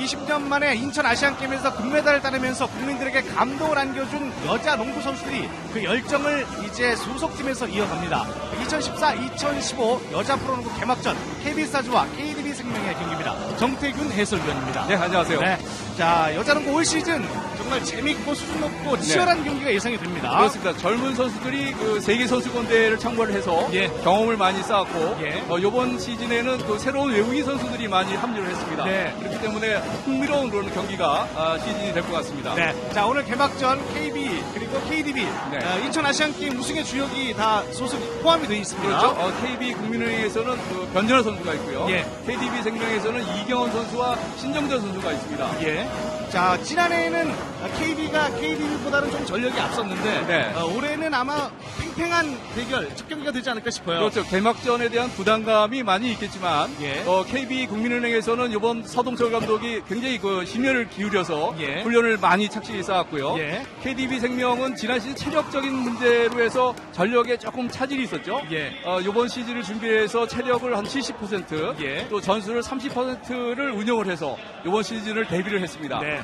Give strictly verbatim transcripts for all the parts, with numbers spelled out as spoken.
이십 년 만에 인천 아시안게임에서 금메달을 따내면서 국민들에게 감동을 안겨준 여자 농구 선수들이 그 열정을 이제 소속팀에서 이어갑니다. 이천십사 이천십오 여자 프로농구 개막전 케이비스타즈와 케이디비생명의 경기입니다. 정태균 해설위원입니다. 네, 안녕하세요. 네, 자 여자농구 올 시즌 정말 재밌고 수준 높고 치열한 네. 경기가 예상이 됩니다. 그렇습니다. 젊은 선수들이 그 세계 선수권대회를 참가를 해서 예. 경험을 많이 쌓았고 예. 어, 이번 시즌에는 그 새로운 외국인 선수들이 많이 합류를 했습니다. 네. 그렇기 때문에 흥미로운 그런 경기가 아, 시즌이 될 것 같습니다. 네. 자 오늘 개막전 케이비 그리고 케이디비 네. 어, 인천 아시안게임 우승의 주역이 다 소속 포함이 되어 있습니다. 그렇죠. 어, 케이비 국민은행에서는 그 변준하 선수가 있고요. 예. 케이디비 생명에서는 이경원 선수와 신정재 선수가 있습니다. 예. 자 지난해에는 케이비가 케이디비보다는 좀 전력이 앞섰는데 네. 어, 올해는 아마 팽팽한 대결 첫 경기가 되지 않을까 싶어요. 그렇죠. 개막전에 대한 부담감이 많이 있겠지만 예. 어, 케이비 국민은행에서는 이번 서동철 감독이 굉장히 그 심혈을 기울여서 예. 훈련을 많이 착실히 쌓았고요. 예. 케이디비 생명은 지난 시즌 체력적인 문제로 해서 전력에 조금 차질이 있었죠. 예. 어, 이번 시즌을 준비해서 체력을 한 칠십 퍼센트 예. 또 전술을 삼십 퍼센트를 운영을 해서 이번 시즌을 데뷔를 했습니다. 네.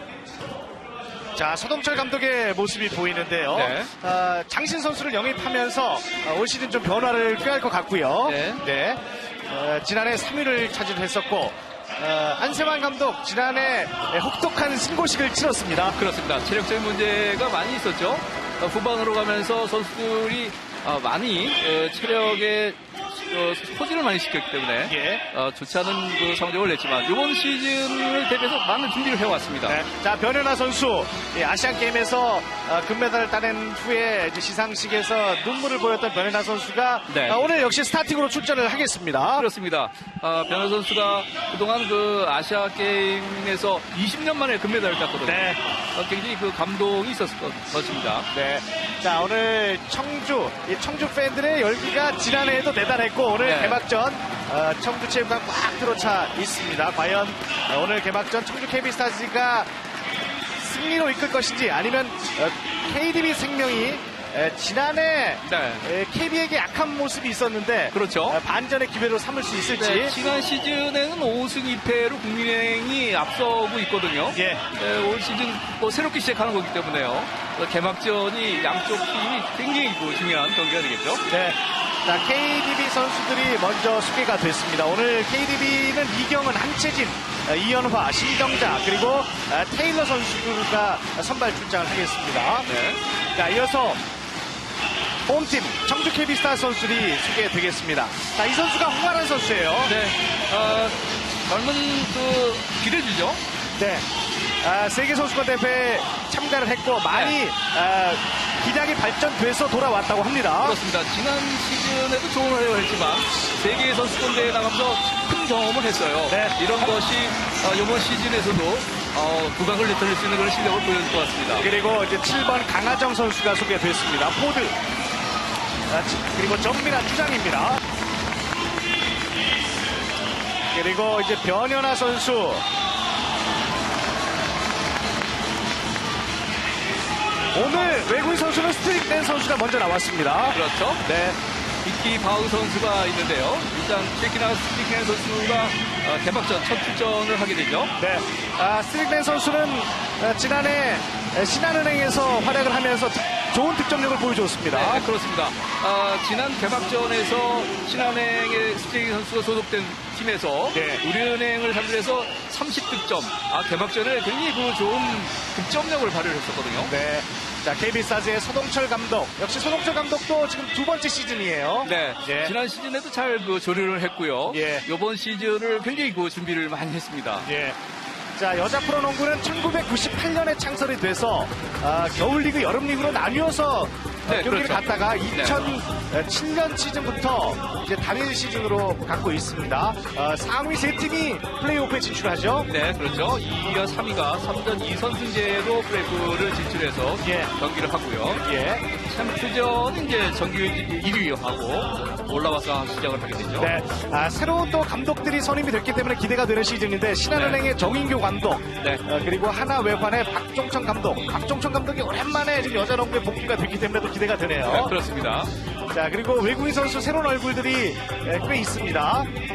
자 서동철 감독의 모습이 보이는데요. 네. 어, 장신 선수를 영입하면서 어, 올 시즌 좀 변화를 꾀할 것 같고요. 네. 네. 어, 지난해 삼 위를 차지했었고 어, 안세만 감독 지난해 혹독한 신고식을 치렀습니다. 그렇습니다. 체력적인 문제가 많이 있었죠. 어, 후반으로 가면서 선수들이 어, 많이 어, 체력에 어, 소진을 많이 시켰기 때문에 예. 어, 좋지 않은 그 성적을 냈지만 이번 시즌을 대비해서 많은 준비를 해왔습니다. 네. 자 변현아 선수 예, 아시안 게임에서 어, 금메달을 따낸 후에 이제 시상식에서 눈물을 보였던 변현아 선수가 네. 어, 오늘 역시 스타팅으로 출전을 하겠습니다. 그렇습니다. 어, 변현 선수가 그동안 그 아시아 게임에서 이십 년 만에 금메달을 땄거든요. 네. 어, 굉장히 그 감동이 있었을 것 같습니다. 네. 자 오늘 청주 이 청주 팬들의 열기가 지난해에도 대단했고 오늘 네. 개막전 어, 청주 체육관 꽉 들어차 있습니다. 과연 어, 오늘 개막전 청주 케이비스타즈가 승리로 이끌 것인지 아니면 어, 케이디비 생명이 에, 지난해 네. 에, 케이비에게 약한 모습이 있었는데 그렇죠. 어, 반전의 기회로 삼을 수 있을지. 네, 지난 시즌에는 오 승 이 패로 국민은행이 앞서고 있거든요. 예. 네, 올 시즌 뭐 새롭게 시작하는 거기 때문에요. 어, 개막전이 양쪽 팀이 굉장히 그 중요한 경기가 되겠죠. 네. 자, 케이디비 선수들이 먼저 소개가 됐습니다. 오늘 케이디비는 이경은, 한채진, 이연화, 신정자 그리고 테일러 선수가 선발 출장을 하겠습니다. 네. 자, 이어서 홈팀 청주 케이비스타 선수들이 소개되겠습니다. 자, 이 선수가 홍아란 선수예요. 네. 어, 젊은 그 기대주죠. 네. 아, 세계선수권 대회에 참가를 했고 많이 네. 아, 기량이 발전돼서 돌아왔다고 합니다. 그렇습니다. 지난 시즌에도 좋은 활약을 했지만 세계 선수권대회에 나가면서 큰 경험을 했어요. 네. 이런 것이 어, 이번 시즌에서도 어, 부각을 내돌릴 수 있는 그런 실력을 보여줄 것 같습니다. 그리고 이제 칠 번 강하정 선수가 소개됐습니다. 포드. 아, 그리고 정민아 주장입니다. 그리고 이제 변현아 선수. 오늘 외국인 선수는 스트릭댄 선수가 먼저 나왔습니다. 그렇죠. 네. 비키 바우 선수가 있는데요. 일단 쉐키나 스트릭댄 선수가 어, 개막전 첫 출전을 하게 되죠. 네. 아, 스트릭댄 선수는 어, 지난해 신한은행에서 활약을 하면서 좋은 득점력을 보여줬습니다. 네, 그렇습니다. 아, 지난 개막전에서 신한은행의 스트릭 선수가 소속된 팀에서 네. 우리은행을 상대해서 삼십 득점. 아, 개막전에 굉장히 그 좋은 득점력을 발휘를 했었거든요. 네. 자, 케이비스타즈의 서동철 감독. 역시 서동철 감독도 지금 두 번째 시즌이에요. 네. 예. 지난 시즌에도 잘 그 조련을 했고요. 예. 이번 시즌을 굉장히 그 준비를 많이 했습니다. 예. 자, 여자 프로농구는 천구백구십팔 년에 창설이 돼서 아, 겨울리그, 여름리그로 나뉘어서 네, 경기를 그렇죠. 갔다가 이천칠 년 시즌부터 이제 단일 시즌으로 갖고 있습니다. 어, 상위 세 팀이 플레이오프에 진출하죠. 네, 그렇죠. 이 위와 삼 위가 삼 전 이 선승제로 플레이오프를 진출해서 예. 경기를 하고요. 예. 챔프전은 이제 정규 일 위하고 올라와서 시작을 하게 되죠. 네. 아, 새로운 또 감독들이 선임이 됐기 때문에 기대가 되는 시즌인데 신한은행의 네. 정인교 감독, 네. 어, 그리고 하나외환의 박종천 감독. 박종천 감독이 오랜만에 지금 여자 농구에 복귀가 됐기 때문에 또 기대가 되네요. 네, 그렇습니다. 자, 그리고 외국인 선수 새로운 얼굴들이 꽤 있습니다.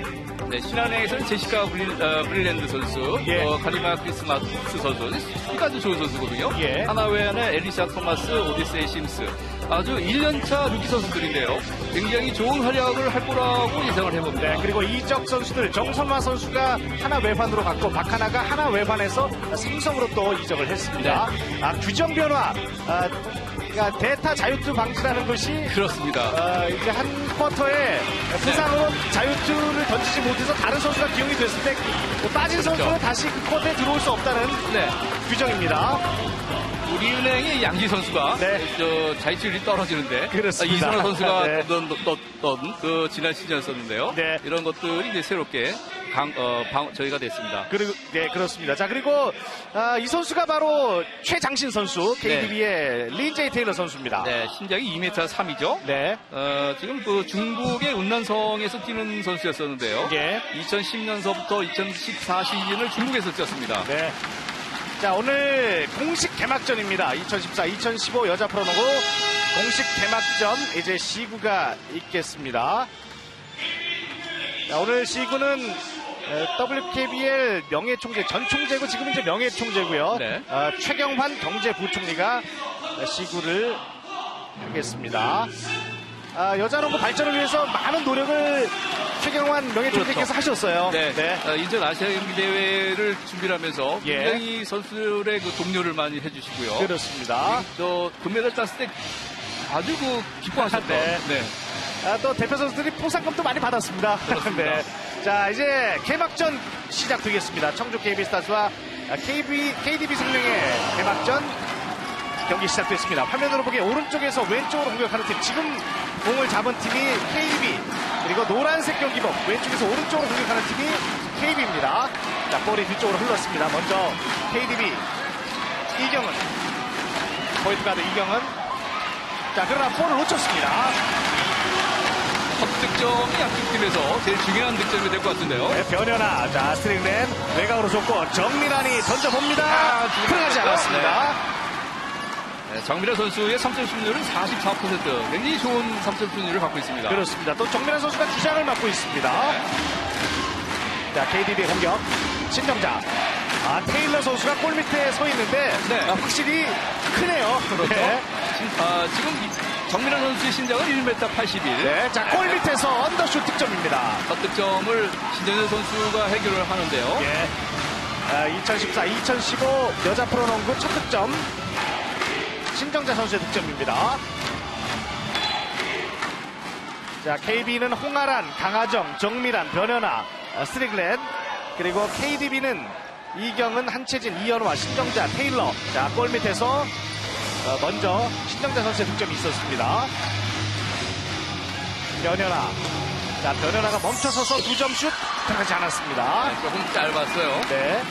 네, 신한은행에서는 제시카 브릴, 어, 브릴랜드 선수, 예. 어, 카리마 크리스마스 선수, 아주 좋은 선수거든요. 예. 하나웨어는 엘리샤 토마스, 오디세이 심스. 아주 일 년차 루키 선수들인데요. 굉장히 좋은 활약을 할 거라고 예상을 해봅니다. 네, 그리고 이적 선수들 정선화 선수가 하나 외반으로 갔고 박하나가 하나 외반에서 삼성으로 또 이적을 했습니다. 아, 규정 변화, 아, 그러니까 대타 자유투 방지라는 것이 그렇습니다. 어, 이제 한 쿼터에 부상으로 자유투를 던지지 못해서 다른 선수가 기용이 됐을 때 빠진 그렇죠. 선수는 다시 그 쿼터에 들어올 수 없다는 네. 규정입니다. 우리은행의 양지 선수가 네. 저 자유투율이 떨어지는데 그렇습니다. 이선호 선수가 네. 떴던, 떴던 그 지난 시즌이었었는데요. 네. 이런 것들이 이제 새롭게 강, 어, 방, 저희가 됐습니다. 그리고 네 그렇습니다. 자 그리고 아, 이 선수가 바로 최장신 선수 케이디비의 린제이 테일러 선수입니다. 네, 신장이 이 미터 삼이죠. 네. 어, 지금 그 중국의 운난성에서 뛰는 선수였었는데요. 예. 이천십 년서부터 이천십사 시즌을 중국에서 뛰었습니다. 네. 자, 오늘 공식 개막전입니다. 이천십사 이천십오 여자 프로농구 공식 개막전 이제 시구가 있겠습니다. 자, 오늘 시구는 더블유케이비엘 명예총재 전 총재고 지금 이제 명예총재고요. 네. 어, 최경환 경제부총리가 시구를 하겠습니다. 아, 여자농구 발전을 위해서 많은 노력을 최경환 명예총재께서 그렇죠. 하셨어요. 네, 네. 어, 인천 아시아 경기 대회를 준비를 하면서 예. 굉장히 선수들의 그 동료를 많이 해주시고요. 그렇습니다. 또 금메달 땄을 때 아주 그 기뻐하셨던. 네. 네. 아, 또 대표 선수들이 포상금도 많이 받았습니다. 그렇습니다. 네. 자, 이제 개막전 시작되겠습니다. 청주 케이비스타즈와 케이비, 케이디비 생명의 개막전 경기 시작됐습니다. 화면으로 보기에 오른쪽에서 왼쪽으로 공격하는 팀, 지금 공을 잡은 팀이 케이비, 그리고 노란색 경기복 왼쪽에서 오른쪽으로 공격하는 팀이 케이비입니다. 자, 볼이 뒤쪽으로 흘렀습니다. 먼저 케이디비 이경은, 포인트가드 이경은, 자 그러나 볼을 놓쳤습니다. 첫 득점이 양쪽 팀에서 제일 중요한 득점이 될 것 같은데요. 네, 변현아, 자 스트링맨 외곽으로 줬고 정미란이 던져봅니다. 아, 들어가지 않았습니다. 네, 정미란 선수의 삼 점 슛률은 사십사 퍼센트. 굉장히 좋은 삼 점 슛률을 갖고 있습니다. 그렇습니다. 또 정미란 선수가 주장을 맡고 있습니다. 자 케이디비의 공격, 신정자. 아, 테일러 선수가 골 밑에 서 있는데 네. 아, 확실히 크네요. 그렇죠. 네. 아, 지금 이 정미란 선수의 신장은 일 미터 팔십일. 네, 자 골 밑에서 언더슛 득점입니다. 첫 득점을 신정현 선수가 해결을 하는데요. 예. 아, 이천십사 이천십오 여자 프로농구 첫 득점 신정자 선수의 득점입니다. 자, 케이비는 홍아란, 강하정, 정미란, 변현아, 어, 스트릭랜, 그리고 케이디비는 이경은, 한채진, 이현화, 신정자, 테일러. 자, 골 밑에서 어, 먼저 신정자 선수의 득점이 있었습니다. 변현아. 자, 변현아가 멈춰서서 두 점 슛 들어가지 않았습니다. 네, 조금 짧았어요. 네.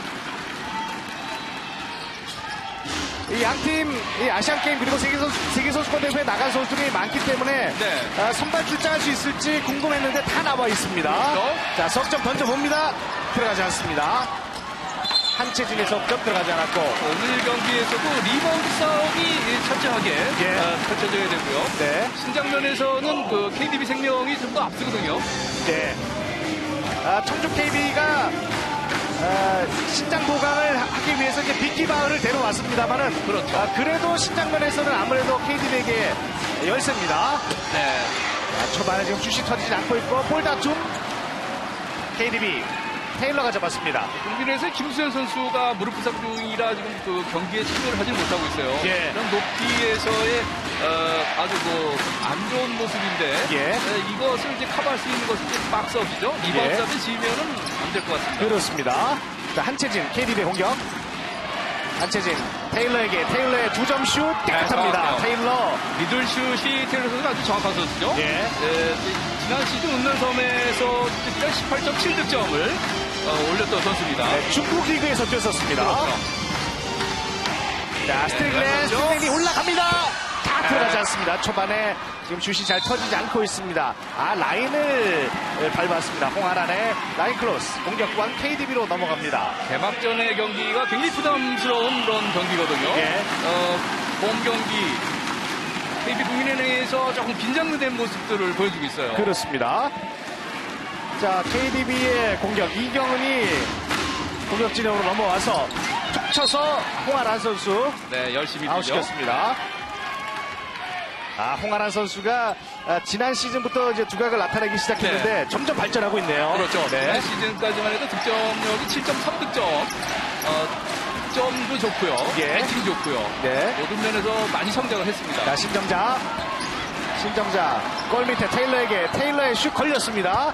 이 양팀, 이 아시안게임 그리고 세계선수, 세계선수권대회에 나간 선수들이 많기 때문에 네. 아, 선발 출장할 수 있을지 궁금했는데 다 나와 있습니다. 그렇죠. 자, 석점 던져봅니다. 들어가지 않습니다. 한채진의 석점 들어가지 않았고. 오늘 경기에서도 리바운드 싸움이 철저하게 예. 어, 펼쳐져야 되고요. 네. 신장면에서는 그 케이디비 생명이 좀 더 앞서거든요. 네. 아, 청주 케이비가 아, 신장 보강을 하기 위해서 이제 빅키바울을 데려왔습니다만은 그렇죠. 아, 그래도 신장면에서는 아무래도 케이디비에게 열세입니다. 네. 자, 초반에 지금 슛이 터지지 않고 있고 볼 다툼 케이디비 테일러가 잡았습니다. 경기에서 김수현 선수가 무릎 부상 중이라 지금 그 경기에 참여를 하지 못하고 있어요. 예. 이런 높이에서의 어, 아주 뭐 안 좋은 모습인데 예. 네, 이것을 이제 커버할 수 있는 것은 이제 박스업이죠. 리바운드 예. 싸움에 지면은 안 될 것 같습니다. 그렇습니다. 자, 한채진 케이디비의 공격. 한채진 테일러에게 테일러의 두 점 슛 깨끗합니다. 정확해요. 테일러. 미들슛이 테일러 선수가 아주 정확한 선수죠. 예. 네, 지난 시즌 운난섬에서 십팔 점 칠 득점을 어, 올렸던 선수입니다. 네, 중국 리그에서 뛰었었습니다. 그렇죠. 자, 스트릭랜 네, 스트릭이 올라갑니다. 다 들어가지 않습니다. 초반에 지금 슛이 잘 터지지 않고 있습니다. 아, 라인을 밟았습니다. 홍하란의 라인 크로스. 공격권 케이디비로 넘어갑니다. 개막전의 경기가 굉장히 부담스러운 그런 경기거든요. 예. 어, 홈 경기 케이비 국민은행에서 조금 긴장된 모습들을 보여주고 있어요. 그렇습니다. 자, 케이디비의 공격. 이경은이 공격 진영으로 넘어와서 툭 쳐서 홍아란 선수 네, 열심히 뛰죠. 아웃시켰습니다. 아, 홍아란 선수가 아, 지난 시즌부터 이제 두각을 나타내기 시작했는데 네. 점점 발전하고 있네요. 그렇죠. 네. 지난 시즌까지만 해도 득점력이 칠 점 삼 득점. 어, 득점도 좋고요. 예. 배팅 좋고요. 네. 모든 면에서 많이 성장을 했습니다. 자, 신정자. 신정자. 골 밑에 테일러에게 테일러의 슛 걸렸습니다.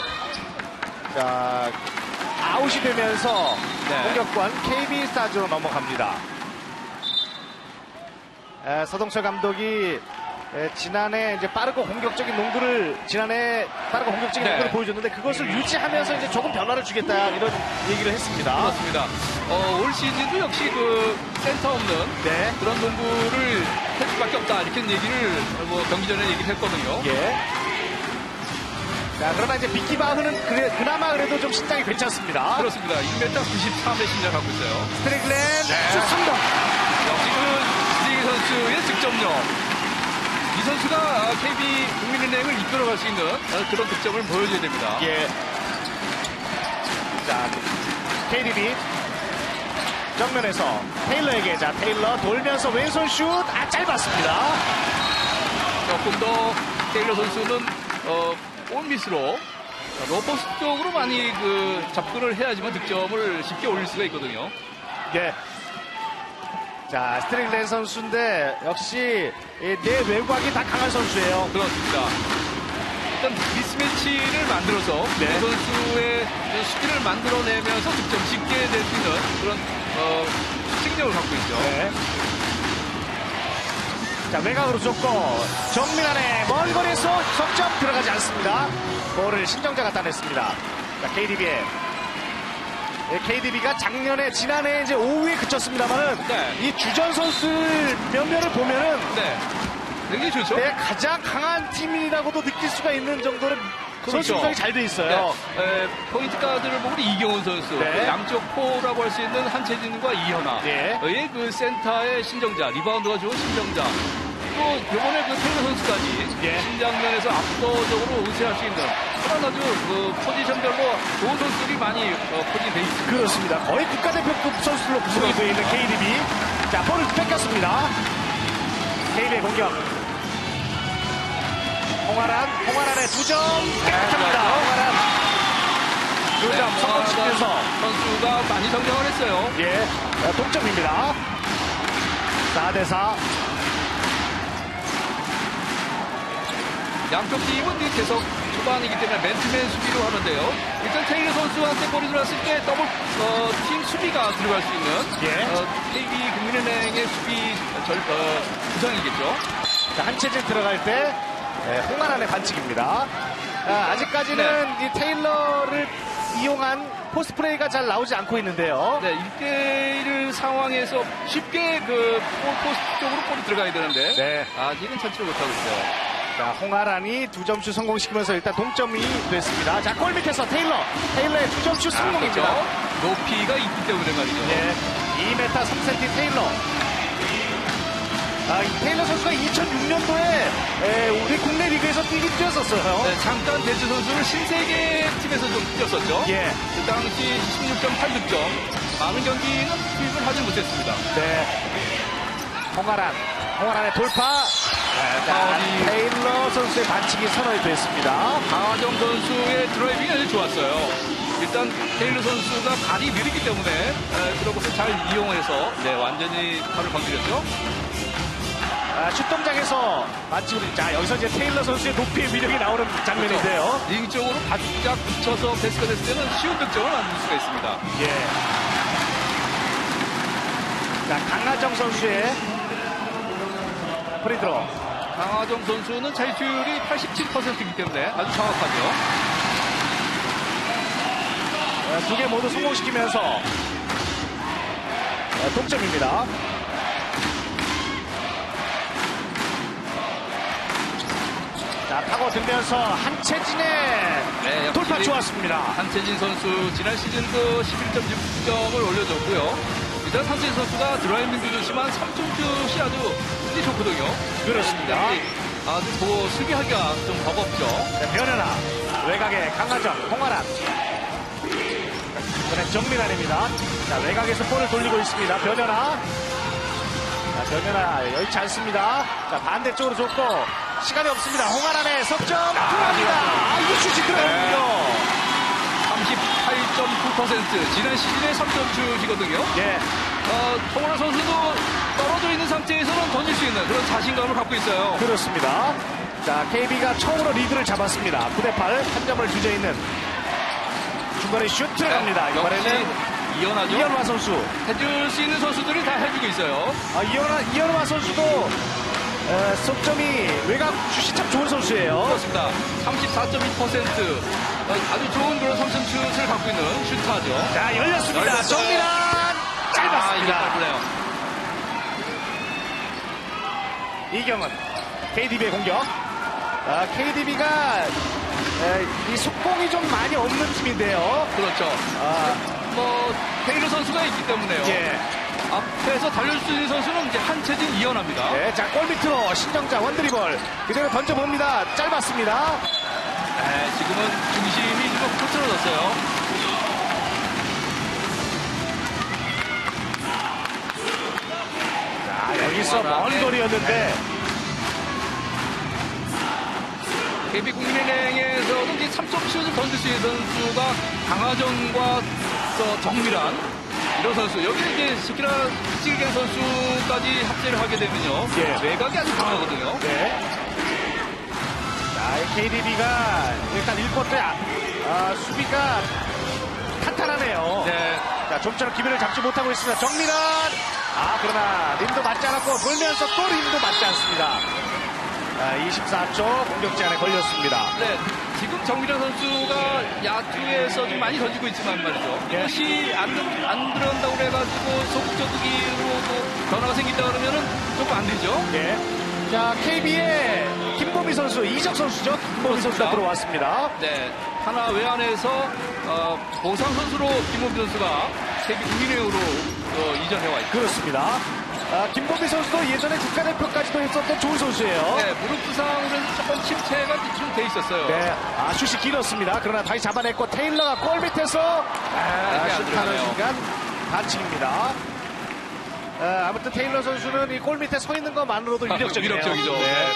자, 아웃이 되면서 네. 공격권 케이비 스타즈로 넘어갑니다. 에, 서동철 감독이 에, 지난해 이제 빠르고 공격적인 농구를 지난해 빠르고 공격적인 네. 농구를 보여줬는데 그것을 유지하면서 이제 조금 변화를 주겠다 이런 얘기를 했습니다. 그렇습니다. 어, 올 시즌도 역시 그 센터 없는 네. 그런 농구를 할 수밖에 없다 이렇게 얘기를 뭐 경기 전에 얘기를 했거든요. 예. 자, 그러나 이제 미키 바흐는 그래, 그나마 그래도 좀 신장이 괜찮습니다. 그렇습니다. 일 미터 구십삼의 신장 갖고 있어요. 스트레글렌 네. 슛 성공. 역시 그 이재기 선수의 득점력. 이 선수가 케이비 국민은행을 이끌어갈 수 있는 그런 득점을 보여줘야 됩니다. 예. 자, 케이디비 정면에서 테일러에게 자 테일러 돌면서 왼손 슛 아 짧았습니다. 조금 더 테일러 선수는 어, 온미스로 로포스 쪽으로 많이 그 접근을 해야지만 득점을 쉽게 올릴 수가 있거든요. 예. 자, 스트링렌 선수인데 역시 이 내 외곽이 다 강한 선수예요. 그렇습니다. 일단 미스매치를 만들어서 네. 네. 선수의 수비를 만들어내면서 득점 쉽게 낼 수 있는 그런 어, 슈팅력을 갖고 있죠. 네. 자, 외곽으로 줬고 정민환의 먼 거리에서 석점 들어가지 않습니다. 볼을 신정자가 따냈습니다. 자, 케이디비의 케이디비가 작년에 지난해 이제 오 위에 그쳤습니다만은 네. 이 주전 선수들 면면을 보면은 네. 굉장히 좋죠. 네, 가장 강한 팀이라고도 느낄 수가 있는 정도로 그렇죠. 선수 구성이 잘 돼 있어요. 네. 에, 포인트 가드를 보면 이경훈 선수, 네. 양쪽 포라고 할 수 있는 한채진과 이현아, 네. 의 그 센터의 신정자, 리바운드가 좋은 신정자, 또 이번에 그 테일러 선수까지 예. 신장면에서 압도적으로 우세할 수 있는 그런 아주 그 포지션별로 좋은 선수들이 많이 어, 포진돼 있습니다. 그렇습니다. 거의 국가대표급 선수로 구성이 되어 있는 케이디비. 자, 볼을 뺏겼습니다. 케이비의 공격. 홍아란, 홍아란의 두 점 깨끗합니다. 홍아란 두 점 네, 성공시키면서 선수가 많이 성장을 했어요. 예, 자, 동점입니다. 사 대 사. 양쪽 팀은 계속 초반이기 때문에 맨투맨 수비로 하는데요. 일단 테일러 선수한테 볼이 들어왔을 때 더블 어, 팀 수비가 들어갈 수 있는 예. 어, 케이비 국민은행의 수비 절, 어, 구성이겠죠. 자, 한채진 들어갈 때 예, 홍아란의 반칙입니다. 아, 아직까지는 이 테일러를 이용한 포스트 플레이가 잘 나오지 않고 있는데요. 네, 일 대일 상황에서 쉽게 그 볼 포스트 쪽으로 볼이 들어가야 되는데 네. 아직은 찾지를 못하고 있어요. 자, 홍아란이 두 점슛 성공시키면서 일단 동점이 됐습니다. 자, 골 밑에서 테일러. 테일러의 두 점슛 성공입니다. 아, 그렇죠. 높이가 있기 때문에 말이죠. 예, 이 미터 삼 센티미터 테일러. 아, 이 테일러 선수가 이천육 년도에 에, 우리 국내 리그에서 뛰긴 뛰었었어요. 네, 잠깐 대주 선수를 신세계 팀에서 좀 뛰었었죠. 예. 그 당시 십육 점 팔 득점. 많은 경기는 투입을 하지 못했습니다. 네. 홍아란. 홍아란의 돌파. 네, 자, 파울이. 테일러 선수의 반칙이 선언이 됐습니다. 강화정 선수의 드라이빙이 아주 좋았어요. 일단 테일러 선수가 발이 느리기 때문에 에, 그런 것을 잘 이용해서 네, 완전히 발을 건드렸죠. 아, 슛 동작에서 반칙으로. 자, 여기서 이제 테일러 선수의 높이의 위력이 나오는 장면인데요. 링 쪽으로 바짝 붙여서 패스가 됐을 때는 쉬운 득점을 만들 수가 있습니다. 예. 자, 강하정 선수의 프리드로. 강화정 선수는 자유투율이 팔십칠 퍼센트이기 때문에 아주 정확하죠. 두 개 모두 성공시키면서 어, 동점입니다. 자, 파고들면서 한채진의 네, 역시 돌파 좋았습니다. 한채진 선수 지난 시즌도 십일 점 육 득점을 올려줬고요. 일단 한채진 선수가 드라이빙도 좋지만 삼 점 슛이 아주 굉장히 좋거든요. 그렇습니다. 네, 아, 뭐 수비하기가 좀 버겁죠. 네, 변현아 외곽에 강하정, 홍아란. 이번엔 정민환입니다. 자, 외곽에서 볼을 돌리고 있습니다. 변현아. 자, 변현아 여의치 않습니다. 자, 반대쪽으로 줬고 시간이 없습니다. 홍아란의 석점 들어갑니다. 아, 이거 슛이 들어가는군요. 삼십팔 점 구 퍼센트 지난 시즌의 삼 점 슛이거든요. 예. 어, 홍아란 선수도 떨어져 있는 상태에서는 던질 수 있는 그런 자신감을 갖고 있어요. 그렇습니다. 자, 케이비가 처음으로 리드를 잡았습니다. 구 대 팔, 한 점을 주저 있는 중간에 슛 들어갑니다. 네, 이번에는 이현아죠. 이현화 선수. 해줄 수 있는 선수들이 다 해주고 있어요. 아, 이현화, 이현화 선수도 에, 석점이 외곽 슛이 참 좋은 선수예요. 그렇습니다. 삼십사 점 이 퍼센트 어, 아주 좋은 그런 삼 점 슛을 갖고 있는 슈터죠. 자, 열렸습니다. 열렸어요. 정민환 아, 이게 짧았습니다. 짧네요. 이경은 케이디비의 공격. 아, 케이디비가 이 속공이 좀 많이 없는 팀인데요. 그렇죠. 아, 뭐 테일러 선수가 있기 때문에요. 예. 앞에서 달릴 수 있는 선수는 이제 한채진 이현아입니다. 네, 자, 골 밑으로 신정자 원드리볼 그대로 던져봅니다. 짧았습니다. 네, 지금은 중심이 좀 흐트러졌어요. 자, 여기서 먼 거리였는데 케이비국민은행에서도 이제 삼 점 슛을 던질 수 있는 선수가 강하정과 또 정미란 이런 선수. 여기는 이제 시키라 시기겐 선수까지 합세를 하게 되면요. 예. 외곽이 아주 강하거든요. 네. 자, 케이디비가 일단 일 쿼터에 아, 수비가 탄탄하네요. 네. 자, 좀처럼 기회를 잡지 못하고 있습니다. 정민환. 아, 그러나 림도 맞지 않았고 돌면서 또 림도 맞지 않습니다. 아, 이십사 초 공격 제한에 걸렸습니다. 네. 지금 정미란 선수가 야투에서 좀 많이 던지고 있지만 말이죠. 예. 이것이 안, 들- 안 들어간다고 그래가지고 소극적이로도 변화가 생긴다 그러면은 조금 안 되죠. 예. 자, 케이비의 김보미 선수, 이적 선수죠. 김보미 선수가 들어왔습니다. 네. 하나 외환에서 어, 보상 선수로 김호빈 선수가 케이비 국민회으로 어, 이전해와 있고. 그렇습니다. 아, 김보미 선수도 예전에 국가대표까지도 했었던 좋은 선수예요. 네, 무릎 부상으로 조금 침체가 좀 돼 있었어요. 네, 아, 슛이 길었습니다. 그러나 다시 잡아냈고 테일러가 골 밑에서 아, 이게 안 슛하는 들어가네요. 순간 반칙입니다. 아, 아무튼 테일러 선수는 이 골 밑에 서 있는 것만으로도 위력적이네요. 위력적이죠. 네.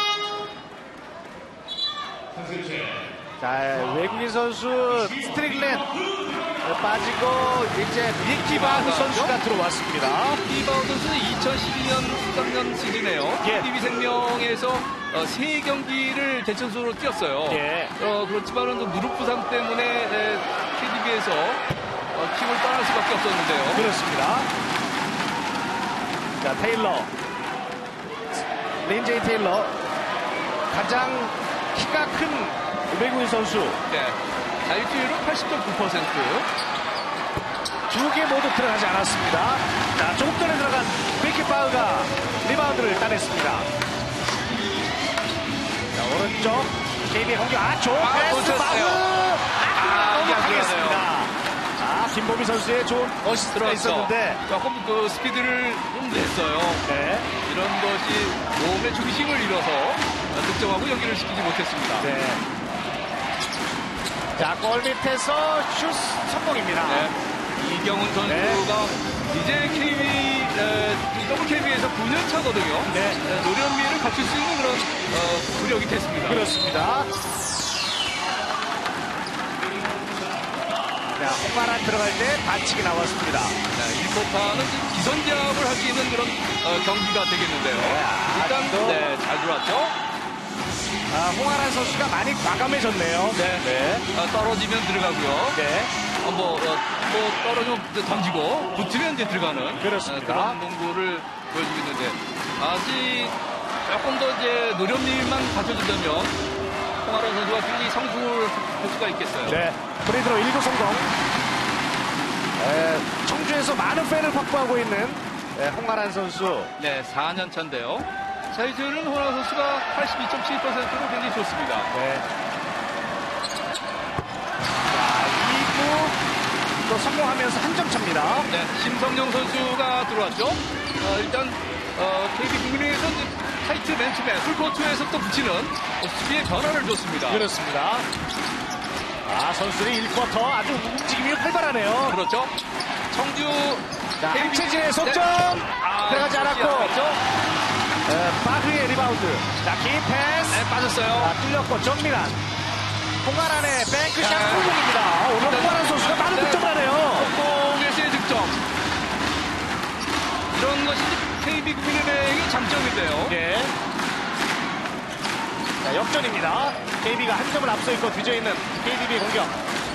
자, 외국인 선수 스트릭렌 빠지고 이제 리키바흐 선수가 들어왔습니다. 리바우 선수는 이천십이 년, 십삼 년 시즌에요. 예. 티비 생명에서 어, 세 경기를 대천수로 뛰었어요. 예. 어, 그렇지만은 또 무릎 부상 때문에 케이디비에서 어, 팀을 떠날 수밖에 없었는데요. 그렇습니다. 자, 테일러. 린제이 테일러. 가장 키가 큰 외국인 선수. 네. 자유투율은 팔십 점 구 퍼센트. 두 개 모두 들어가지 않았습니다. 자, 조금 전에 들어간 베키바흐가 리바운드를 따냈습니다. 자, 오른쪽 케이비의 공격. 아, 좋은 아, 패스 놓쳤어요. 바흐. 아, 아, 너무 이게 안 강했습니다. 아, 김보미 선수의 좋은 어시스트가 있었는데. 조금 그 스피드를 좀 냈어요. 네. 이런 것이 몸의 중심을 잃어서 득점하고 연기를 시키지 못했습니다. 네. 자, 골 밑에서 슛 성공입니다. 네. 이경훈 선수가 네. 이제 케이비, 에, 더블 케이비에서 구 년 차거든요. 네. 노련미를 갖출 수 있는 그런 어, 구력이 됐습니다. 그렇습니다. 자, 홍가란 들어갈 때 반칙이 나왔습니다. 네, 일 쿼터는 기선제압을 할 수 있는 그런 어, 경기가 되겠는데요. 아, 일단 또. 네, 잘 들어왔죠. 아, 홍아란 선수가 많이 과감해졌네요. 네. 네. 어, 떨어지면 들어가고요. 네. 어, 뭐, 어, 뭐 떨어지면 이제 던지고 붙으면 이제 들어가는 그렇습니다. 어, 그런 농구를 보여주고 있는데 아직 조금 더 이제 노련미만 갖춰준다면 홍아란 선수가 굉장히 성공을 할 수가 있겠어요. 네. 프리드로 일 구 성공. 에, 청주에서 많은 팬을 확보하고 있는 에, 홍아란 선수. 네, 사 년 차인데요. 자유투는 홍아란 선수가 팔십이 점 칠 퍼센트로 굉장히 좋습니다. 네. 자, 이 구 또 성공하면서 한 점 차입니다. 네, 심성영 선수가 들어왔죠. 어, 일단 어, 케이비 국민회에서 타이트 맨투맨 풀코트에서 또 붙이는 수비의 변화를 줬습니다. 그렇습니다. 아, 선수들이 일 쿼터 아주 움직임이 활발하네요. 그렇죠. 청주 자, 한채진의 속점 아, 들어가지 않았고 에, 바흐의 리바운드. 자, 긴 패스. 네, 빠졌어요. 아, 뚫렸고 정민환. 공간 안에 뱅크샷 네. 성공입니다. 오늘 홍만한 선수가 많은 네. 득점을 하네요. 공에서의 득점. 이런 것이 케이비 국민은행의 장점인데요. 예. 자, 역전입니다. 케이비가 한 점을 앞서 있고 뒤져 있는 케이디비 공격.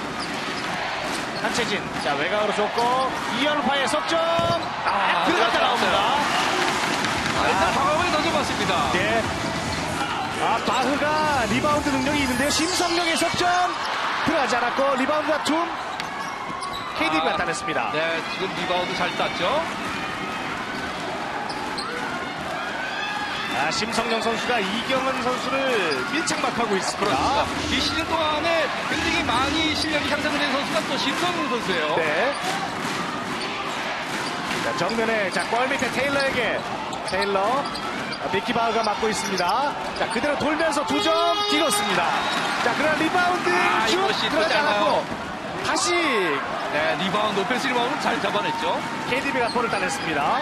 한채진. 자, 외곽으로 줬고 이연화의 석점. 아, 아, 들어갔다 나옵니다. 아, 일단 방어를 던져봤습니다. 예. 아, 바흐가 리바운드 능력이 있는데요. 심성령의 석점 들어가지 않았고 리바운드가 툼. 케이디비가 아, 따냈습니다. 네, 지금 리바운드 잘 땄죠. 아, 심성령 선수가 이경은 선수를 밀착막하고 있습니다. 그렇습니다. 이 시즌 동안에 굉장히 많이 실력이 향상된 선수가 또 심성용 선수예요. 네. 자, 정면에 자, 골 밑에 테일러에게 테일러 아, 미키 바흐가 맡고 있습니다. 자, 그대로 돌면서 두 점 찍었습니다. 자, 그러나 리바운드 아, 쭉 이것이 들어가지 또 않았고 다시 네, 리바운드, 오펜스 리바운드 잘 잡아냈죠. 케이디비가 볼을 따냈습니다.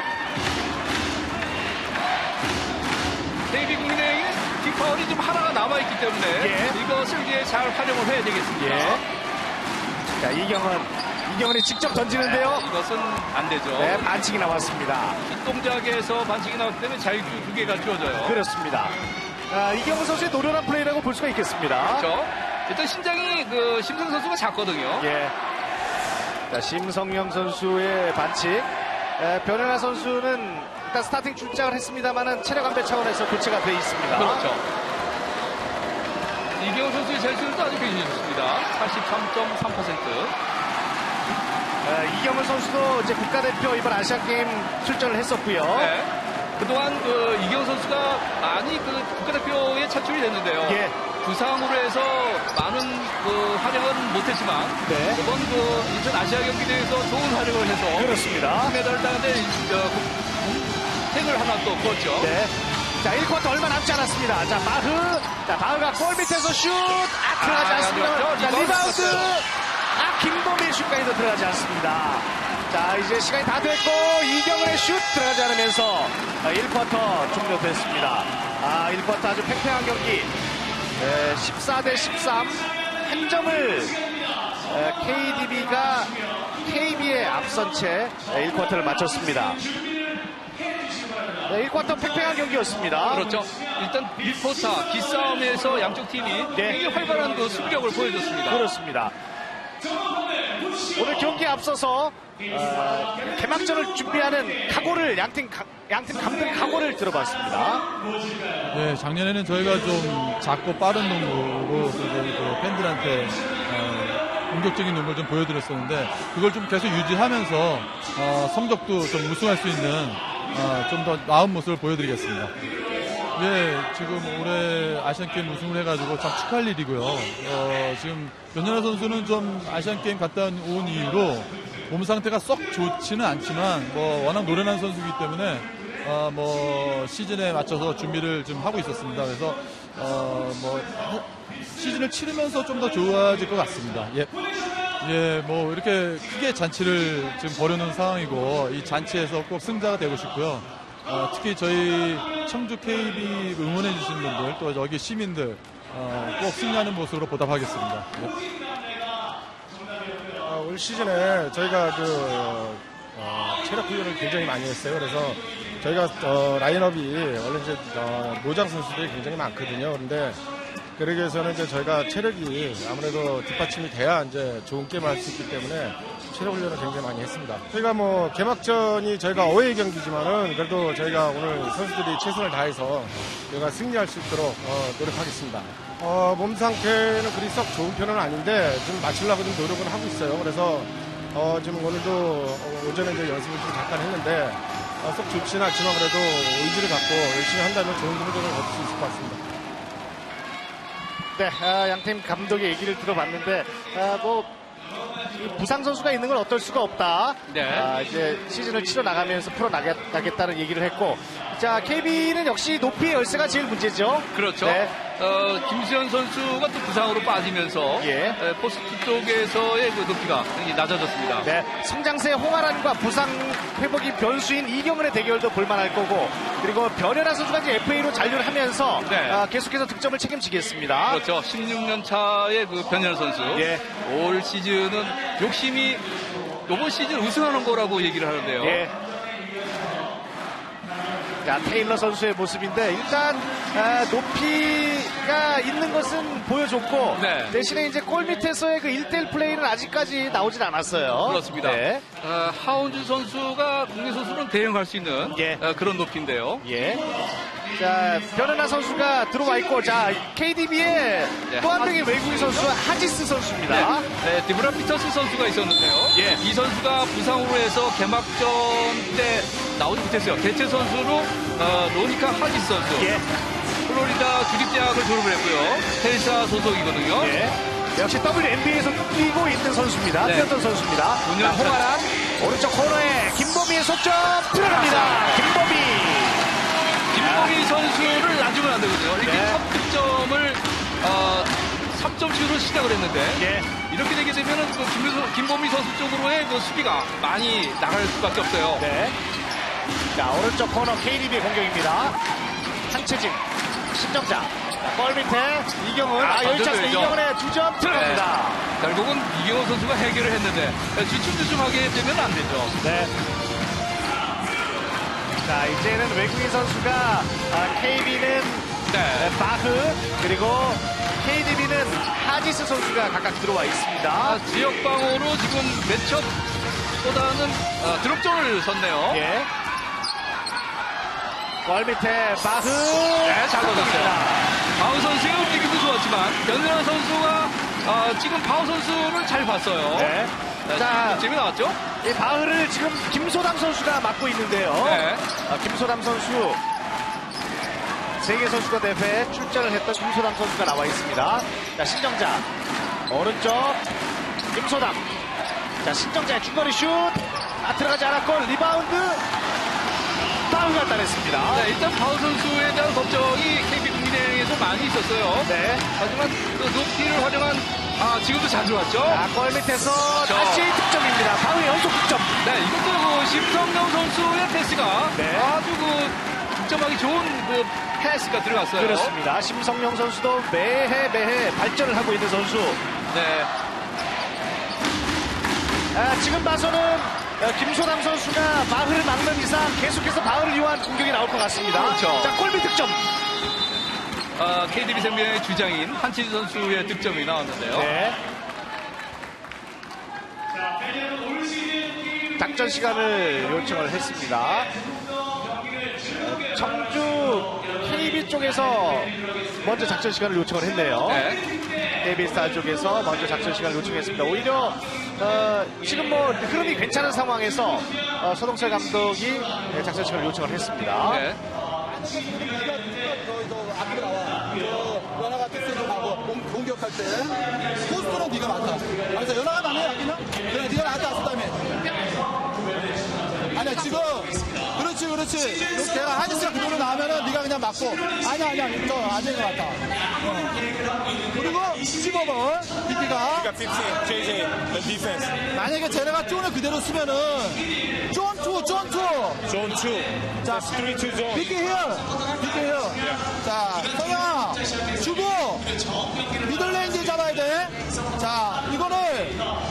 케이비 국민은행의 뒷파울이 좀 하나가 남아있기 때문에 예. 이것을 이제 잘 활용을 해야 되겠습니다. 예. 자, 이경은 이경은이 직접 던지는데요. 네, 이것은 안 되죠. 네, 반칙이 나왔습니다. 뒷동작에서 반칙이 나왔기 때문에 자유투 두 개가 주어져요. 그렇습니다. 아, 이경은 선수의 노련한 플레이라고 볼 수가 있겠습니다. 그렇죠. 일단 신장이 그 심성 선수가 작거든요. 예. 자, 심성영 선수의 반칙. 에, 변현아 선수는 일단 스타팅 출장을 했습니다만은 체력 안배 차원에서 교체가 돼 있습니다. 그렇죠. 이경호 선수의 젤수도 아주 굉장히 좋습니다. 팔십삼 점 삼 퍼센트. 에, 이경은 선수도 이제 국가대표 이번 아시안 게임 출전을 했었고요. 네. 그동안 그 이경호 선수가 많이 그 국가대표에 차출이 됐는데요. 예. 부상으로 해서 많은 그 활약은 못했지만 네. 이번 그 인천 아시아 경기대회에서 좋은 활약을 해서 그렇습니다. 금메달을 따는데 탱을 하나 또 부었죠. 네. 자, 일 쿼터 얼마 남지 않았습니다. 자, 바흐. 자, 바흐가 골 밑에서 슛. 아, 들어가지 아, 않습니다. 안 자, 들어갔죠. 리바운드. 리바운드 아, 김범희의 슛까지도 들어가지 않습니다. 자, 이제 시간이 다 됐고, 이경은의 슛 들어가지 않으면서 일 쿼터 종료됐습니다. 아, 일 쿼터 아주 팽팽한 경기. 네, 십사 대 십삼. 한 점을 케이디비가 케이비에 앞선 채 일 쿼터를 마쳤습니다. 네, 일 쿼터 팽팽한 경기였습니다. 그렇죠. 일단 일 쿼터 기싸움에서 양쪽 팀이 네. 굉장히 활발한 그 수비력을 보여줬습니다. 그렇습니다. 오늘 경기에 앞서서 어, 개막전을 준비하는 각오를 양팀 가- 양팀 감독의 각오를 들어봤습니다. 네, 작년에는 저희가 좀 작고 빠른 농구로 그 팬들한테 어, 공격적인 농구를 좀 보여드렸었는데 그걸 좀 계속 유지하면서 어, 성적도 좀 우승할 수 있는 어, 좀 더 나은 모습을 보여드리겠습니다. 예, 지금 올해 아시안게임 우승을 해가지고 참 축하할 일이고요. 어, 지금 변현아 선수는 좀 아시안게임 갔다 온 이후로 몸 상태가 썩 좋지는 않지만 뭐 워낙 노련한 선수이기 때문에 어, 뭐 시즌에 맞춰서 준비를 좀 하고 있었습니다. 그래서 어, 뭐 시즌을 치르면서 좀 더 좋아질 것 같습니다. 예. 예, 뭐 이렇게 크게 잔치를 지금 벌여놓은 상황이고 이 잔치에서 꼭 승자가 되고 싶고요. 어, 특히 저희 청주 케이비 응원해 주신 분들 또 여기 시민들 어, 꼭 승리하는 모습으로 보답하겠습니다. 예. 어, 올 시즌에 저희가 그 어, 체력 훈련을 굉장히 많이 했어요. 그래서 저희가 어, 라인업이 원래 이제 어, 노장 선수들이 굉장히 많거든요. 그런데 그러기 위해서는 이제 저희가 체력이 아무래도 뒷받침이 돼야 이제 좋은 게임을 할 수 있기 때문에 체력 훈련을 굉장히 많이 했습니다. 저희가 뭐 개막전이 저희가 어웨이 경기지만은 그래도 저희가 오늘 선수들이 최선을 다해서 저희가 승리할 수 있도록 어, 노력하겠습니다. 어, 몸 상태는 그리 썩 좋은 편은 아닌데 좀 맞추려고 좀 노력은 하고 있어요. 그래서 어, 지금 오늘도 어, 오전에 이제 연습을 좀 잠깐 했는데 어, 썩 좋지는 않지만 그래도 의지를 갖고 열심히 한다면 좋은 성적을 거둘 수 있을 것 같습니다. 네, 아, 양팀 감독의 얘기를 들어봤는데 아, 뭐 이 부상 선수가 있는 건 어떨 수가 없다. 네. 아, 이제 시즌을 치러 나가면서 풀어 나가겠다는 얘기를 했고, 자 케이비는 역시 높이의 열세가 제일 문제죠. 그렇죠. 네. 어, 김수현 선수가 또 부상으로 빠지면서 예. 에, 포스트 쪽에서의 그 높이가 굉장히 낮아졌습니다. 네, 성장세 홍아란과 부상 회복이 변수인 이경은의 대결도 볼만할 거고, 그리고 변현아 선수가 이제 에프에이로 잔류를 하면서 네. 아, 계속해서 득점을 책임지겠습니다. 그렇죠. 십육 년 차의 그 변현 선수. 예. 올 시즌은 욕심이 이번 시즌 우승하는 거라고 얘기를 하는데요. 예. 자, 테일러 선수의 모습인데 일단 아, 높이가 있는 것은 보여줬고, 네. 대신에 이제 골 밑에서의 그 일 대일 플레이는 아직까지 나오진 않았어요. 그렇습니다. 네. 어, 하운주 선수가 국내 선수는 대응할 수 있는 예. 어, 그런 높이인데요. 예. 자, 변현아 선수가 들어와 있고, 자, 케이디비의 네, 또 한 명의 하지스 외국인 선수가 하지스 선수입니다. 네, 네, 디브라 피터스 선수가 있었는데요. 예. 이 선수가 부상으로 해서 개막전 때 나오지 못했어요. 대체 선수로 어, 로니카 하지스 선수. 예. 플로리다 주립대학을 졸업을 했고요. 텔사 소속이거든요. 예. 역시 더블유엔비에이에서 뛰고 있는 선수입니다. 네. 뛰었던 선수입니다. 오 자, 년 차. 홍아란 오른쪽 코너에 김범희의 속점 들어갑니다. 김범희. 김범희 선수를 놔주면 안 되거든요. 이렇게 네. 첫 득점을 어, 삼 점씩으로 시작을 했는데 예. 이렇게 되게 되면은 그 김범희, 김범희 선수 쪽으로의 그 수비가 많이 나갈 수밖에 없어요. 네. 자, 오른쪽 코너 케이디비의 공격입니다. 한채진, 신정자. 자, 볼 밑에 이경은. 아, 아, 여기 찬스 던져줘야죠. 이경은의 두 점 들어갑니다. 결국은 이경호 선수가 해결을 했는데 주춤주춤하게 되면 안 되죠. 네. 자, 이제는 외국인 선수가 아, 케이비는 네. 바흐, 그리고 케이디비는 하지스 선수가 각각 들어와 있습니다. 아, 지역방어로 지금 매첩보다는 어, 드롭존을 섰네요. 예. 골 밑에 바흐. 네, 잘 넣었어요. 바우 선수의 움직임도 좋았지만 변현아 선수가 어, 지금 바우 선수를 잘 봤어요. 네. 네, 자, 재미 나왔죠? 이 바흐를 지금 김소담 선수가 맡고 있는데요. 네. 아, 김소담 선수. 세계 선수권 대회에 출전을 했던 김소담 선수가 나와 있습니다. 자, 신정자. 오른쪽. 김소담. 자, 신정자의 중거리 슛. 아, 들어가지 않았고, 리바운드. 바흐가 따냈습니다. 네, 일단 바우 선수에 대한 걱정이 케이비 국민회에서 많이 있었어요. 네. 하지만 그 높이를 활용한 아, 지금도 잘 들어왔죠? 자, 골 밑에서 저. 다시 득점입니다. 바흐의 연속 득점. 네, 이것도 그 심성명 선수의 패스가 네. 아주 그 득점하기 좋은 그 패스가 들어갔어요. 그렇습니다. 심성영 선수도 매해 매해 발전을 하고 있는 선수. 네. 아, 지금 봐서는 어, 김소담 선수가 바흐를 막는 이상 계속해서 바흐를 이용한 공격이 나올 것 같습니다. 그렇죠. 자, 골밑 득점. 아, 케이디비 생명의 주장인 한치지 선수의 득점이 나왔는데요. 네. 작전 시간을 요청을 했습니다. 어, 청주 케이비 쪽에서 먼저 작전 시간을 요청을 했네요. 네. 케이비스타 쪽에서 먼저 작전 시간을 요청했습니다. 오히려 어, 지금 뭐 흐름이 괜찮은 상황에서 어, 서동철 감독이 작전 시간을 요청을 했습니다. 네. 앞으로 나와. 저 연하가 패스를 하고 공- 공격할 때 포스트는 네가 맞다. 그래서 연하가 나네 여기는. 그래 네가 나한테 왔었다며. 아니야 지금 그렇지 그렇지. 걔가 하지스가 그대로 나오면은 네가 그냥 맞고. 아니야 아니야 저 아재가 맞다. 어. 그리고 십오 번 비키가 changing the defense. 만약에 쟤네가 존을 그대로 쓰면은 존투 존투. Zone two. 자, That's three two zone. 비키 히어 비키 히어 자 성영아 주고 미들레인지 잡아야 돼자 이거를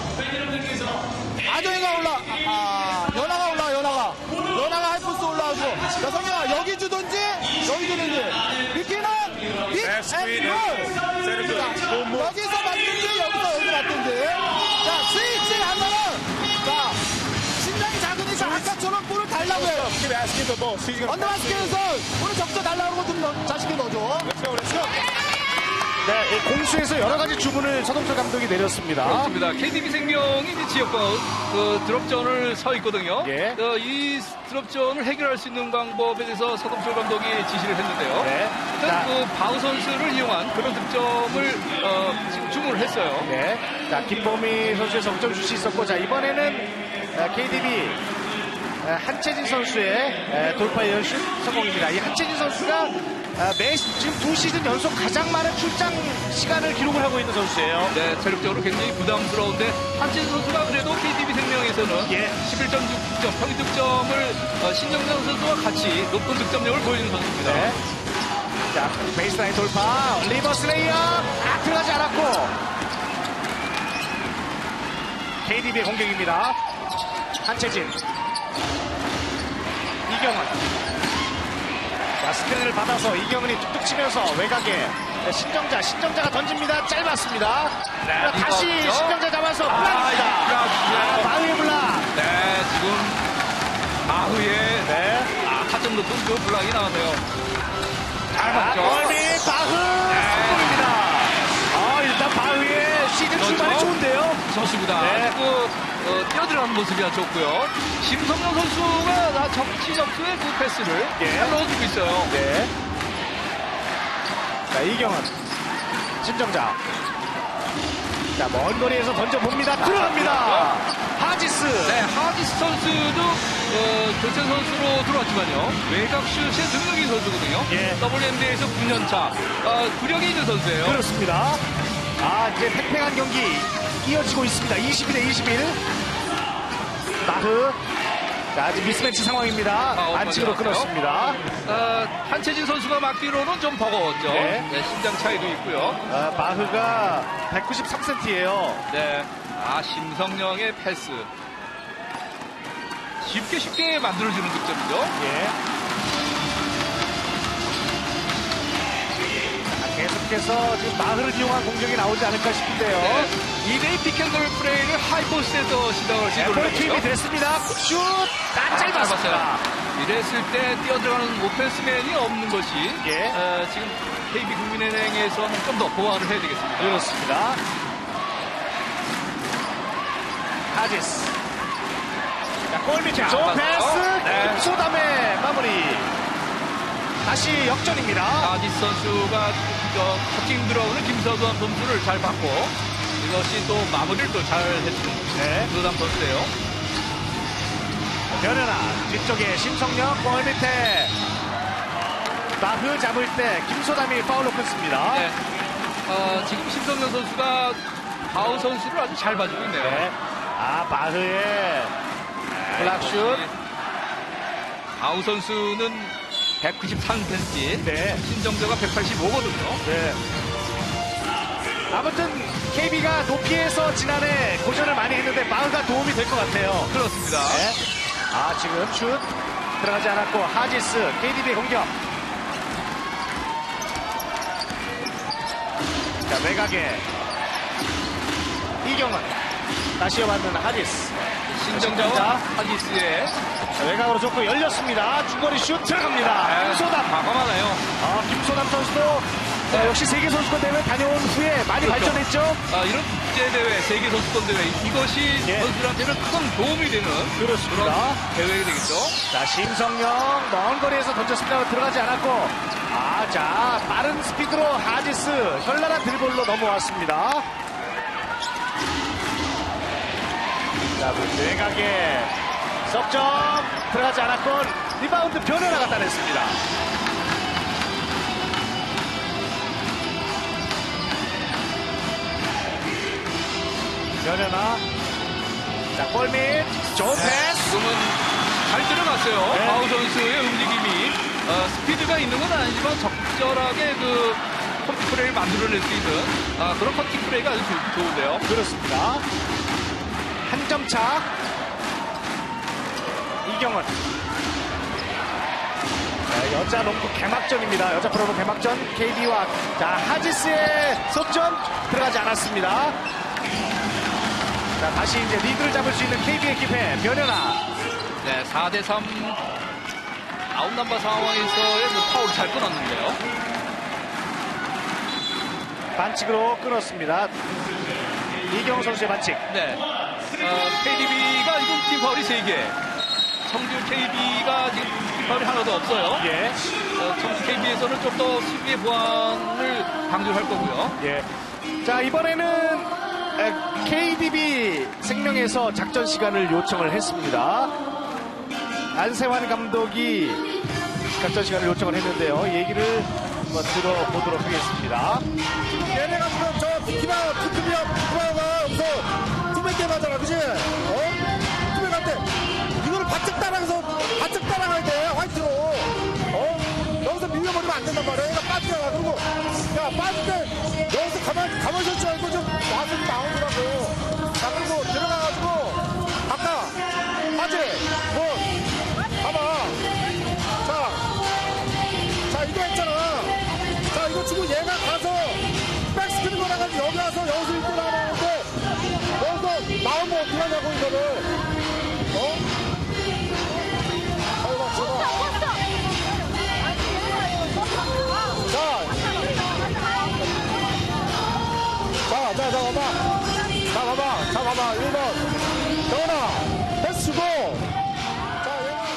아정이가 올라 아 연하가 올라 연하가 연하가 하이포스 올라가고 자 성영아 여기 주든지 여기 주든지 비키는 Last screen 빅앤롤 and set it up. 여기서 맞든지 여기서 여기 맞든지 자 스위치 하면은 자 심장이 작으니까 아까처럼 볼을 달라고 해요 Keep asking the ball. He's gonna. 언더바스켓에서 오늘 적자 달라고 좀 넣- 자식이 넣어줘. Let's go. Let's go. 네, 이 공수에서 여러 가지 주문을 서동철 감독이 내렸습니다. 그렇습니다. 케이디비 생명이 이제 지역과 그 드롭존을 서 있거든요. 예. 어, 이 드롭존을 해결할 수 있는 방법에 대해서 서동철 감독이 지시를 했는데요. 네. 일단 자, 그 바우 선수를 이용한 그런 득점을 어, 지금 주문을 성공을 했어요. 네. 자, 김보미 선수의 석점 슛이 있었고, 자, 이번에는 케이디비 한채진 선수의 돌파 연슛 성공입니다. 이 한채진 선수가 매 지금 두 시즌 연속 가장 많은 출장 시간을 기록을 하고 있는 선수예요. 네, 체력적으로 굉장히 부담스러운데 한진 선수가 그래도 케이디비 생명에서는 예. 십일 점 육 점 평균 득점을 어, 신정장 선수와 같이 높은 득점력을 보여주는 선수입니다. 네. 자, 베이스라인 돌파, 리버스 레이업, 아, 들어가지 않았고. 케이디비의 공격입니다. 한채진. 이경은. 자, 스크린을 받아서 이경은이 툭툭 치면서 외곽에 신정자, 신정자가 던집니다. 짧았습니다. 네, 다시 리버스죠? 신정자 잡아서 아, 블락입니다. 이 블락이죠. 아, 바위의 블락. 네, 지금 아후에 네. 아, 타점 높은 그 블락이 나와서요. 잘 자, 맞죠? 골밑 바흐 성공입니다. 아, 일단 바흐의 시즌 그렇죠. 출발이 좋은데요. 좋습니다. 네. 그, 어, 뛰어들어가는 모습이 아주 좋고요. 심성영 선수가 나 정치적수의 그 패스를 예. 잘 넣어주고 있어요. 네. 자, 이경은. 신정자. 자, 먼 거리에서 던져봅니다. 들어갑니다. 하지스. 네, 하지스 선수도 어, 교체 선수로 들어왔지만요. 외곽슛에 능력인 선수거든요. 예. 더블유엔비에이에서 구 년 차. 어, 구력이 있는 선수예요. 그렇습니다. 아, 이제 팽팽한 경기 이어지고 있습니다. 이십일 대 이십일. 나흐. 자, 아직 미스매치 상황입니다. 아, 안치로 먼저 끊었습니다. 어, 한채진 선수가 맞기로는 좀 버거웠죠. 네. 네, 신장 차이도 있고요. 아, 바흐가 백구십삼 센티미터예요. 네. 아, 심성영의 패스. 쉽게 쉽게 만들어주는 득점이죠. 예. 자, 계속해서 지금 마흐를 이용한 공격이 나오지 않을까 싶은데요. 네. 이 대이 피켄돌 플레이를 하이포스트에서 시작을 시도를 볼 투입이 해보죠. 됐습니다. 슛! 딱 짧았습니다. 이랬을 때 뛰어들어가는 오펜스맨이 없는 것이 예. 어, 지금 케이비 국민은행에서는 좀 더 보완을 해야 되겠습니다. 그렇습니다. 하지스. 자, 골밑 자, 좋은 맞아요. 패스. 네. 김소담의 마무리. 다시 역전입니다. 아디스 선수가 저 커팅 들어오는 김서두한 선수를 잘 받고 이것이 또 마무리를 또 잘 해주는 네. 김서담 선수예요. 변현아 뒤쪽에 심성영 골 밑에 마흐 잡을 때 김소담이 파울로 끊습니다. 네. 어, 지금 심성현 선수가 바우 선수를 아주 잘 봐주고 있네요. 네. 아, 마흐의 블락슛. 바우 선수는 백구십삼 센티미터, 네. 신정재가 백팔십오거든요. 네. 아무튼 케이비가 높이에서 지난해 고전을 많이 했는데 마흐가 도움이 될 것 같아요. 그렇습니다. 네. 아, 지금 슛 들어가지 않았고 하지스 케이디비의 공격. 자, 외곽에 이경은 다시 이어받는 하지스. 신정재와 하지스의 자, 외곽으로 줬고 열렸습니다. 중거리 슛 들어갑니다. 김소담. 과감하네요. 아, 김소담 선수도 자, 역시 세계선수권 대회 다녀온 후에 많이 그렇죠. 발전했죠. 아, 이런 국제대회, 세계선수권대회 이것이 예. 선수들한테는 큰 도움이 되는 그렇습니다. 그런 대회가 되겠죠. 자, 심성영 먼 거리에서 던졌습니다. 들어가지 않았고 아, 자, 빠른 스피드로 하지스 현란한 드리블로 넘어왔습니다. 자, 외곽에 석점 들어가지 않았고 리바운드 변현아가 따냈습니다. 변현아. 자, 골밑 좋은 패스. 지금은 잘 들어갔어요. 네. 바우 선수의 움직임이 어, 스피드가 있는 건 아니지만 적절하게 그 커팅 플레이를 만들어낼 수 있는 아, 그런 커팅 플레이가 아주 좋- 좋은데요. 그렇습니다. 한 점 차. 이경은. 자, 여자 농구 개막전입니다. 여자 프로농구 개막전 케이비와 자, 하지스의 석점 들어가지 않았습니다. 자, 다시 이제 리드를 잡을 수 있는 케이비의 기회 변현아. 네, 사 대 삼 아웃 넘버 상황에서의 그 파울 잘 끊었는데요. 반칙으로 끊었습니다. 이경 선수의 반칙. 네, 어, 케이디비가 지금 팀 파울이 세 개. 청주 케이비가 지금 팀 파울이 하나도 없어요. 예. 어, 청주 케이비에서는 좀 더 수비의 보완을 강조할 거고요. 예. 자, 이번에는 케이디비 생명에서 작전 시간을 요청을 했습니다. 안세환 감독이 작전 시간을 요청을 했는데요. 얘기를 한번 들어보도록 하겠습니다. 얘네가 지금 저 피키바, 피키비야, 피키바가 여기서 투맨 게임 하잖아, 그지? 어? 투맨 할 때, 이거를 바짝 따라가서, 바짝 따라가야 돼, 화이트로. 어? 여기서 밀려버리면 안 된단 말이야. 얘가 빠지잖아. 그리고, 야, 빠질 때, 여기서 가만, 가만히 있을 줄 알고 좀 와서 좀 나오더라고. 자, 그리고 들어가가지고, 아까, 빠지, 뭐, 봐봐. 자, 자, 이거 했잖아. 자, 이거 지금 얘가 가서 백스크린 걸어가지고 여기 와서 여기서 일 등 하는데 여기서 나오면 어떡하냐고 이거를. 어? 아이고, 제가. 자. 자, 자, 자, 봐봐. 자, 봐봐. 자, 봐봐. 일 번. 정원아, 패스 주고. 자, 얘가.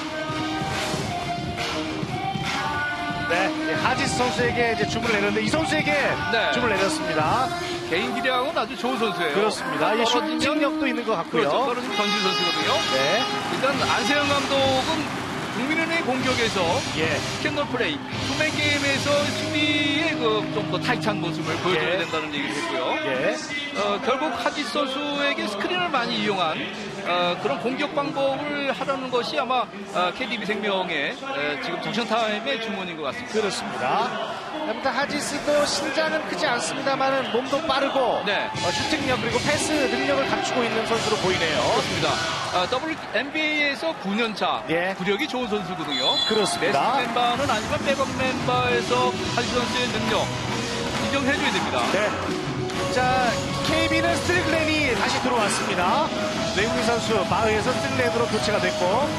네, 하지스 선수에게 이제 주문을 내렸는데 이 선수에게 네. 주문을 내렸습니다. 개인 기량은 아주 좋은 선수예요. 그렇습니다. 이 떨어지면- 슈팅력도 있는 것 같고요. 그렇죠. 떨어지면 던진 선수거든요. 네, 일단 안세영 감독은 국민은행 공격에서 예, 스캔널 플레이, 투맨 게임에서 수비의 그 좀 더 타이트한 모습을 보여줘야 예. 된다는 얘기를 했고요. 예. 어, 결국 하지스 선수에게 스크린을 많이 이용한 어, 그런 공격 방법을 하라는 것이 아마 어, 케이디비 생명의 에, 지금 정션타임의 주문인 것 같습니다. 그렇습니다. 아무튼 하지스도 신장은 크지 않습니다만은 몸도 빠르고 네. 어, 슈팅력 그리고 패스 능력을 갖추고 있는 선수로 보이네요. 그렇습니다. 어, 더블 엔비에이에서 구 년 차 예. 구력이 좋은 선수거든요. 그렇습니다. 베스트 멤버는 아니지만 백업 멤버에서 하지스 선수의 능력 인정해줘야 됩니다. 네. 자, 케이비는 스틸글렌이 다시 들어왔습니다. 외국인 선수 마흐에서 스틸글렌으로 교체가 됐고.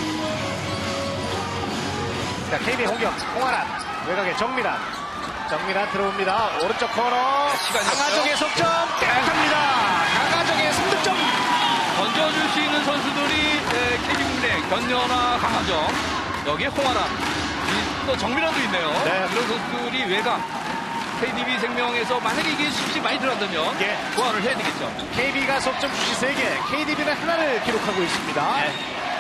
자, 케이비 공격 홍아란 외곽에 정미란. 정미란 들어옵니다. 오른쪽 코너. 시간이 강하정의 석점 깨끗합니다. 강하정의 삼 득점. 던져줄 수 있는 선수들이 케이비 국내 견녀나 강하정, 여기에 홍아람, 이- 또 정민환도 있네요. 네. 이런 선수들이 외곽 케이디비 생명에서 만약에 이게 슛이 많이 들어간다면 예. 보완을 해야 되겠죠. 케이비가 석점 슛이 세 개, 케이디비는 하나를 기록하고 있습니다. 네.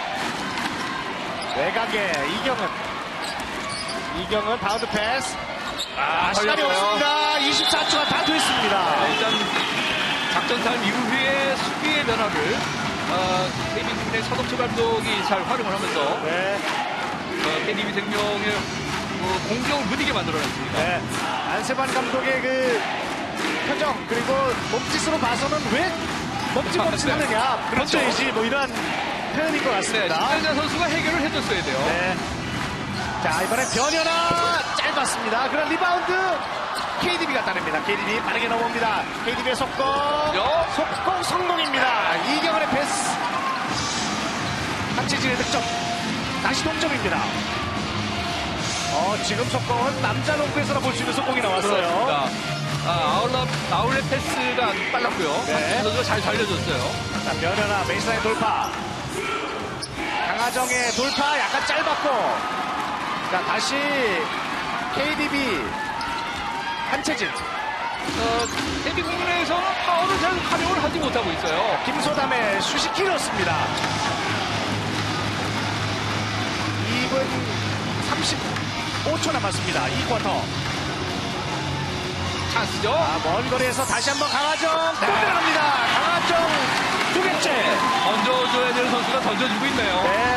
외곽에 이경은. 이경은 바운드 패스. 아, 시간이 걸렸어요. 없습니다. 이십사 초가 다 됐습니다. 일단 작전 타임 이후에 수비의 변화를 어, 케이비 국내 서덕철 감독이 잘 활용을 하면서 네. 어, 케이디비 생명의 어, 공격을 무디게 만들어냈습니다. 네. 안세반 감독의 그 표정 그리고 몸짓으로 봐서는 왜 멈칫멈칫하느냐 그렇죠. 그렇죠이지 뭐 이런 표현인 것 네, 같습니다. 신장자 선수가 해결을 해줬어야 돼요. 네. 자, 이번엔 변현아 짧았습니다. 그런 리바운드 케이디비가 따냅니다. 케이디비 빠르게 넘어옵니다. 케이디비의 속공 요. 속공 성공입니다. 이경은의 패스 한채진의 득점 다시 동점입니다. 어, 지금 속공은 남자 농구에서나 볼 수 있는 속공이 나왔어요. 그렇습니다. 아, 아울렛, 아울렛 패스가 빨랐고요. 네. 한준 선수가 잘 살려줬어요. 자, 변현아 베이스라인 돌파. 강하정의 돌파 약간 짧았고. 자, 다시 케이디비 한채진. 어, 케이비 국내에서는 파워를 잘 활용을 하지 못하고 있어요. 김소담의 슛이 길었습니다. 이 분 삼십오 초 남았습니다. 이 쿼터. 찬스죠? 아, 먼 거리에서 다시 한번 강하정 또 들어갑니다. 강하정 두 개째. 던져줘야 되는 선수가 던져주고 있네요. 네.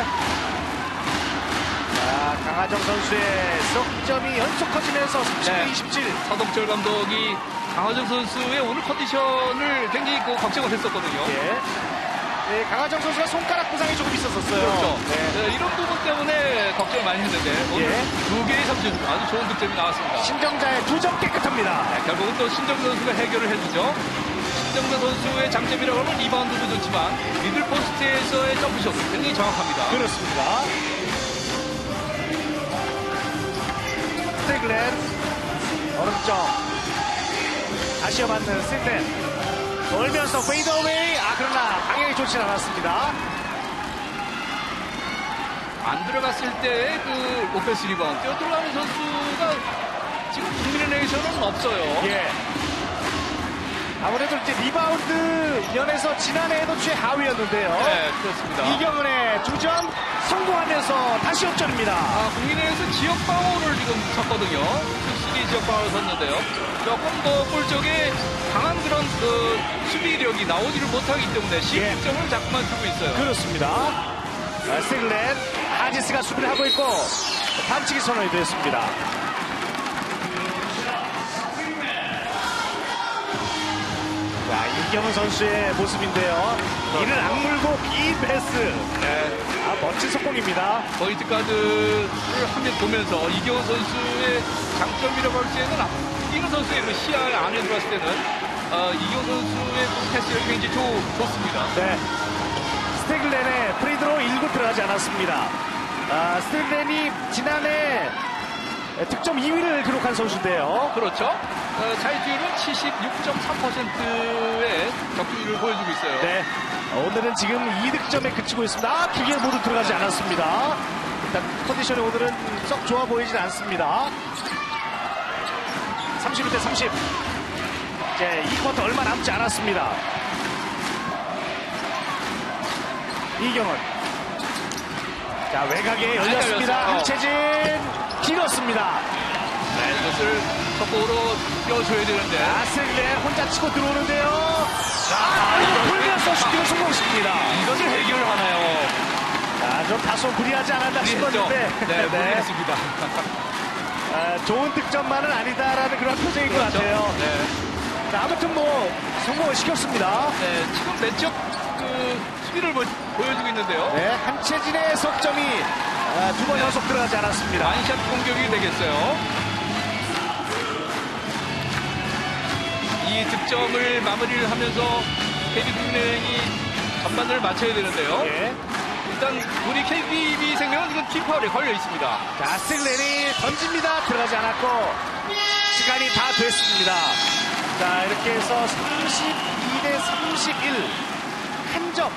자, 강하정 선수의 석점이 연속 커지면서 삼십 대 네. 이십칠. 서동철 감독이 강화정 선수의 오늘 컨디션을 굉장히 그 걱정을 했었거든요. 예. 네, 강하정 선수가 손가락 부상이 조금 있었었어요. 그렇죠. 네. 네, 이런 부분 때문에 걱정을 많이 했는데 오늘 예. 두 개의 삼점 아주 좋은 득점이 나왔습니다. 신정자의 두 점 깨끗합니다. 네, 결국은 또 신정 선수가 해결을 해주죠. 신정자 선수의 장점이라고 하면 리바운드도 좋지만 미들 포스트에서의 점프슛 굉장히 정확합니다. 그렇습니다. 스테글렌 오른쪽 다시 맞는 스테글렌 돌면서 페이드어웨이. 아, 그러나 방향이 좋진 않았습니다. 안 들어갔을 때의 그 오펜스 리바운드 뛰어 들어가는 선수가 지금 국민은행에서는 없어요. 예. 아무래도 이제 리바운드 면에서 지난해에도 최하위였는데요. 네, 그렇습니다. 이경은의 두 점 성공하면서 다시 역전입니다. 아, 국민의에서 지역 방어를 지금 쳤거든요. 수비리 지역 방어를 섰는데요. 조금 더 볼 쪽에 강한 그런 그 수비력이 나오지를 못하기 때문에 십육 점을 자꾸만 주고 있어요. 그렇습니다. 아, 스틸렛 하지스가 수비를 하고 있고 반칙이 선언이 됐습니다. 자, 이경은 선수의 모습인데요. 이를 악물고 긴 패스. 네. 아, 멋진 속공입니다. 포인트 가드를 한번 보면서 이경원 선수의 장점이라고 할 때는 이경원 선수의 그 시야 안에 들어갔을 때는 어, 이경원 선수의 그 패스력이 굉장히 좋, 좋습니다. 네. 스테글렌의 프리드로 일 구 들어가지 않았습니다. 아, 스테글렌이 지난해 득점 이 위를 기록한 선수인데요. 그렇죠. 어, 자유투율은 칠십육 점 삼 퍼센트의 적중률을 보여주고 있어요. 네. 어, 오늘은 지금 이 득점에 그치고 있습니다. 아, 두 개 모두 들어가지 않았습니다. 일단 컨디션이 오늘은 썩 좋아 보이진 않습니다. 삼십일 대 삼십. 이제 이 쿼터 얼마 남지 않았습니다. 이경원. 자, 외곽에 열렸습니다. 열렸어요. 한채진 길었습니다. 네, 이것을 속공으로 띄워줘야 되는데. 아슬레 혼자 치고 들어오는데요. 아, 이거 돌면서 슈팅을 성공시킵니다. 이것을 해결하나요? 아, 좀 다소 무리하지 않았나 싶었는데. 네, 모르겠습니다. 아, 좋은 득점만은 아니다라는 그런 표정인 것 같아요. 네. 자, 아무튼 뭐 성공을 시켰습니다. 네, 지금 매적 그 수비를 보, 보여주고 있는데요. 네, 한채진의 석점이 아, 두 번 연속 들어가지 않았습니다. 완샷 공격이 되겠어요. 이 득점을 마무리를 하면서 케이비비생명이 전반을 마쳐야 되는데요. 예. 일단 우리 케이비비생명은 지금 키퍼에 걸려 있습니다. 자, 스틸렌이 던집니다. 들어가지 않았고 시간이 다 됐습니다. 자, 이렇게 해서 삼십이 대 삼십일 한 점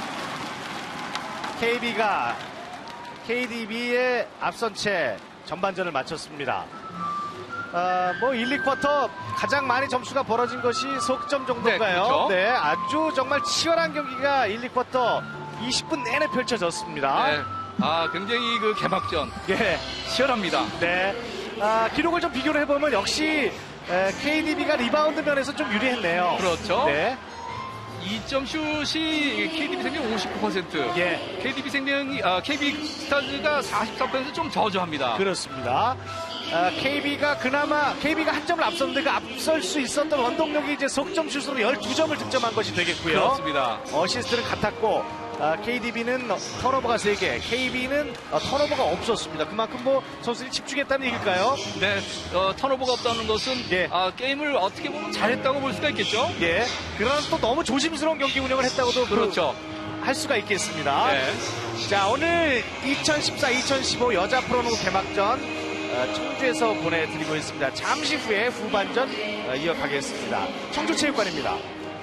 케이비가 케이디비에 앞선 채 전반전을 마쳤습니다. 아, 뭐 일, 이 쿼터 가장 많이 점수가 벌어진 것이 석점 정도인가요? 네, 그렇죠. 네, 아주 정말 치열한 경기가 일, 이 쿼터 이십 분 내내 펼쳐졌습니다. 네. 아, 굉장히 그 개막전 예. 치열합니다. 네. 아, 기록을 좀 비교를 해보면 역시 에, 케이디비가 리바운드 면에서 좀 유리했네요. 그렇죠. 네. 이 점 슛이 케이비비생명 오십구 퍼센트, 예. 케이비비생명이 아, 케이비스타즈가 사십사 퍼센트 좀 저조합니다. 그렇습니다. 아, 케이비가 그나마 케이비가 한 점을 앞섰는데 그 앞설 수 있었던 원동력이 이제 석점 슛으로 열두 점을 득점한 것이 되겠고요. 그렇습니다. 어시스트는 같았고 아, 케이디비는 턴오버가 세 개, 케이비는 어, 턴오버가 없었습니다. 그만큼 뭐 선수들이 집중했다는 얘기일까요? 네, 어, 턴오버가 없다는 것은 예. 아, 게임을 어떻게 보면 잘했다고 볼 수가 있겠죠. 예. 그러나 또 너무 조심스러운 경기 운영을 했다고도 그- 그렇죠. 할 수가 있겠습니다. 네. 자, 오늘 이천십사 이천십오 여자 프로농구 개막전 어, 청주에서 보내드리고 있습니다. 잠시 후에 후반전 어, 이어가겠습니다. 청주체육관입니다.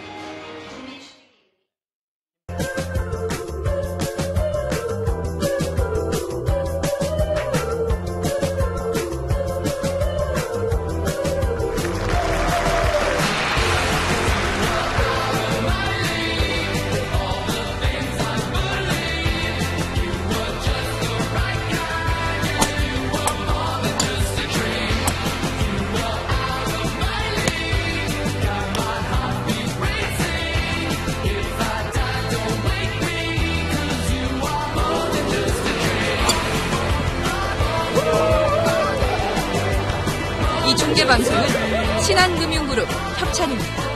이 중계 방송은 신한금융그룹 협찬입니다.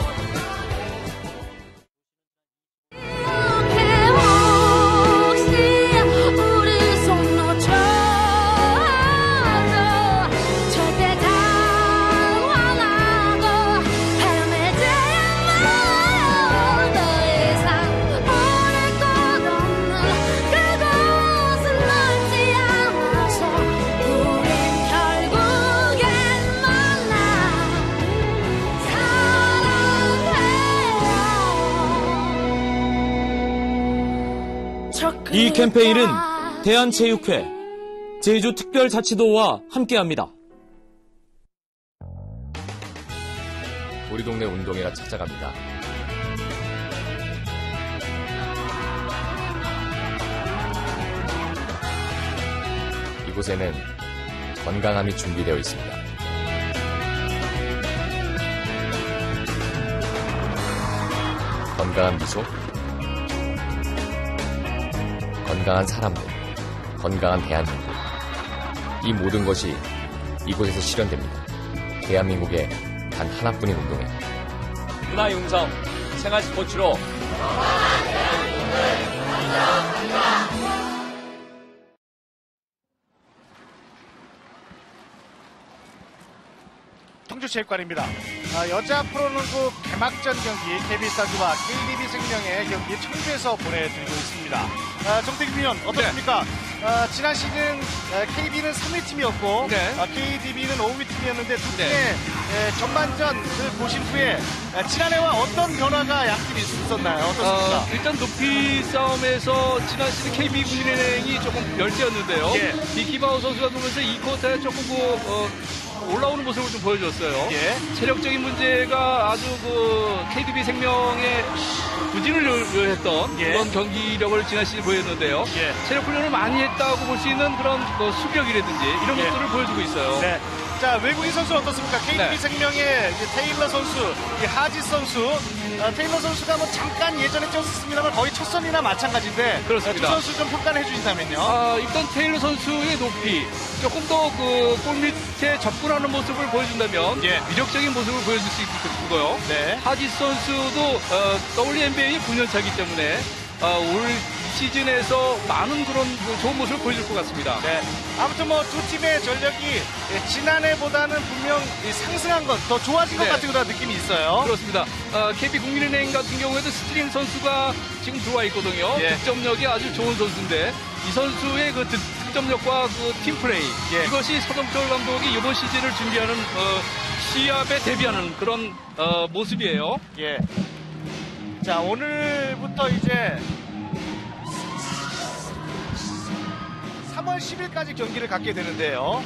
이 캠페인은 대한체육회, 제주특별자치도와 함께합니다. 우리 동네 운동회가 찾아갑니다. 이곳에는 건강함이 준비되어 있습니다. 건강한 미소, 건강한 사람들, 건강한 대한민국. 이 모든 것이 이곳에서 실현됩니다. 대한민국의 단 하나뿐인 운동회. 문화융성, 생활스포츠로 청주체육관입니다. 아, 여자 프로농구 개막전 경기 케이비에스아즈와 케이디비생명의 경기 청주에서 보내드리고 있습니다. 아, 정태균 위원 어떻습니까? 네. 아, 지난 시즌 아, 케이비는 삼 위 팀이었고 네. 아, 케이디비는 오 위 팀이었는데 두 팀의 네. 에, 전반전을 보신 후에 아, 지난해와 어떤 변화가 양팀이 있었나요? 어떻습니까? 어, 일단 높이 싸움에서 지난 시즌 케이비 국민은행이 조금 열세였는데요. 예. 비키바우 선수가 보면서 이 쿼터에 조금 그, 어, 올라오는 모습을 좀 보여줬어요. 예. 체력적인 문제가 아주 그 케이디비 생명의 부진을 요했던 예. 그런 경기력을 지난 시즌 보였는데요. 예. 체력 훈련을 많이 했다고 볼 수 있는 그런 그 수비력이라든지 이런 예. 것들을 보여주고 있어요. 네. 자, 외국인 선수 어떻습니까? 네. 케이디비생명의 이제 테일러 선수, 이 하지 선수. 어, 테일러 선수가 뭐 잠깐 예전에 뛰었습니다만 거의 첫 선이나 마찬가지인데 그렇습니다. 두 선수 좀 평가를 해주신다면요. 아, 일단 테일러 선수의 높이 조금 더 그 골 밑에 접근하는 모습을 보여준다면 예. 위력적인 모습을 보여줄 수 있고요. 네. 하지 선수도 어, 더블유엔비에이 구 년 차이기 때문에 어, 올 시즌에서 많은 그런 그 좋은 모습을 보여줄 것 같습니다. 네. 아무튼 뭐 두 팀의 전력이 예, 지난해보다는 분명 이 상승한 것, 더 좋아진 것 네. 같은 그런 느낌이 있어요. 그렇습니다. 어, 케이비 국민은행 같은 경우에도 스트링 선수가 지금 들어와 있거든요. 예. 득점력이 아주 좋은 선수인데 이 선수의 그 득, 득점력과 그 팀플레이 예. 이것이 서정철 감독이 이번 시즌을 준비하는 어, 시합에 대비하는 그런 어, 모습이에요. 예. 자, 오늘부터 이제 삼월 십일까지 경기를 갖게 되는데요.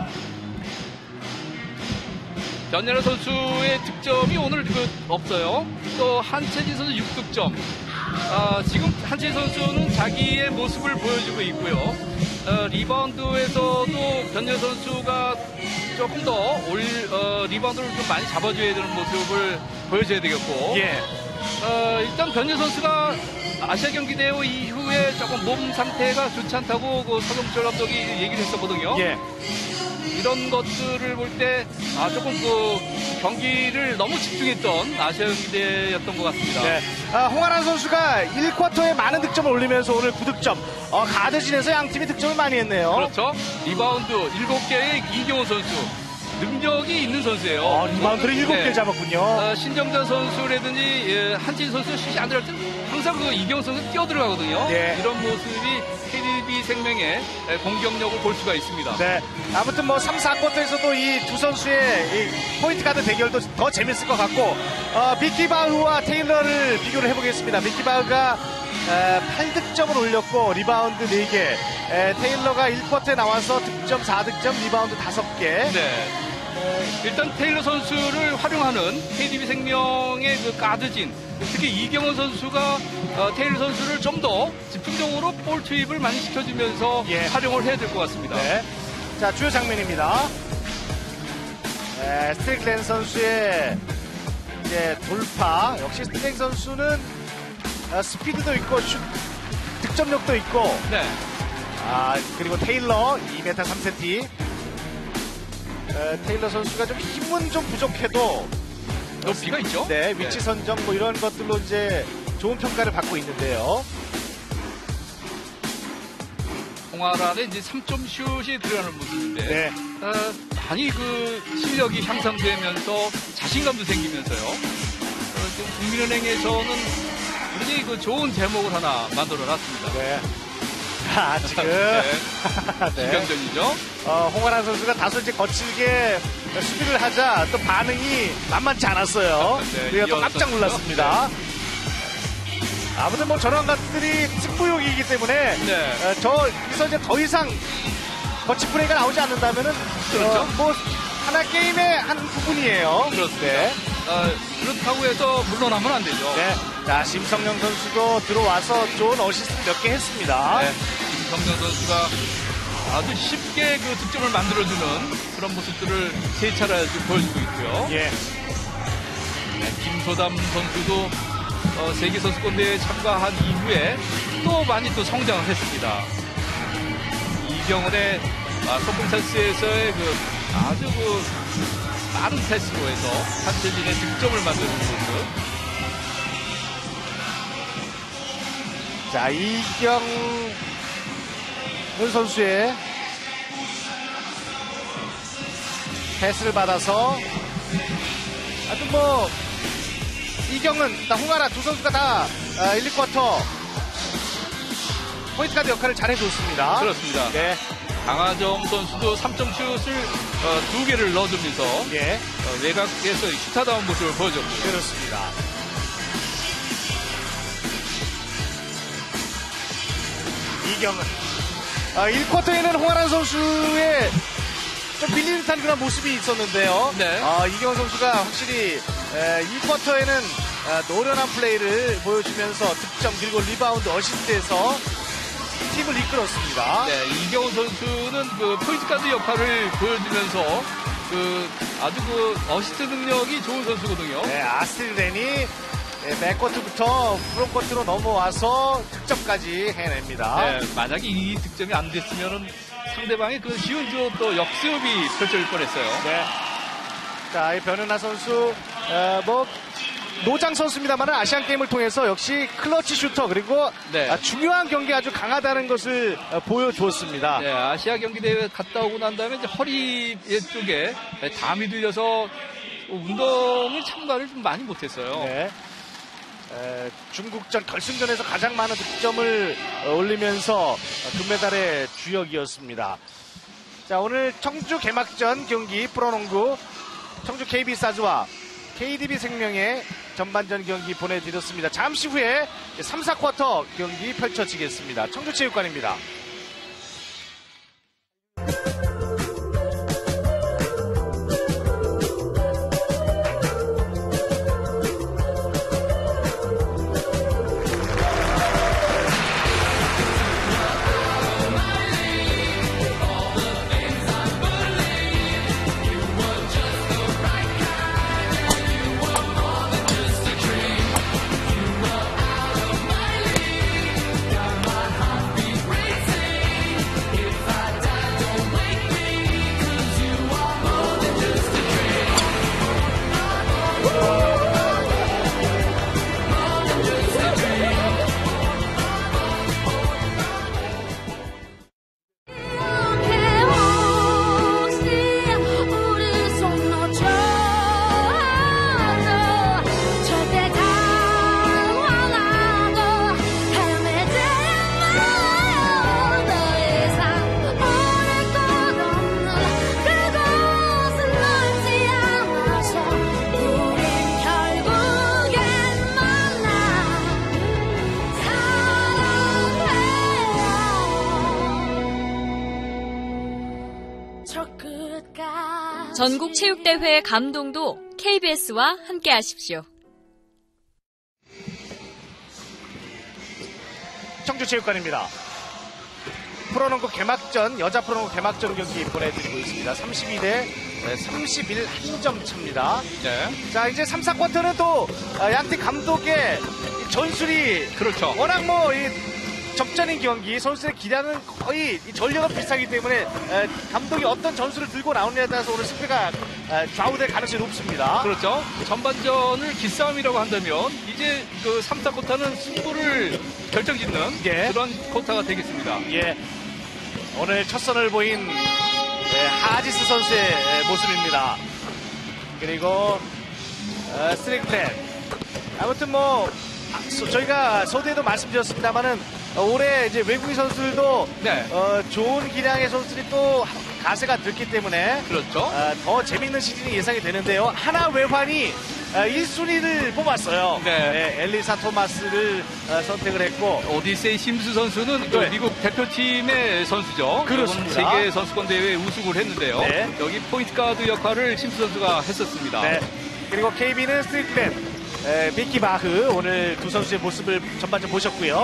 변현아 선수의 득점이 오늘 그 없어요. 또 한채진 선수 육 득점. 아, 지금 한채진 선수는 자기의 모습을 보여주고 있고요. 어, 리바운드에서도 변현아 선수가 조금 더 올, 어, 리바운드를 좀 많이 잡아줘야 되는 모습을 보여줘야 되겠고. 예. 어, 일단 변현 선수가 아시아 경기 대회 이후에 조금 몸 상태가 좋지 않다고 그 서정철 감독이 얘기를 했었거든요. 예. 이런 것들을 볼 때 아, 조금 그 경기를 너무 집중했던 아시아 경기 대회였던 것 같습니다. 네. 아, 홍아란 선수가 일 쿼터에 많은 득점을 올리면서 오늘 구 득점. 어, 가드진에서 양 팀이 득점을 많이 했네요. 그렇죠. 리바운드 일곱 개의 이경호 선수. 능력이 있는 선수예요. 어, 리바운드를 일곱 개 네. 잡았군요. 어, 신정자 선수라든지 예, 한진 선수 슛이 안 들어갈 때 항상 그 이경 선수 뛰어 들어가거든요. 네. 이런 모습이 케이디비 생명의 예, 공격력을 볼 수가 있습니다. 네. 아무튼 뭐 삼, 사 쿼터에서도 이 두 선수의 이 포인트 가드 대결도 더 재밌을 것 같고, 어, 비키바흐와 테일러를 비교를 해보겠습니다. 비키바흐가 에, 팔 득점을 올렸고 리바운드 네 개, 에, 테일러가 일 쿼터에 나와서 득점 사 득점, 리바운드 다섯 개. 네. 일단 테일러 선수를 활용하는 케이디비 생명의 그 가드진, 특히 이경원 선수가 어, 테일러 선수를 좀 더 집중적으로 볼 투입을 많이 시켜주면서 예. 활용을 해야 될 것 같습니다. 네. 자, 주요 장면입니다. 네, 스트릭렌 선수의 이제 돌파. 역시 스트릭렌 선수는 어, 스피드도 있고 슛 득점력도 있고. 네. 아, 그리고 테일러 이 미터 삼 센티미터. 에, 테일러 선수가 좀 힘은 좀 부족해도 높이가 있죠? 네, 위치 선정 뭐 이런 것들로 이제 좋은 평가를 받고 있는데요. 홍아란의 이제 삼 점 슛이 들어가는 모습인데 네. 어, 많이 그 실력이 향상되면서 자신감도 생기면서요. 어, 좀 국민은행에서는 굉장히 그 좋은 제목을 하나 만들어놨습니다. 네. 자, 지금 네. 네. 신경전이죠. 어, 홍아란 선수가 다소 이제 거칠게 수비를 하자 또 반응이 만만치 않았어요. 네, 우리가 또 이어서 깜짝 놀랐습니다. 아무튼 뭐 저런 것들이 승부욕이기 때문에 네. 어, 저 여기서 이제 더 이상 거친 플레이가 나오지 않는다면은 그렇죠. 어, 뭐 하나 게임의 한 부분이에요. 그렇습니다. 네. 어, 그렇다고 해서 물러나면 안 되죠. 네. 자, 심성영 선수도 들어와서 좋은 어시스트 몇 개 했습니다. 네. 김성년 선수가 아주 쉽게 쉽게 그 득점을 만들어주는 그런 모습들을 세 차례 보여주고 있고요. 예. 네, 김소담 선수도 어, 세계선수권대회에 참가한 이후에 또 많이 또 성장을 했습니다. 이경은의 아, 소품 패스에서의 그 아주 그 빠른 패스로 해서 한재진의 득점을 만드는 모습. 자, 이경은 선수의 패스를 받아서 아주 뭐 이경은, 홍아라 두 선수가 다 일, 이 쿼터 포인트가드 역할을 잘해줬습니다. 그렇습니다. 네. 강하정 선수도 삼 점 슛을 어, 두 개를 넣어주면서 예. 어, 외곽에서 슈타다운 모습을 보여줬고요. 그렇습니다. 이경은 아, 일 쿼터에는 홍아란 선수의 좀 밀리는 듯한 그런 모습이 있었는데요. 네. 아, 이경은 선수가 확실히 에, 일 쿼터에는 아, 노련한 플레이를 보여주면서 득점 그리고 리바운드 어시스트에서 팀을 이끌었습니다. 네, 이경훈 선수는 그 포인트 가드 역할을 보여주면서 그 아주 그 어시스트 능력이 좋은 선수거든요. 네, 아스틸 렌이 백코트부터 프론코트로 넘어와서 득점까지 해냅니다. 네, 만약에 이 득점이 안 됐으면은 상대방의 그 쉬운 또 역습이 펼쳐질 뻔했어요. 네. 자, 이 변은하 선수, 어, 뭐, 노장 선수입니다만 아시안 게임을 통해서 역시 클러치 슈터 그리고 네. 아, 중요한 경기에 아주 강하다는 것을 어, 보여줬습니다. 네, 아시아 경기 대회 갔다 오고 난 다음에 이제 허리 쪽에 담이 들려서 운동을 참가를 좀 많이 못했어요. 네. 에, 중국전 결승전에서 가장 많은 득점을 어, 올리면서 어, 금메달의 주역이었습니다. 자, 오늘 청주 개막전 경기 프로농구 청주 케이비사즈와 케이디비 생명의 전반전 경기 보내드렸습니다. 잠시 후에 삼, 사 쿼터 경기 펼쳐지겠습니다. 청주체육관입니다. 전국체육대회의 감동도 케이비에스와 함께 하십시오. 청주체육관입니다. 프로농구 개막전, 여자 프로농구 개막전 경기 보내드리고 있습니다. 삼십이 대 삼십일 한 점 차입니다. 네. 자, 이제 삼, 사 쿼터는 또 양팀 감독의 전술이 그렇죠. 워낙 뭐 이 접전인 경기, 선수의 기량은 거의 전력은 비슷하기 때문에 감독이 어떤 전술을 들고 나오느냐에 따라서 오늘 승패가 좌우될 가능성이 높습니다. 그렇죠. 전반전을 기싸움이라고 한다면 이제 그 삼, 사 쿼터는 승부를 결정짓는 예. 그런 쿼터가 되겠습니다. 예. 오늘 첫 선을 보인 하지스 선수의 모습입니다. 그리고 스트릭팬. 아무튼 뭐 저희가 서두에도 말씀드렸습니다만은 올해 이제 외국인 선수들도 네. 어, 좋은 기량의 선수들이 또 가세가 됐기 때문에 그렇죠. 어, 더 재밌는 시즌이 예상이 되는데요. 하나 외환이 어, 일 순위를 뽑았어요. 네. 네, 엘리사 토마스를 어, 선택을 했고 오디세이 심스 선수는 그 네. 미국 대표팀의 선수죠. 그렇습니다. 이번 세계 선수권 대회에 우승을 했는데요. 네. 여기 포인트 가드 역할을 심스 선수가 했었습니다. 네. 그리고 케이비는 스트릭맨 미키 바흐 오늘 두 선수의 모습을 전반전 보셨고요.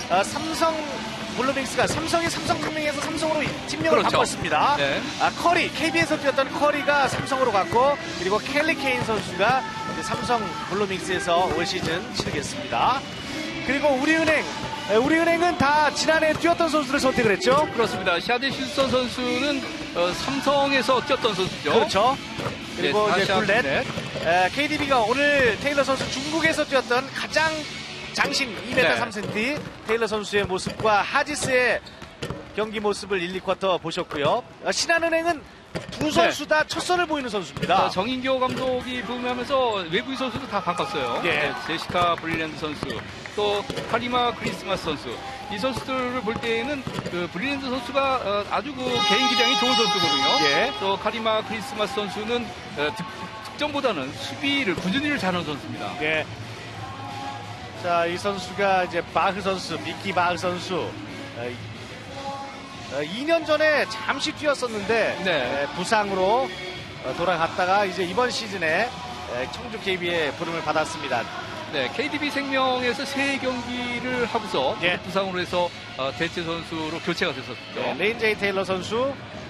어, 삼성 블루밍스가 삼성이 삼성생명에서 삼성으로 팀명을 그렇죠. 바꿨습니다. 네. 아, 커리, 케이비에스에서 뛰었던 커리가 삼성으로 갔고, 그리고 켈리 케인 선수가 이제 삼성 블루밍스에서 올 시즌 치르겠습니다. 그리고 우리은행, 에, 우리은행은 다 지난해 뛰었던 선수를 선택을 했죠. 그렇습니다. 샤데 슈스턴 선수는 어, 삼성에서 뛰었던 선수죠. 그렇죠. 그리고 네, 이제 다시 굴렛, 네. 에, 케이디비가 오늘 테일러 선수 중국에서 뛰었던 가장 장신 이 미터 네. 삼 센티미터 테일러 선수의 모습과 하지스의 경기 모습을 일, 이 쿼터 보셨고요. 어, 신한은행은 두 선수 다 첫 선을 보이는 선수입니다. 어, 정인교 감독이 부임하면서 외국인 선수도 다 바꿨어요. 예. 네, 제시카 브릴랜드 선수, 또 카리마 크리스마스 선수. 이 선수들을 볼 때에는 그 브릴랜드 선수가 어, 아주 그 개인 기량이 좋은 선수거든요. 예. 또 카리마 크리스마스 선수는 어, 득, 득점보다는 수비를 꾸준히 잘하는 선수입니다. 예. 자, 이 선수가 이제 바흐 선수, 미키 바흐 선수. 어, 이- 어, 이 년 전에 잠시 뛰었었는데 네. 에, 부상으로 어, 돌아갔다가 이제 이번 시즌에 에, 청주 케이비의 부름을 받았습니다. 네, 케이디비 생명에서 세 경기를 하고서 예. 부상으로 해서 어, 대체 선수로 교체가 됐었죠. 네, 레인 제이 테일러 선수,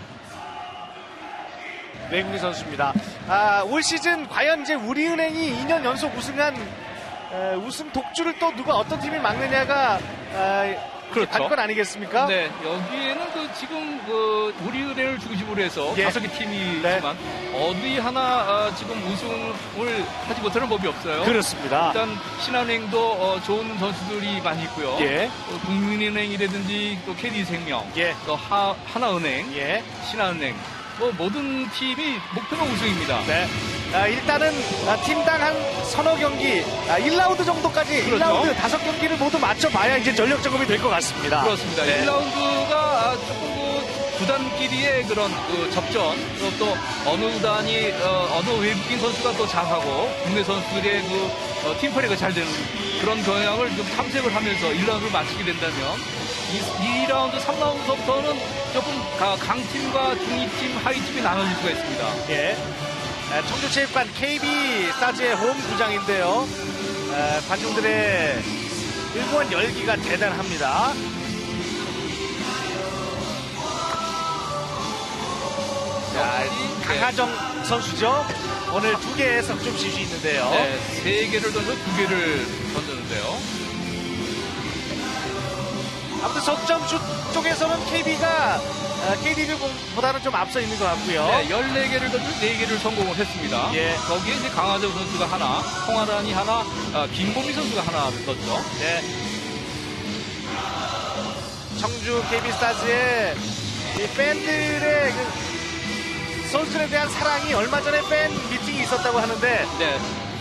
외국인 선수입니다. 아, 올 시즌 과연 이제 우리은행이 이 년 연속 우승한 에, 우승 독주를 또 누가 어떤 팀이 막느냐가 아, 그렇죠. 관건 아니겠습니까? 네, 여기에는 그 지금 그 우리은행을 중심으로 해서 예. 다섯 개 팀이지만 어디 하나 아, 지금 우승을 하지 못하는 법이 없어요. 그렇습니다. 일단 신한은행도 어, 좋은 선수들이 많이 있고요. 예. 또 국민은행이라든지 또 케이디생명, 예. 또 하, 하나은행, 예. 신한은행, 뭐 모든 팀이 목표가 우승입니다. 네. 아, 일단은 아, 팀당 한 서너 경기, 아, 일 라운드 정도까지 그렇죠. 일 라운드 다섯 경기를 모두 맞춰봐야 이제 전력 적응이 될 것 같습니다. 그렇습니다. 네. 일 라운드가 조금 그 구단끼리의 그런 그 접전, 그리고 또 어느 구단이 어, 어느 외국인 선수가 또 잘하고 국내 선수들의 그 어, 팀플레이가 잘 되는 그런 경향을 좀 탐색을 하면서 일 라운드를 마치게 된다면 이, 이 라운드, 삼 라운드서부터는 조금 가- 강팀과 중위팀, 하위팀이 나눠질 수가 있습니다. 예. 아, 청주체육관 케이비 스타즈의 홈 구장인데요. 아, 관중들의 응원 열기가 대단합니다. 자, 강하정 선수죠. 오늘 두 개의 석점 슛이 있는데요. 네, 세 개를 던져 두 개를 던졌는데요. 아무튼 석점 슛 쪽에서는 케이비가 케이디비보다는 좀 앞서 있는 것 같고요. 네, 열네 개를 던져 네 개를 성공을 했습니다. 예. 거기에 이제 강하정 선수가 하나, 홍아란이 하나, 아, 김보미 선수가 하나를 떴죠. 네. 청주 케이비 스타즈의 이 팬들의 그 선수들에 대한 사랑이 얼마 전에 팬 미팅이 있었다고 하는데 네.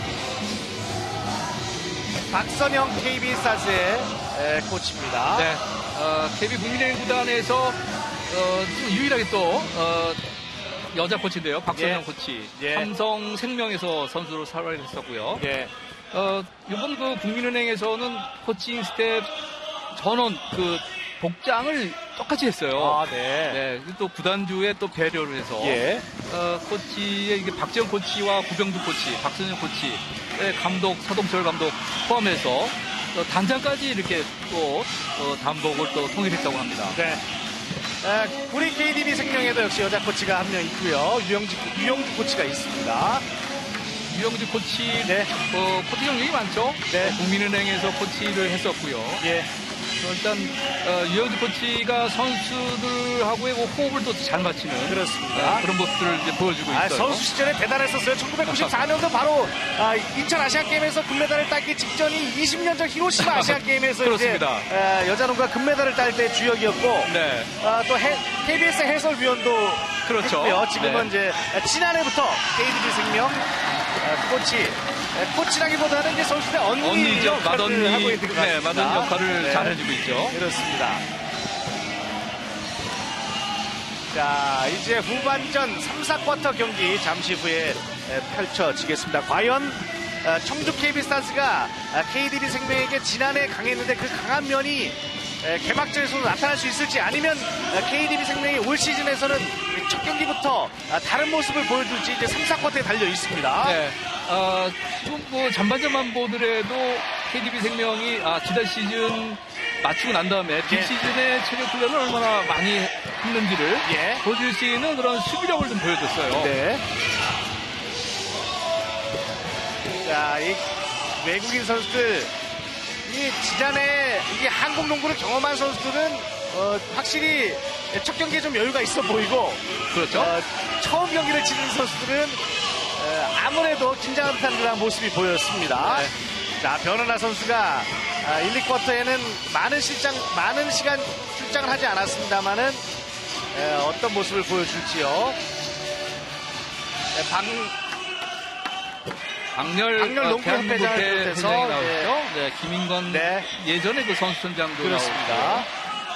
박선영 케이비 스타즈의 에, 코치입니다. 네. 어, 케이비 국민은행 구단에서 어, 좀 유일하게 또 어, 여자 코치인데요. 박선영 예. 코치. 예. 삼성생명에서 선수로 활약했었고요. 예. 어, 이번 그 국민은행에서는 코칭 스텝 전원 그 복장을 똑같이 했어요. 아, 네. 네, 또 구단주에 또 배려를 해서 예. 어, 코치의 이게 박지영 코치와 구병두 코치, 박선영 코치, 네, 감독 서동철 감독 포함해서 또 단장까지 이렇게 또 어, 단복을 또 통일했다고 합니다. 네. 에, 우리 케이디비 생명에도 역시 여자 코치가 한 명 있고요. 유영지, 유영주 코치가 있습니다. 유영주 코치, 네. 어, 코치 경력이 많죠. 네. 어, 국민은행에서 코치를 했었고요. 예. 어, 일단 어, 유영주 코치가 선수들하고의 그 호흡을 또 잘 맞추는 그렇습니다. 어, 그런 모습들을 이제 보여주고 아, 있어요. 선수 시절에 대단했었어요. 천구백구십사 년도 바로 아, 인천 아시안게임에서 금메달을 따기 직전이 이십 년 전 히로시마 아시안게임에서 이제 그렇습니다. 아, 여자농구 금메달을 딸 때 주역이었고 네. 아, 또 해, 케이비에스 해설위원도 그렇죠. 했고요. 지금은 네. 이제 지난해부터 케이디비 생명 아, 코치 아, 코치라기보다는 이제 선수의 언니 언니죠. 역할을 맏언니, 하고 있는 것 같습니다. 네, 맏언니 역할을 네. 잘 해주고 있죠. 그렇습니다. 자, 이제 후반전 삼, 사 쿼터 경기 잠시 후에 에, 펼쳐지겠습니다. 과연 어, 청주 케이비 스타즈가 아, 케이디비 생명에게 지난해 강했는데 그 강한 면이 에, 개막전에서도 나타날 수 있을지 아니면 어, 케이디비 생명이 올 시즌에서는 첫 경기부터 아, 다른 모습을 보여줄지 이제 삼, 사 쿼터에 달려 있습니다. 네. 어, 지금 뭐 전반전만 보더라도 케이디비 생명이 아, 지난 시즌 맞추고 난 다음에 비시즌에 체력 훈련을 얼마나 많이 했는지를 예. 보여줄 수 있는 그런 수비력을 좀 보여줬어요. 네. 자, 이 외국인 선수들, 이 지난해 이게 한국 농구를 경험한 선수들은 어, 확실히 첫 경기에 좀 여유가 있어 보이고, 그렇죠. 어, 처음 경기를 치는 선수들은 어, 아무래도 긴장한 듯한 그런 모습이 보였습니다. 네. 자, 변은하 선수가 아, 일, 이 쿼터에는 많은 실장, 많은 시간 출장을 하지 않았습니다만은 에, 어떤 모습을 보여줄지요. 네, 방, 강렬, 강렬 어, 농구 대한민국 협회장을 대 비롯해서, 회장이 나오죠. 네, 김인건 네. 예전에 그 선수촌장도 그렇습니다. 나오고.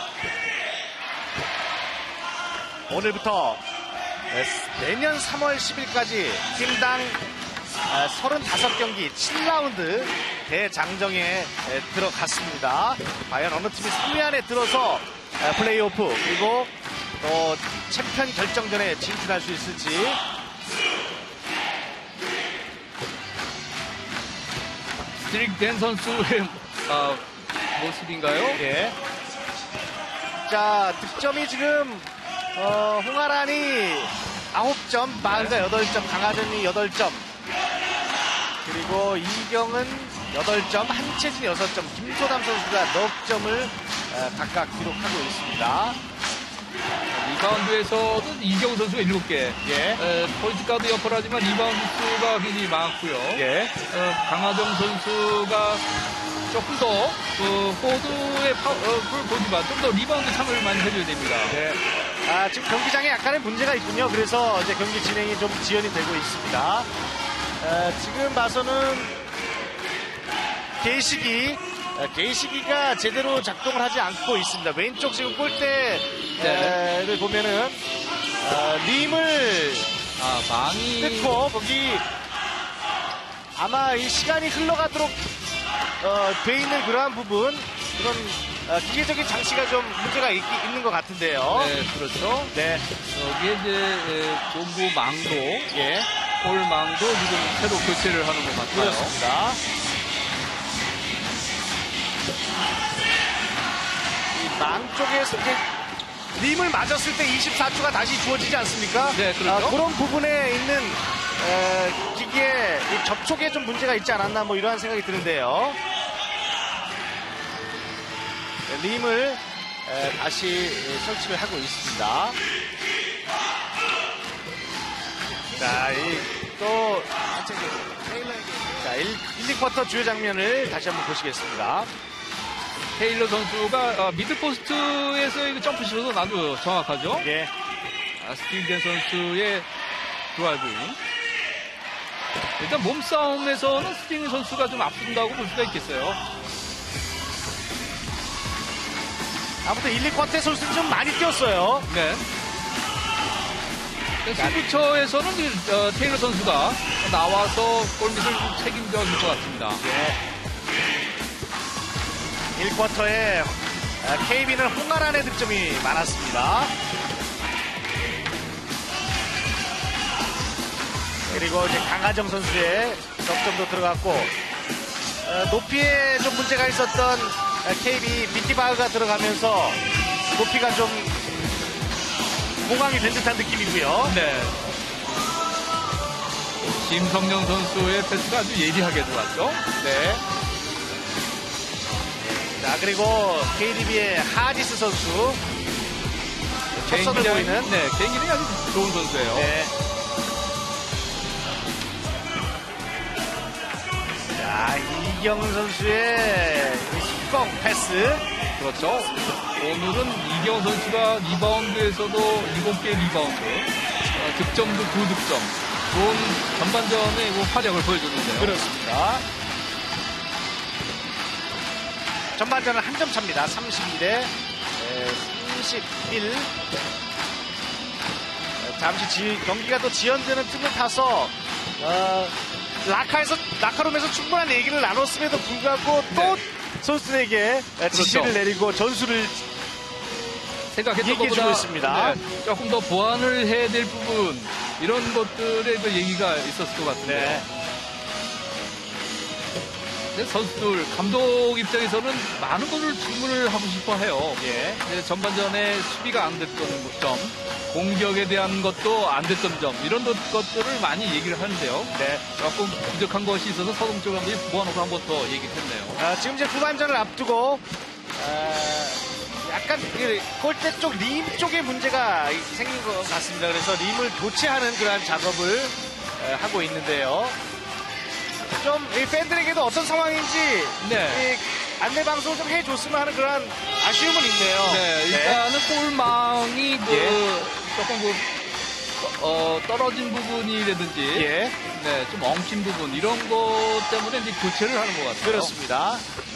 오늘부터 내년 삼월 십일까지 팀당 서른다섯 경기 칠 라운드 대장정에 들어갔습니다. 과연 어느 팀이 삼 위 안에 들어서 플레이오프 그리고 또 챔피언 결정전에 진출할 수 있을지. 스트릭 댄 선수의 아, 모습인가요? 예. 자, 득점이 지금 어, 홍아란이 아홉 점, 마은가 여덟 점, 강하전이 여덟 점, 그리고 이경은 여덟 점, 한채진 여섯 점, 김소담 선수가 넉 점을 어, 각각 기록하고 있습니다. 리바운드에서도 이경 선수가 일곱 개. 예. 에, 포인트 가드 역할을 하지만 리바운드 수가 굉장히 많고요. 예. 어, 강하정 선수가 조금 더 그, 포드의 파워를 보지만 좀 더 리바운드 참여를 많이 해줘야 됩니다. 네. 아, 지금 경기장에 약간의 문제가 있군요. 그래서 이제 경기 진행이 좀 지연이 되고 있습니다. 어, 지금 봐서는 게이시기, 어, 게이시기가 제대로 작동을 하지 않고 있습니다. 왼쪽 지금 골대를 네. 보면은 어, 림을 아, 망이. 뜯고 거기 아마 이 시간이 흘러가도록 어, 돼 있는 그러한 부분, 그런 어, 기계적인 장치가 좀 문제가 있, 있는 것 같은데요. 네, 그렇죠. 네. 여기에 이제 에, 농구 망도, 예. 볼 망도 지금 새로 교체를 하는 것 같아요. 그렇습니다. 이 망 쪽에서 이제 림을 맞았을 때 이십사 초가 다시 주어지지 않습니까? 네, 그렇죠. 아, 그런 부분에 있는 에, 기기의 이 접촉에 좀 문제가 있지 않았나 뭐 이러한 생각이 드는데요. 네, 림을 에, 다시 설치를 하고 있습니다. 자, 이, 또 자, 일, 이 쿼터 주요 장면을 다시 한번 보시겠습니다. 테일러 선수가 어, 미들포스트에서의 그 점프슛도 아주 정확하죠. 예. 아, 스틸덴 선수의 드라이브. 일단 몸싸움에서는 스틸덴 선수가 좀 앞선다고 볼 수가 있겠어요. 아무튼 일, 이 쿼터의 선수는 좀 많이 뛰었어요. 네. 승부처에서는 어, 테일러 선수가 나와서 골밑을 책임져 줄 것 같습니다. 예. 일 쿼터에 케이비는 홍아란의 득점이 많았습니다. 그리고 이제 강하정 선수의 득점도 들어갔고, 어, 높이에 좀 문제가 있었던 케이비 비티바흐가 들어가면서 높이가 좀 공황이 된 듯한 느낌이고요. 네. 김성령 선수의 패스가 아주 예리하게 들어왔죠. 네. 자, 그리고 케이디비의 하디스 선수. 첫 선을 보이는. 네, 개인기능이 아주 좋은 선수예요. 네. 자, 이경은 선수의 이 속공 패스. 그렇죠. 오늘은 이경 선수가 리바운드에서도 일곱 개 리바운드, 어, 득점도 두 득점. 좋은 전반전의 그 활약을 보여줬는데요. 그렇습니다. 전반전은 한 점 차입니다. 삼십이 대 삼십일. 잠시 지, 경기가 또 지연되는 틈을 타서 어, 라카에서 라카룸에서 충분한 얘기를 나눴음에도 불구하고 또 네. 선수들에게 지시를 그렇죠. 내리고 전술을 생각했던 얘기해주고 것보다 있습니다. 네, 조금 더 보완을 해야 될 부분, 이런 것들의 그 얘기가 있었을 것 같은데. 네. 근데 선수들, 감독 입장에서는 많은 것을 질문을 하고 싶어 해요. 예. 네, 전반전에 수비가 안 됐던 점, 공격에 대한 것도 안 됐던 점, 이런 것- 것들을 많이 얘기를 하는데요. 네. 조금 부족한 것이 있어서 서동철 감독이 모아놓고 한 번 더 얘기를 했네요. 아, 지금 이제 후반전을 앞두고 아, 약간 그 골대 쪽 림 쪽에 문제가 생긴 것 같습니다. 그래서 림을 교체하는 그러한 작업을 에, 하고 있는데요. 좀 이 팬들에게도 어떤 상황인지 네. 이 안내 방송을 좀 해줬으면 하는 그런 아쉬움은 있네요. 네, 일단은 골망이 그 예. 조금 그 어, 떨어진 부분이라든지 예. 네, 좀 엉킨 부분 이런 것 때문에 이제 교체를 하는 것 같아요. 그렇습니다.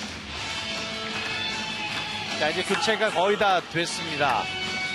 자, 이제 교체가 거의 다 됐습니다.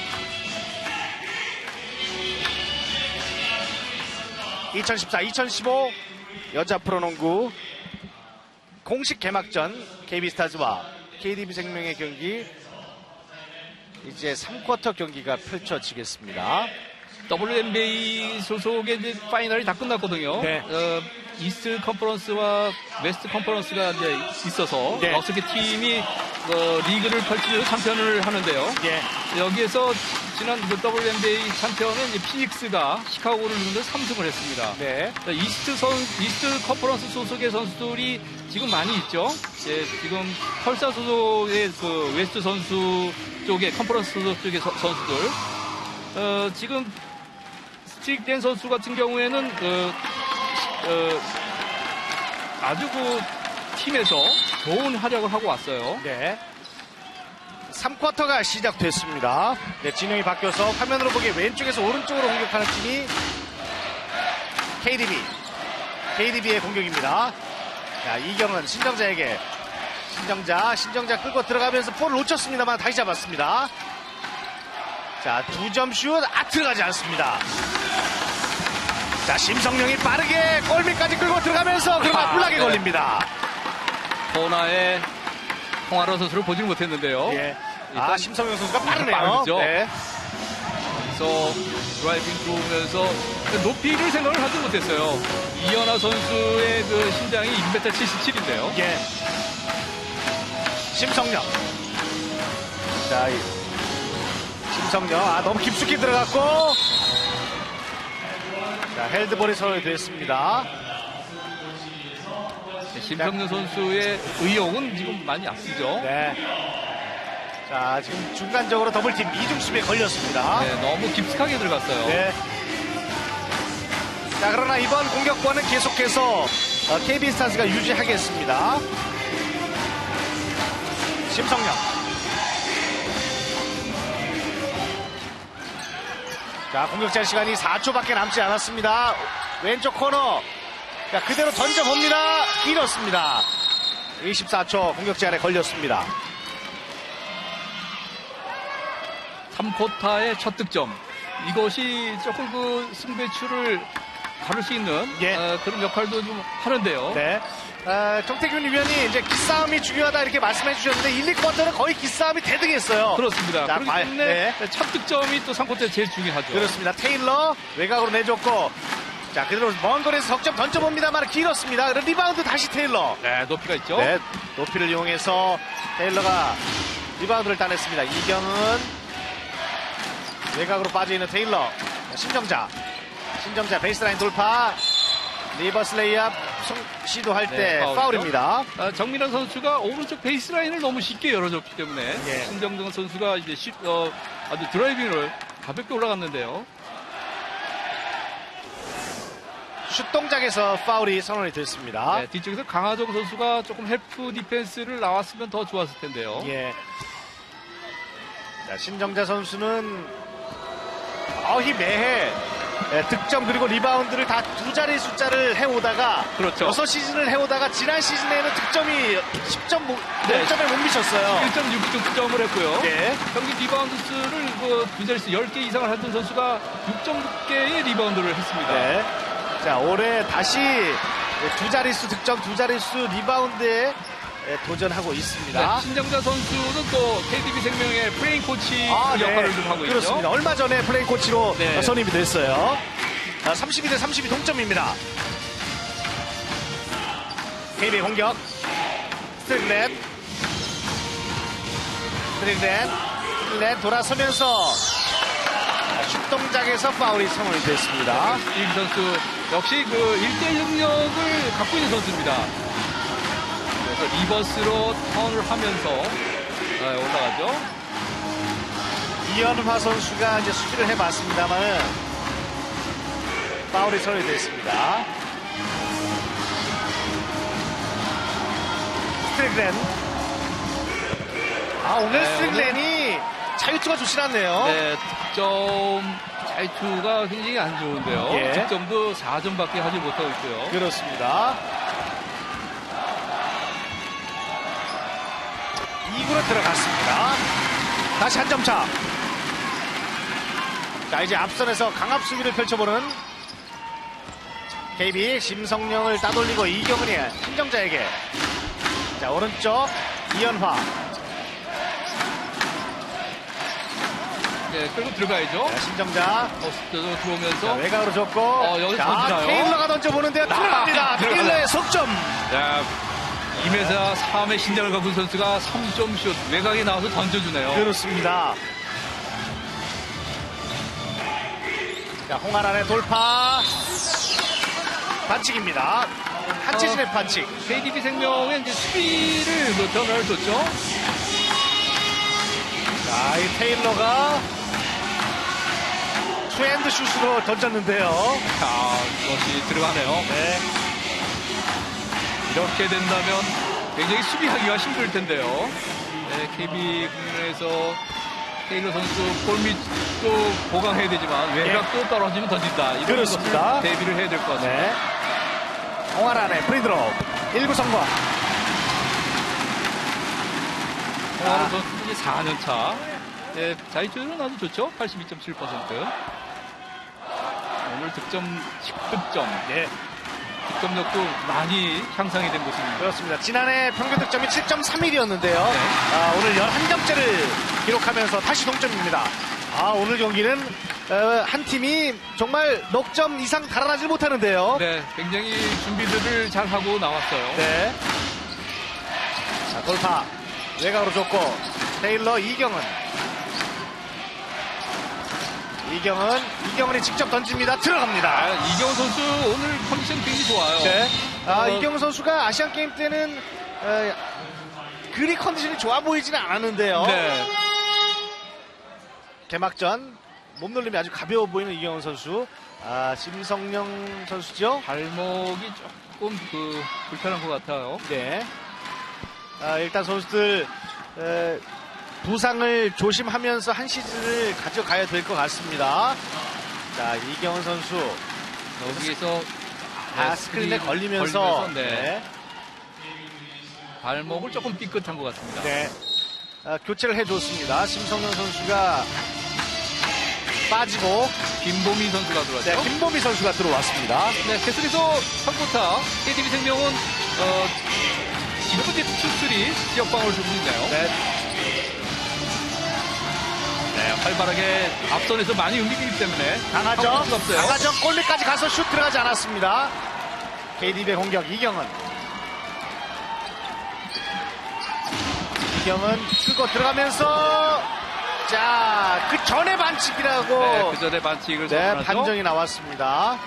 이천십사 이천십오 여자 프로농구 공식 개막전 케이비스타즈와 케이디비생명의 경기 이제 삼 쿼터 경기가 펼쳐지겠습니다. 더블유엔비에이 소속의 이제 파이널이 다 끝났거든요. 네. 어, 이스트 컨퍼런스와 웨스트 컨퍼런스가 이제 있어서 네. 여섯 개 팀이 어, 리그를 펼치면서 참편을 하는데요. 예. 여기에서 지난 그 더블유엔비에이 챔피언은 이제 피닉스가 시카고를 이기면서 삼 승을 했습니다. 네. 자, 이스트 선 이스트 컨퍼런스 소속의 선수들이 지금 많이 있죠. 예, 지금 펄사 소속의 그 웨스트 선수 쪽의 컨퍼런스 소속 쪽의 서- 선수들. 어, 지금 스틱댄 선수 같은 경우에는 그, 어, 아주 그 팀에서 좋은 활약을 하고 왔어요. 네. 삼 쿼터가 시작됐습니다. 네, 진영이 바뀌어서 화면으로 보기에 왼쪽에서 오른쪽으로 공격하는 팀이 케이디비. 케이디비의 공격입니다. 자, 이경은 신정자에게 신정자, 신정자 끌고 들어가면서 볼을 놓쳤습니다만 다시 잡았습니다. 자, 두 점 슛, 아, 들어가지 않습니다. 자, 심성령이 빠르게 골밑까지 끌고 들어가면서 그러나 아, 블락에 네. 걸립니다. 코나의 홍아로 선수를 보지는 못했는데요. 예. 일단 아, 심성령 선수가 빠르네요. 빠르죠. 네. 그래서 드라이빙 들어오면서 높이를 생각을 하지 못했어요. 이연아 선수의 그 신장이 이 미터 칠십칠인데요. 예. 심성령. 자, 이 심성령. 아, 너무 깊숙이 들어갔고. 자, 헬드볼이 선언이 됐습니다. 심성년 선수의 의욕은 지금 많이 앞서죠. 네. 자, 지금 중간적으로 더블팀 이중수비에 걸렸습니다. 네, 너무 깊숙하게 들어갔어요. 네. 자, 그러나 이번 공격권은 계속해서 어, 케이비스타즈가 유지하겠습니다. 심성령. 자, 공격 제한 시간이 사 초밖에 남지 않았습니다. 왼쪽 코너. 자, 그대로 던져봅니다. 길었습니다. 이십사 초 공격 제한에 걸렸습니다. 삼 쿼터의 첫 득점. 이것이 조금 그 승배추를 가를 수 있는 예. 어, 그런 역할도 좀 하는데요. 네. 어, 정태균 위원이 이제 기싸움이 중요하다 이렇게 말씀해 주셨는데 일, 이 쿼터는 거의 기싸움이 대등했어요. 그렇습니다. 자, 그렇기 봐- 때문에 네. 첫 득점이 또 삼 쿼터에 제일 중요하죠. 그렇습니다. 테일러 외곽으로 내줬고 자, 그대로 먼 거리에서 석점 던져봅니다만 길었습니다. 그리고 리바운드 다시 테일러. 네, 높이가 있죠. 네, 높이를 이용해서 테일러가 리바운드를 따냈습니다. 이경은 외곽으로 빠져있는 테일러. 신정자. 신정자 베이스라인 돌파. 리버스 레이업 시도할 때 네, 파울이죠. 파울입니다. 아, 정민환 선수가 오른쪽 베이스라인을 너무 쉽게 열어줬기 때문에 예. 신정등 선수가 이제 쉽, 어, 아주 드라이빙을 가볍게 올라갔는데요. 슛 동작에서 파울이 선언이 됐습니다. 네, 뒤쪽에서 강하정 선수가 조금 헬프 디펜스를 나왔으면 더 좋았을 텐데요. 예. 자, 신정자 선수는 거의 매해 예, 득점 그리고 리바운드를 다 두 자리 숫자를 해오다가 그렇죠. 여섯 시즌을 해오다가 지난 시즌에는 득점이 십 점 못, 네. 십 점에 못 미쳤어요. 일 점 육 득점을 했고요. 예. 경기 리바운드 수를 그 두 자릿수 열 개 이상을 했던 선수가 육 점 육 개의 리바운드를 했습니다. 네. 자, 올해 다시 두 자릿수 득점, 두 자릿수 리바운드에 예, 도전하고 있습니다. 네, 신정자 선수는 또 케이디비 생명의 프레임 코치 아, 네. 역할을 좀 하고 그렇습니다. 있죠. 얼마 전에 플레이 코치로 네. 선임이 됐어요. 자, 삼십이 대 삼십이 동점입니다. 케이비의 공격. 스트릭렌. 스트릭렌. 스트릭렌 돌아서면서 슛 동작에서 파울이 선언이 됐습니다. 이 선수 역시 그 일 대일 능력을 갖고 있는 선수입니다. 그래서 리버스로 턴을 하면서 네, 올라가죠. 이현화 선수가 이제 수비를 해봤습니다만 파울이 선언이 됐습니다. 스트릭렌. 아, 오늘 네, 스트릭렌이 자유투가 좋진 않네요. 네, 득점 자유투가 굉장히 안 좋은데요. 예. 득점도 사 점밖에 하지 못하고 있고요. 그렇습니다. 이 구로 들어갔습니다. 다시 한 점 차. 자, 이제 앞선에서 강압 수비를 펼쳐보는 케이비. 심성령을 따돌리고 이경은이 신정자에게. 자, 오른쪽 이현화. 네, 끌고 들어가야죠. 자, 신정자. 포스트로 들어오면서 자, 외곽으로 줬고. 어, 여기서 자, 던지나요? 테일러가 던져보는데요. 들어갑니다. 아, 들어가네. 테일러의 석점. 자, 이 회사 삼의 신장을 갖고 있는 선수가 삼 점 슛 외곽에 나와서 던져주네요. 그렇습니다. 자, 홍아란의 돌파. 반칙입니다. 한채진의 반칙. 케이디비 생명의 이제 수비를 뭐 변화를 줬죠. 자, 이 테일러가 투핸드 슛으로 던졌는데요. 자, 이것이 들어가네요. 네. 이렇게 된다면 굉장히 수비하기가 힘들 텐데요. 네, 케이비 국내에서 테일러 선수 골밑도 보강해야 되지만 외곽도 떨어지면 던진다. 이런 그렇습니다. 것을 대비를 해야 될 것 같습니다. 네. 홍아란의 프리드로 일 구 성공. 홍아란 선수 이제 사 년 차. 네, 자유투는 아주 좋죠. 팔십이 점 칠 퍼센트. 오늘 득점 십 득점. 네. 득점력도 많이 향상이 된 모습입니다. 그렇습니다. 지난해 평균 득점이 칠 점 삼일이었는데요. 네. 아, 오늘 십일 점째를 기록하면서 다시 동점입니다. 아, 오늘 경기는 어, 한 팀이 정말 넉 점 이상 달아나질 못하는데요. 네, 굉장히 준비들을 잘 하고 나왔어요. 네. 자, 돌파. 외곽으로 줬고, 테일러 이경은. 이경은, 이경은이 직접 던집니다. 들어갑니다. 아, 이경훈 선수 오늘 컨디션 굉장히 좋아요. 네. 아, 어, 이경은 선수가 아시안 게임 때는 어, 그리 컨디션이 좋아 보이지는 않았는데요. 네. 개막전 몸놀림이 아주 가벼워 보이는 이경은 선수. 아, 심성령 선수죠. 발목이 조금 그 불편한 것 같아요. 네. 아, 일단 선수들 에, 부상을 조심하면서 한 시즌을 가져가야 될 것 같습니다. 자, 이경은 선수 여기에서 아, 네, 스크린에 스크린 걸리면서, 걸리면서, 네. 네. 발목을 조금 삐끗한 것 같습니다. 네. 아, 교체를 해줬습니다. 심성령 선수가 빠지고 김보미 선수가 들어왔죠. 네, 김보미 선수가 들어왔습니다. 네, 계속해서 삼 쿼터 케이디비 생명은 어, 지금은 이제 투쓰리 지역방어를 주고 있네요. 네. 네, 활발하게 앞선에서 많이 움직이기 때문에 강하죠. 상관할 수가 없어요. 강하죠. 골밑까지 가서 슛 들어가지 않았습니다. 케이디비의 공격 이경은. 이경은 끌고 들어가면서 자, 그 전에 반칙이라고 네, 그 전에 반칙을 네, 선언하죠. 판정이 나왔습니다.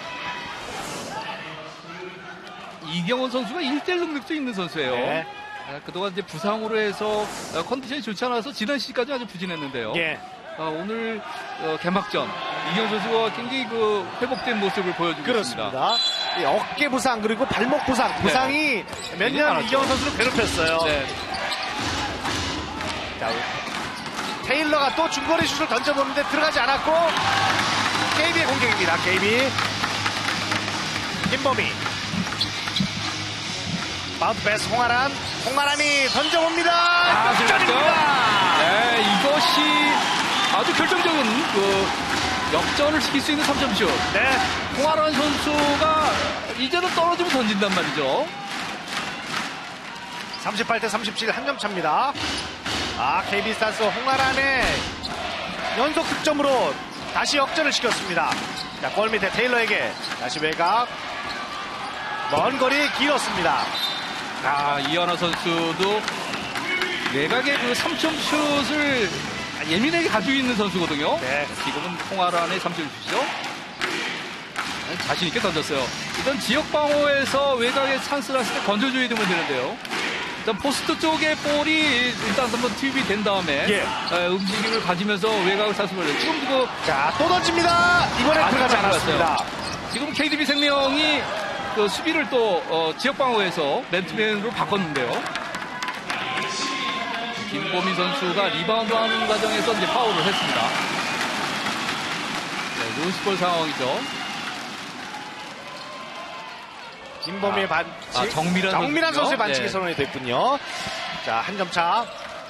이경원 선수가 일 대일 능력도 있는 선수예요. 네. 아, 그동안 이제 부상으로 해서 어, 컨디션이 좋지 않아서 지난 시즌까지 아주 부진했는데요. 예. 어, 오늘 어, 개막전 이경원 선수가 굉장히 그 회복된 모습을 보여주고 있습니다. 그렇습니다. 이 어깨 부상 그리고 발목 부상 부상이 몇 굉장히 년 많았죠. 이경원 선수를 괴롭혔어요. 네. 자, 테일러가 또 중거리 슛을 던져보는데 들어가지 않았고 케이비의 공격입니다. 케이비 김범희 바운드 패스 홍아란 홍아란이 던져봅니다. 아, 득점입니다. 네, 이것이 아주 결정적인 그 역전을 시킬 수 있는 삼 점 슛. 네. 홍아란 선수가 이제는 떨어지면 던진단 말이죠. 삼십팔 대 삼십칠 한 점 차입니다. 아, 케이비 스타스 홍아란의 연속 득점으로 다시 역전을 시켰습니다. 자, 골 밑에 테일러에게 다시 외곽 먼 거리 길었습니다. 아, 이현아 선수도 외곽의 그 삼 점 슛을 예민하게 가지고 있는 선수거든요. 네. 지금은 홍아란의 삼 점 슛이죠. 자신 있게 던졌어요. 일단 지역 방어에서 외곽에 찬스 났을 때 건져줘야 되면 되는데요. 일단 포스트 쪽에 볼이 일단 한번 투입이 된 다음에 예. 에, 움직임을 가지면서 외곽을 찬스를 지금 그 자, 또 던집니다. 이번에 아, 들어가지 들어갔어요. 않았습니다. 지금 케이디비 생명이 그 수비를 또 어, 지역 방어에서 맨투맨으로 바꿨는데요. 김보민 선수가 리바운드하는 과정에서 이제 파울을 했습니다. 네, 루스볼 상황이죠. 김범희의 아, 반칙. 아, 정미란 정미란 선수군요. 선수의 반칙이 네. 선언이 됐군요. 자, 한 점 차.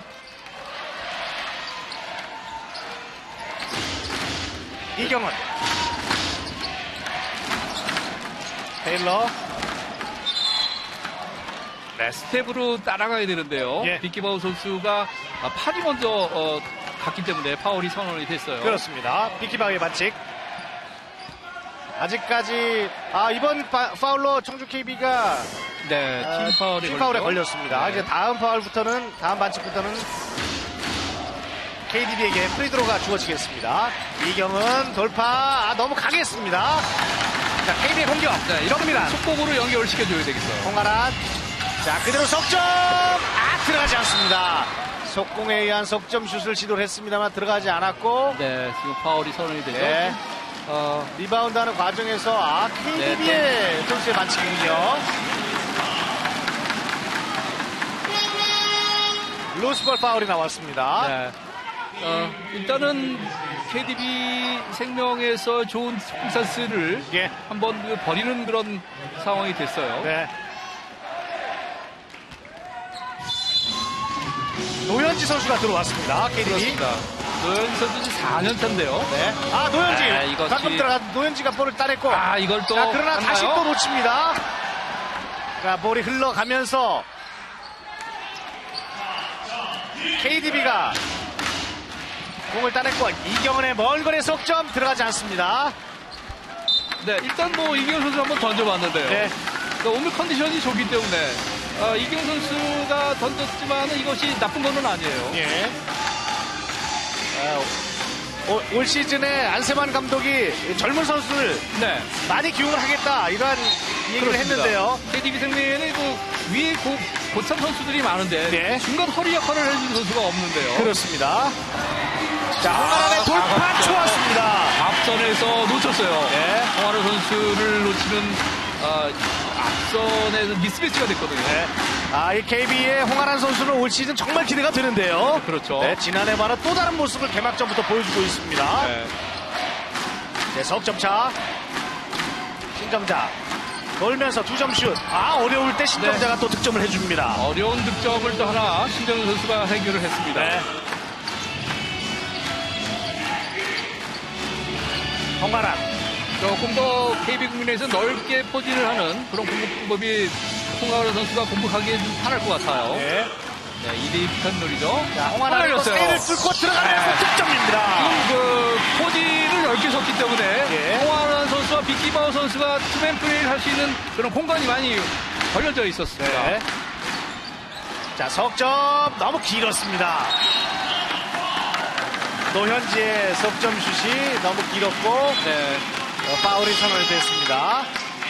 이경은. 테일러. 네, 스텝으로 따라가야 되는데요. 예. 비키바우 선수가 아, 팔이 먼저 어, 갔기 때문에 파울이 선언이 됐어요. 그렇습니다. 비키바의 반칙. 아직까지 아 이번 파, 파울로 청주 케이비가 네, 팀 파울에, 팀 파울에 걸렸죠. 걸렸습니다. 네. 이제 다음 파울부터는 다음 반칙부터는 케이디비에게 프리드로가 주어지겠습니다. 이경은 돌파 아, 너무 강했습니다. 자 케이비의 공격. 네, 이런 정미란. 속공으로 연결시켜줘야 되겠어요. 홍아란. 자 그대로 석점 아 들어가지 않습니다. 속공에 의한 석점 슛을 시도를 했습니다만 들어가지 않았고 네, 지금 파울이 선언이 되죠. 네. 어, 리바운드하는 과정에서 아 케이디비의 네, 선수의 반칙이군요. 루스볼 파울이 나왔습니다. 네. 어, 일단은 케이디비 생명에서 좋은 찬스를 예. 한번 그 버리는 그런 상황이 됐어요. 네. 노현지 선수가 들어왔습니다. 케이디비. 그렇습니다. 노현지 선수 사 년 차인데요. 네. 아 노현지 아, 이것이- 방금 들어간 노현지가 볼을 따냈고. 아, 이걸 또 자 그러나 했나요? 다시 또 놓칩니다. 자 볼이 흘러가면서 케이디비가 공을 따냈고 이경은의 먼 거리 석점 들어가지 않습니다. 네, 일단 뭐 이경 선수 한번 던져봤는데요. 네. 그러니까 오늘 컨디션이 좋기 때문에 어, 이경 선수가 던졌지만 이것이 나쁜 거는 아니에요. 예. 아, 올, 올 시즌에 안세만 감독이 젊은 선수를 네. 많이 기용을 하겠다 이러한 얘기를 그렇습니다. 했는데요. 케이디비 생명에는 그 위에 고, 고참 선수들이 많은데 네. 중간 허리 역할을 해주는 선수가 없는데요. 그렇습니다. 자, 홍아란의 돌파 아, 좋았습니다. 앞선에서 놓쳤어요. 네. 홍아란 선수를 놓치는 어, 앞선에서 미스매치가 됐거든요. 네. 아, 이 케이비의 홍아란 선수는 올 시즌 정말 기대가 되는데요. 그렇죠. 네, 지난해와는 또 다른 모습을 개막전부터 보여주고 있습니다. 네. 네, 석점차. 신정자. 돌면서 두 점 슛. 아, 어려울 때 신정자가 네. 또 득점을 해줍니다. 어려운 득점을 또 하나 신정훈 선수가 해결을 했습니다. 네. 홍아란. 조금 더 케이비 국민에서 넓게 포진을 하는 그런 공격 방법이 홍아란 선수가 공격하기에 좀 편할 것 같아요. 네. 네, 이 대 이 pit놀이죠. 자, 홍아란이 또 렸어요 세를 뚫고 들어가면서 네. 득점입니다. 그 포진을 넓게 섰기 때문에 예. 홍아란 선수와 비키바우 선수가 투맨 플레이를 할 수 있는 그런 공간이 많이 걸려져 있었습니다. 네. 자, 석점 너무 길었습니다. 노현지의 석점 슛이 너무 길었고 네. 어, 파울이 선언이 됐습니다.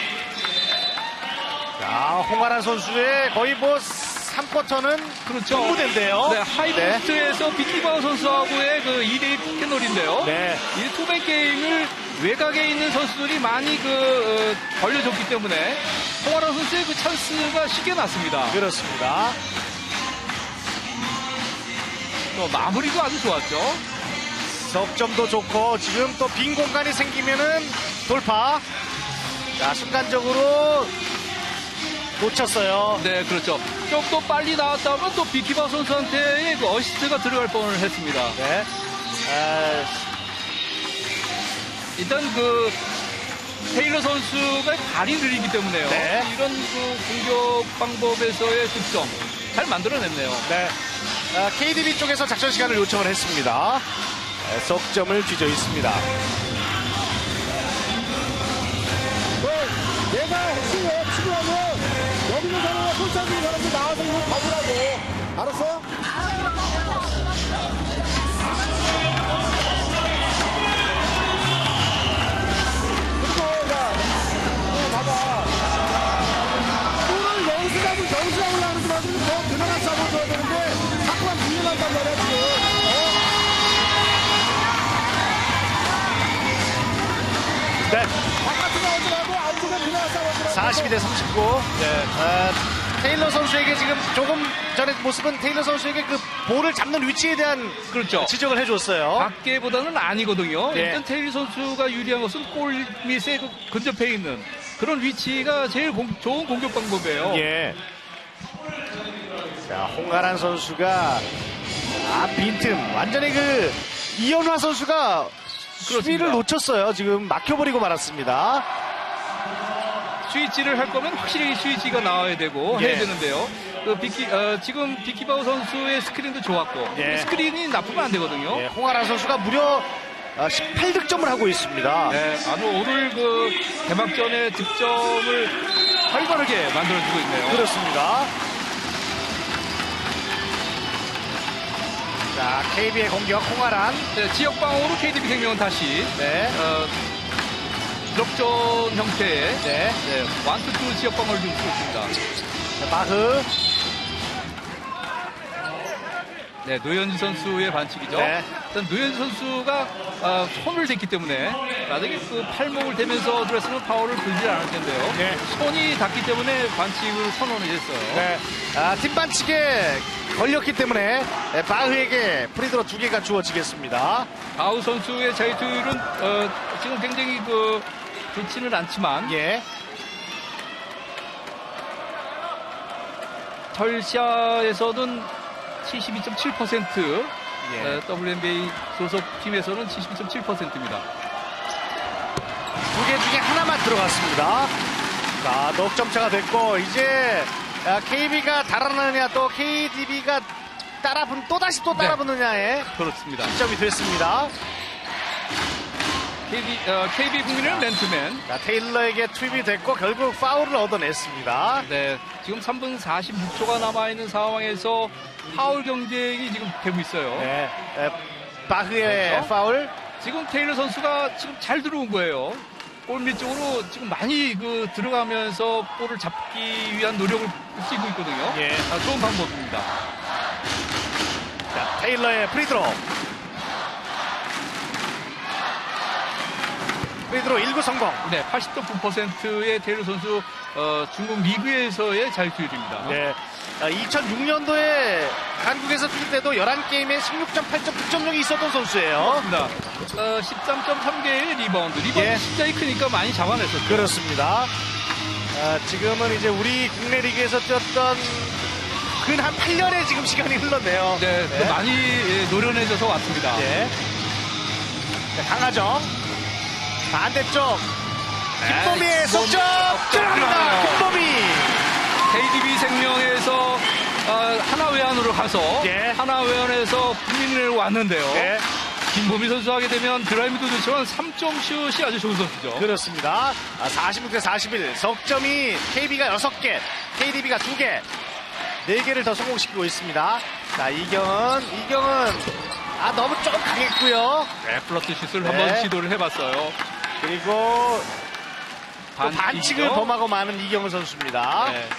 자, 홍아란 선수의 거의 뭐 삼 쿼터는 그렇죠. 무대인데요. 네, 하이포스트에서 비키바우 선수하고의 그 이 대 이 픽앤롤인데요. 네. 이 투맨 게임을 외곽에 있는 선수들이 많이 그 어, 벌려줬기 때문에 홍아란 선수의 그 찬스가 쉽게 났습니다. 그렇습니다. 또 마무리도 아주 좋았죠. 석점도 좋고 지금 또 빈 공간이 생기면은 돌파. 자, 순간적으로 놓쳤어요. 네, 그렇죠. 좀 더 빨리 나왔다면 또 비키바우 선수한테의 그 어시스트가 들어갈 뻔을 했습니다. 네. 아, 일단 그 테일러 선수가 발이 느리기 때문에요. 네. 이런 그 공격 방법에서의 득점 잘 만들어냈네요. 네. 아, 케이디비 쪽에서 작전 시간을 요청을 했습니다. 네, 석점을 뒤져 있습니다. 얘가 핵심이에요. 치고 하면 여기는 사람과 꼴짝이 사람 선수 나와서 이거 봐주라고. 알았어? 그리고, 야, 어, 봐봐. 볼을 여기서 잡을, 여기서 잡으려고 하는 사람들은 더 그나마 잡아줘야 되는데, 자꾸만 밀려난단 말이야, 지금. 어? 네. 바깥으로 나오지 말고, 안쪽에 그나마 잡아주라고. 사십이 대 삼십구. 네. 아, 테일러 선수에게 지금 조금 전에 모습은 테일러 선수에게 그 볼을 잡는 위치에 대한 그렇죠. 지적을 해줬어요. 밖에보다는 아니거든요. 네. 일단 테일러 선수가 유리한 것은 골 밑에 그 근접해 있는 그런 위치가 제일 공- 좋은 공격 방법이에요. 예. 자, 홍가란 선수가 아, 빈틈 완전히 그 이현화 선수가 수비를 놓쳤어요. 지금 막혀버리고 말았습니다. 스위치를 할 거면 확실히 스위치가 나와야 되고 예. 해야 되는데요. 그 비키, 어, 지금 비키바우 선수의 스크린도 좋았고 예. 스크린이 나쁘면 안 되거든요. 예, 홍가란 선수가 무려 십팔 득점을 하고 있습니다. 네, 아주 오늘 그 개막전의 득점을 활발하게 만들어주고 있네요. 그렇습니다. 자, 케이비의 공격 홍가란. 네, 지역 방어로 케이디비 생명은 다시 네. 어, 드롭존 형태의 네. 네, 완투투 지역 방어를 좀 쓰고 있습니다. 자, 마흐. 네, 노현지 선수의 반칙이죠. 네. 일단 노현지 선수가 어, 손을 댔기 때문에 만약에 그 팔목을 대면서 들었으면 파울을 불지 않을 텐데요. 네. 손이 닿기 때문에 반칙을 선언을 했어요. 네. 아, 팀 반칙에 걸렸기 때문에 네, 바흐에게 프리드로 두 개가 주어지겠습니다. 바우 선수의 자유투율은 어, 지금 굉장히 그 좋지는 않지만 예. 털샤에서는 칠십이 점 칠 퍼센트, 예. 어, 더블유엔비에이 소속 팀에서는 칠십이 점 칠 퍼센트입니다. 두 개 중에 하나만 들어갔습니다. 자, 넉점차가 됐고 이제 케이비가 달아나느냐 또 케이디비가 따라붙 또다시 또 따라붙느냐에 그렇습니다. 시점이 됐습니다. 케이비, 어, 케이비 국민은 맨투맨. 자, 테일러에게 투입이 됐고 결국 파울을 얻어냈습니다. 네, 지금 삼 분 사십육 초가 남아있는 상황에서 파울 경쟁이 지금 되고 있어요. 네, 에, 바흐의 그렇죠? 파울. 지금 테일러 선수가 지금 잘 들어온 거예요. 골밑 쪽으로 지금 많이 그 들어가면서 볼을 잡기 위한 노력을 쓰고 있거든요. 예. 아, 좋은 방법입니다. 자, 테일러의 프리드로. 프리드로 일 구 성공. 네, 팔십 점 구 퍼센트의 테일러 선수 어, 중국 리그에서의 자유투율입니다. 네. 이천육 년도에 한국에서 뛸 때도 열한 게임에 십육 점 팔 점 득점력이 있었던 선수예요. 그렇습니다. 어, 십삼 점 삼 개의 리바운드. 리바운드 예. 숫자이 크니까 많이 잡아냈었죠. 그렇습니다. 아, 지금은 이제 우리 국내 리그에서 뛰었던 근 한 팔 년의 지금 시간이 흘렀네요. 네, 그 많이 예, 노련해져서 왔습니다. 예. 자, 강하정. 반대쪽. 김보미의 네, 속점 들어갑니다. 들어가요. 김보미. 케이디비 생명에서 어, 하나외환으로 가서 예. 하나외환에서 국민을 왔는데요. 네. 김보미 선수 하게 되면 드라이브도 좋지만 삼 점 슛이 아주 좋은 선수죠. 그렇습니다. 아, 사십육 대 사십일. 석점이 케이비가 여섯 개, 케이디비가 두 개. 네 개를 더 성공시키고 있습니다. 자, 이경은, 이경은, 아, 너무 조금 강했고요. 네, 플러트 슛을 네. 한번 시도를 해봤어요. 그리고 또 반칙이죠. 반칙을 범하고 마는 이경은 선수입니다. 네.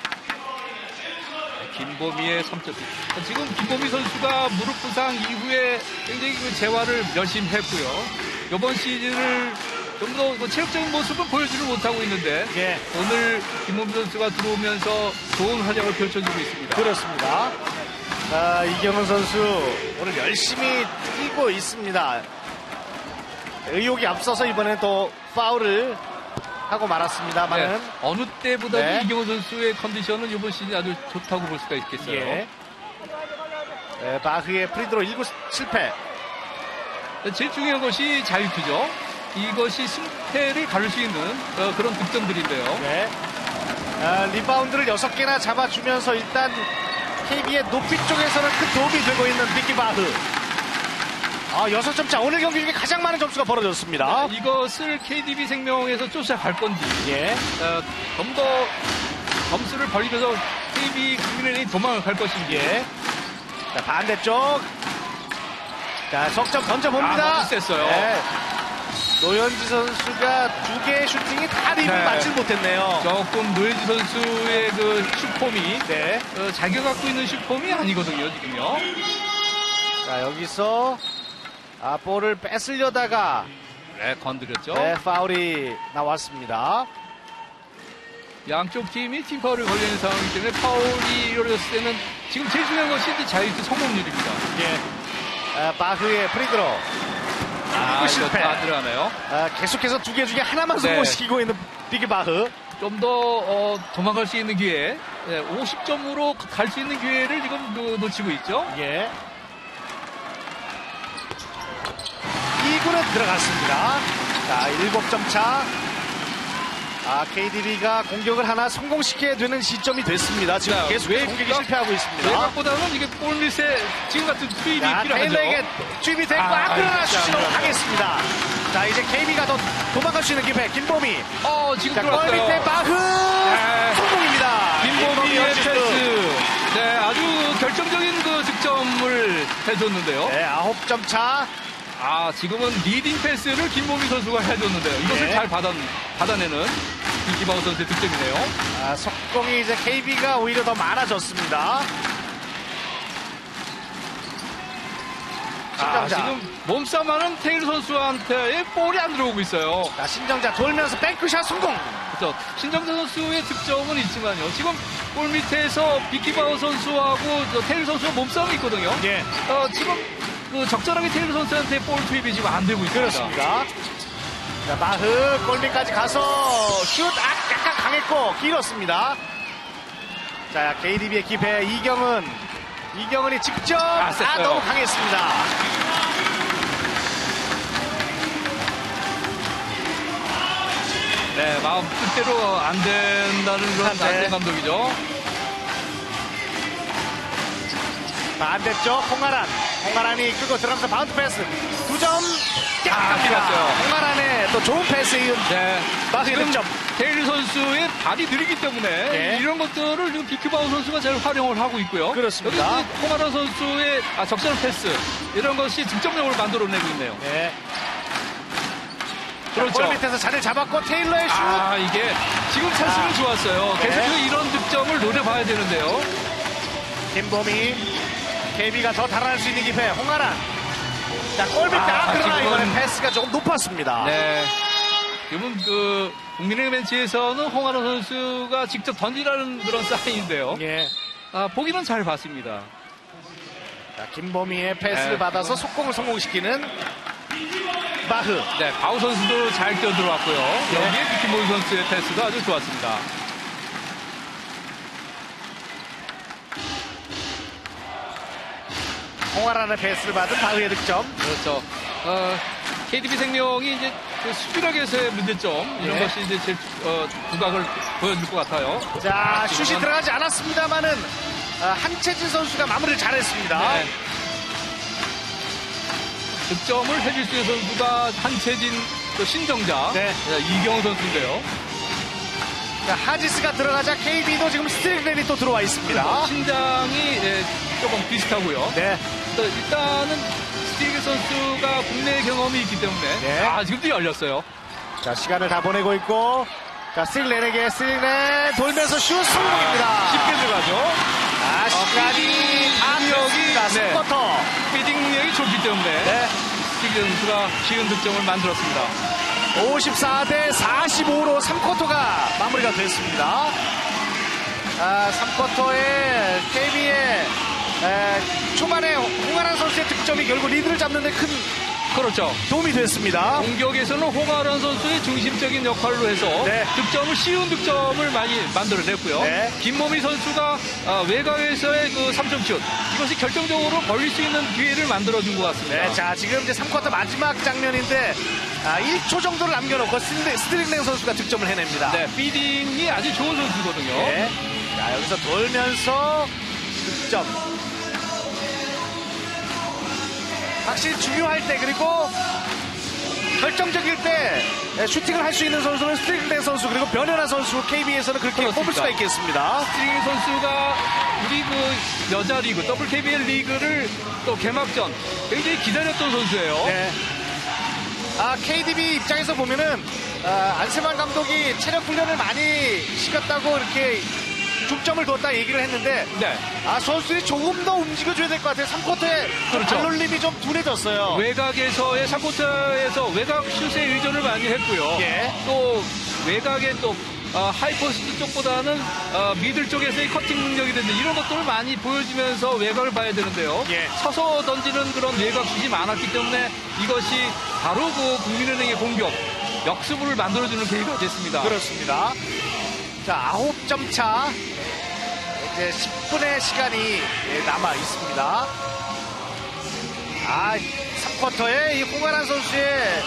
김보미의 삼 점. 지금 김보미 선수가 무릎 부상 이후에 굉장히 그 재활을 열심히 했고요. 이번 시즌을 좀 더 체력적인 모습은 보여주지 못하고 있는데 예. 오늘 김보미 선수가 들어오면서 좋은 활약을 펼쳐주고 있습니다. 그렇습니다. 자, 이경은 선수 오늘 열심히 뛰고 있습니다. 의욕이 앞서서 이번에 또 파울을 하고 말았습니다만은 네, 어느 때보다도 네. 이경호 선수의 컨디션은 이번 시즌 아주 좋다고 볼 수가 있겠어요. 예. 네, 바흐의 프리드로 일 구 실패. 제일 중요한 것이 자유투죠. 이것이 승패를 가를 수 있는 어, 그런 득점들인데요. 네. 아, 리바운드를 여섯 개나 잡아주면서 일단 케이비의 높이 쪽에서는 큰 도움이 되고 있는 비키 바흐. 아, 여섯 점 차. 오늘 경기 중에 가장 많은 점수가 벌어졌습니다. 네, 이것을 케이디비 생명에서 쫓아갈 건지 예. 어, 좀 더 점수를 벌리면서 케이비 국민은행이 도망을 갈 것인지. 예. 자, 반대쪽. 자, 석점 던져봅니다. 아, 너무 셌어요. 네. 노현지 선수가 두 개의 슈팅이 다 립을 네. 맞질 못했네요. 조금 노현지 선수의 그 슈폼이 네. 어, 자기가 갖고 있는 슈폼이 아니거든요, 지금요. 자, 여기서 아, 볼을 뺏으려다가 네, 건드렸죠. 네, 파울이 나왔습니다. 양쪽 팀이 팀 파울이 걸려있는 상황이기 때문에 파울이 이루어졌을 때는 지금 제일 중요한 것이 이제 자유투 성공률입니다. 예. 아, 바흐의 프리드로. 아, 이거 이거 실패. 안 들어가네요. 아, 계속해서 두 개 중에 하나만 네. 성공시키고 있는 비기 바흐. 좀 더 어, 도망갈 수 있는 기회, 네, 오십 점으로 갈 수 있는 기회를 지금 그, 놓치고 있죠. 예. 이 구는 들어갔습니다. 자, 일곱 점 차. 아, 케이디비가 공격을 하나 성공시켜야 되는 시점이 됐습니다. 지금 자, 계속 외- 공격이 실패하고 있습니다. 외곽보다는 이게 볼밑에 지금 같은 투입이 자, 필요하죠. 테일러에게 투입이 됐고, 아, 아, 그러나 아, 슛이 아, 넘어가겠습니다. 자, 이제 케이비가 더 도망갈 수 있는 기회. 김보미. 어, 지금 자, 골 들어왔어요. 밑에 바흐. 네. 성공입니다. 김보미의 연주 득. 패스. 네, 아주 결정적인 그 득점을 해줬는데요. 네, 아홉 점 차. 아, 지금은 리딩 패스를 김보미 선수가 해줬는데요. 이것을 네. 잘 받아, 받아내는 이기바우 선수의 득점이네요. 아, 속공이 이제 케이비가 오히려 더 많아졌습니다. 아, 신정자. 지금 몸싸움하는 테일 선수한테 볼이 안 들어오고 있어요. 자, 신정자 돌면서 뱅크샷 성공. 그렇죠. 신정자 선수의 득점은 있지만요. 지금 골 밑에서 비키바우 선수하고 저 테일 선수가 몸싸움이 있거든요. 예. 어, 지금 그 적절하게 테일 선수한테 볼 투입이 지금 안 되고 있습니다. 그렇습니다. 자, 마흐 골밑까지 가서 슛 아, 약간 강했고 길었습니다. 자, 케이디비의 기회 이경은 이경은이 직접 아, 아, 셌어요. 너무 강했습니다. 네, 마음 뜻대로 안 된다는 그런 네. 안된 감독이죠. 반대쪽 홍아란 홍아란이 끌고 들어가면서 바운드 패스 두 점 아, 길었어요. 홍아란의 또 좋은 패스 이은 네. 마흐의 지금 득점. 테일 선수의 발이 느리기 때문에 네. 이런 것들을 지금 비키바우 선수가 잘 활용을 하고 있고요. 그렇습니다. 여기 홍아라 선수의 아, 적절한 패스 이런 것이 득점력을 만들어내고 있네요. 네. 그렇죠. 골 밑에서 자리를 잡았고 테일러의 슛. 아, 이게 지금 찬스는 아. 좋았어요. 네. 계속해서 이런 득점을 노려봐야 되는데요. 김보미 케이비가 더 달아날 수 있는 기회 홍아란. 자, 골 밑에 아, 아, 그러나 지금은- 이번엔 패스가 조금 높았습니다. 네. 지금은 그 국민의힘 벤치에서는 홍아라 선수가 직접 던지라는 그런 사인인데요. 예. 아, 보기는 잘 봤습니다. 자, 김보미의 패스를 네. 받아서 속공을 성공시키는 마흐. 네, 바우 선수도 잘 뛰어들어왔고요. 여기에 비키모이 선수의 패스도 아주 좋았습니다. 홍아란의 패스를 받은 바흐의 득점. 그렇죠. 어, 케이디비 생명이 이제 그 수비력에서의 문제점 이런 네. 것이 이제 제 어, 부각을 보여줄 것 같아요. 자, 슛이 지금은- 들어가지 않았습니다만은 아, 한채진 선수가 마무리를 잘했습니다. 네. 득점을 해줄 수 있는 선수가 한채진, 또 신정자, 네. 이경호 선수인데요. 자, 하지스가 들어가자 케이비도 지금 스트릭렌이 또 들어와 있습니다. 신장이 예, 조금 비슷하고요. 네. 또 일단은 스티그 선수가 국내 경험이 있기 때문에 네. 아, 지금도 열렸어요. 자, 시간을 다 보내고 있고 자, 스트릭렌에게 스트릭렌 돌면서 슛 성공입니다. 쉽게 들어가죠. 아, 시간이 다 능력이, 됐습니다. 네. 삼 쿼터. 피딩 능력이 좋기 때문에 네. 스티그 선수가 쉬운 득점을 만들었습니다. 오십사 대 사십오로 삼 쿼터가 마무리가 됐습니다. 아, 삼 쿼터에 케이비의 에, 초반에 홍아란 선수의 득점이 결국 리드를 잡는 데 큰 그렇죠. 도움이 됐습니다. 공격에서는 홍아란 선수의 중심적인 역할로 해서 네. 득점을 쉬운 득점을 많이 만들어냈고요. 네. 김모미 선수가 아, 외곽에서의 그 삼 점 슛 이것이 결정적으로 벌릴 수 있는 기회를 만들어준 것 같습니다. 네, 자, 지금 이제 삼 쿼터 마지막 장면인데 아, 일 초 정도를 남겨놓고 스트링, 스트링렌 선수가 득점을 해냅니다. 네, 피딩이 아주 좋은 선수거든요. 네. 자, 여기서 돌면서 득점. 확실히 중요할 때 그리고 결정적일 때 슈팅을 할 수 있는 선수는 스트릭랜 선수 그리고 변현아 선수 케이비에스는 그렇게 그렇습니다. 뽑을 수가 있겠습니다. 스트링 선수가 우리 그 여자 리그 더블 케이비엘 리그를 또 개막전 굉장히 기다렸던 선수예요. 네. 아, 케이디비 입장에서 보면은 아, 안세만 감독이 체력 훈련을 많이 시켰다고 이렇게 중점을 뒀다 얘기를 했는데 네. 아, 선수들이 조금 더 움직여줘야 될 것 같아요. 삼 쿼터에 그렇죠. 발놀림이 좀 둔해졌어요. 외곽에서의 삼 쿼터에서 외곽 슛에 의존을 많이 했고요. 예. 또 외곽의 또 어, 하이포스트 쪽보다는 어, 미들 쪽에서의 커팅 능력이든지 이런 것들을 많이 보여주면서 외곽을 봐야 되는데요. 예. 서서 던지는 그런 외곽 슛이 많았기 때문에 이것이 바로 그 국민은행의 공격 역습을 만들어주는 계기가 됐습니다. 그렇습니다. 자, 아홉 점 차. 이제 십 분의 시간이 남아 있습니다. 아, 삼 쿼터에 이 홍아란 선수의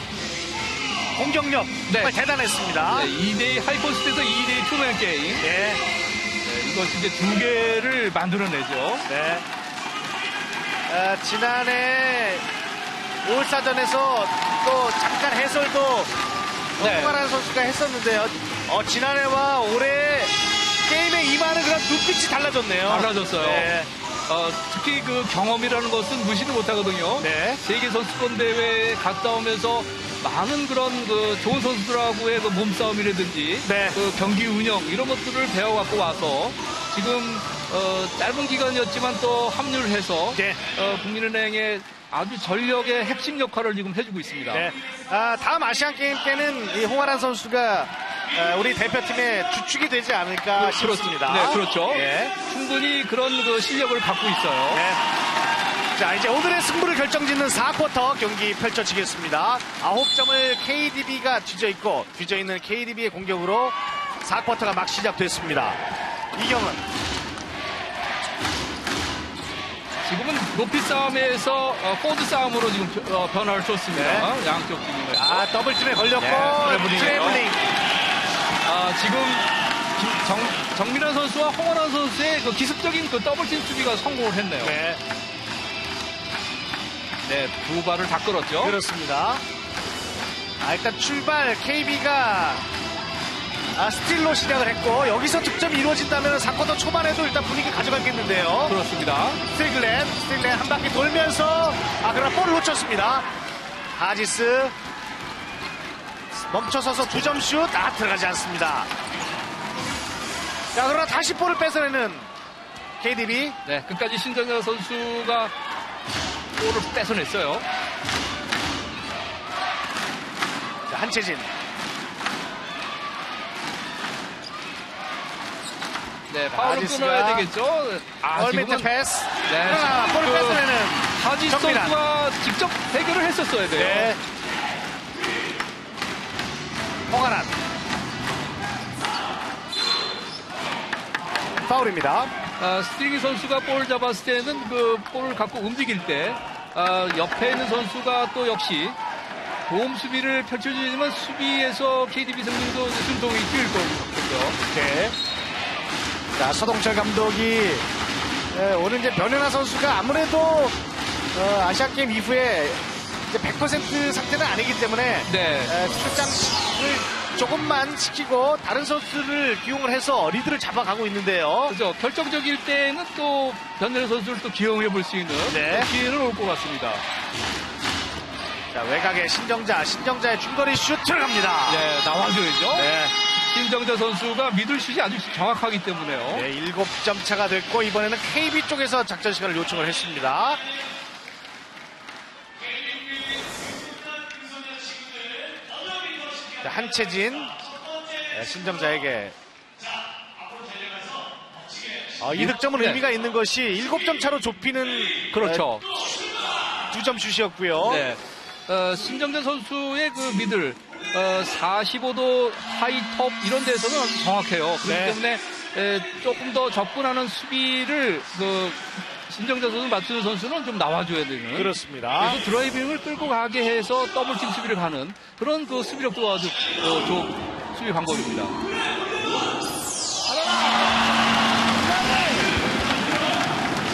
공격력 정말 네. 대단했습니다. 네, 이 대이 하이포스트에서 이 대이 투맨 게임. 예. 네, 이것 이제 두 개를 만들어내죠. 네. 아, 지난해 올스타전에서 또 잠깐 해설도 네. 홍아란 선수가 했었는데요. 어, 지난해와 올해 게임에 임하는 그런 눈빛이 달라졌네요. 달라졌어요. 네. 어, 특히 그 경험이라는 것은 무시를 못하거든요. 네. 세계 선수권 대회에 갔다 오면서 많은 그런 그 좋은 선수들하고의 그 몸싸움이라든지 네. 그 경기 운영 이런 것들을 배워갖고 와서 지금 어, 짧은 기간이었지만 또 합류를 해서 네. 어, 국민은행의 아주 전력의 핵심 역할을 지금 해주고 있습니다. 네. 아, 다음 아시안 게임 때는 이 홍아란 선수가 아, 우리 대표팀의 주축이 되지 않을까 그, 싶습니다. 네, 그렇죠. 예. 충분히 그런 그 실력을 갖고 있어요. 네. 자, 이제 오늘의 승부를 결정짓는 사 쿼터 경기 펼쳐지겠습니다. 아홉 점을 케이디비가 뒤져있고 뒤져있는 케이디비의 공격으로 사 쿼터가 막 시작됐습니다. 이경은 지금은 높이 싸움에서 어, 포드 싸움으로 지금 변- 어, 변화를 줬습니다. 네. 양쪽 팀이. 아, 더블팀에 걸렸고 네, 트래블링이에요. 트래블링. 아, 지금 김- 정, 정민환 선수와 홍원환 선수의 그 기습적인 그 더블팀 수비가 성공을 했네요. 네, 네, 두 발을 다 끌었죠. 그렇습니다. 아, 일단 출발 케이비가 아, 스틸로 시작을 했고 여기서 득점이 이루어진다면 사 쿼터 초반에도 일단 분위기 가져가겠는데요. 그렇습니다. 스틸글렌, 스틸글렌 한 바퀴 돌면서 아, 그러나 볼을 놓쳤습니다. 하지스 멈춰서서 두 점 슛, 아, 들어가지 않습니다. 자, 그러나 다시 볼을 뺏어내는 케이디비. 네, 끝까지 신정현 선수가 볼을 뺏어냈어요. 자, 한채진. 네, 파울을 아지스가 끊어야 되겠죠. 아, 얼미트 지금은 패스. 네, 그러나 볼을 그 뺏어내는 하지 정민환. 선수와 직접 해결을 했었어야 돼요. 네. 홍아란. 파울입니다. 아, 스트링이 선수가 볼 잡았을 때는 그 볼을 갖고 움직일 때 아, 옆에 있는 선수가 또 역시 도움 수비를 펼쳐주지만 수비에서 케이디비 승민도 순동이 뛸 거고요. 네. 자, 서동철 감독이 예, 오늘 이제 변현아 선수가 아무래도 어, 아시안 게임 이후에 이제 백 퍼센트 상태는 아니기 때문에 네. 에, 출장을 조금만 시키고 다른 선수를 기용을 해서 리드를 잡아가고 있는데요. 그렇죠. 결정적일 때는 또 변현아 선수를 또 기용해 볼 수 있는 네. 기회는 올 것 같습니다. 자, 외곽에 신정자, 신정자의 중거리 슛 들어갑니다. 네, 나와줘야죠. 네. 신정자 선수가 미들슛이 아주 정확하기 때문에요. 네, 일곱 점 차가 됐고 이번에는 케이비 쪽에서 작전 시간을 요청을 했습니다. 자, 한채진 네, 신정자에게 어, 이 득점은 네. 의미가 있는 것이 일곱 점 차로 좁히는 그렇죠. 두 점 슛이었고요. 네. 어, 신정재 선수의 그 미들 어, 사십오 도 하이톱 이런 데서는 아주 정확해요. 그렇기 네. 때문에 에, 조금 더 접근하는 수비를 그 신정재 선수 맞추는 선수는 좀 나와줘야 되는. 그렇습니다. 그래서 드라이빙을 끌고 가게 해서 더블팀 수비를 가는 그런 그 수비력도 아주 어, 좋은 수비 방법입니다.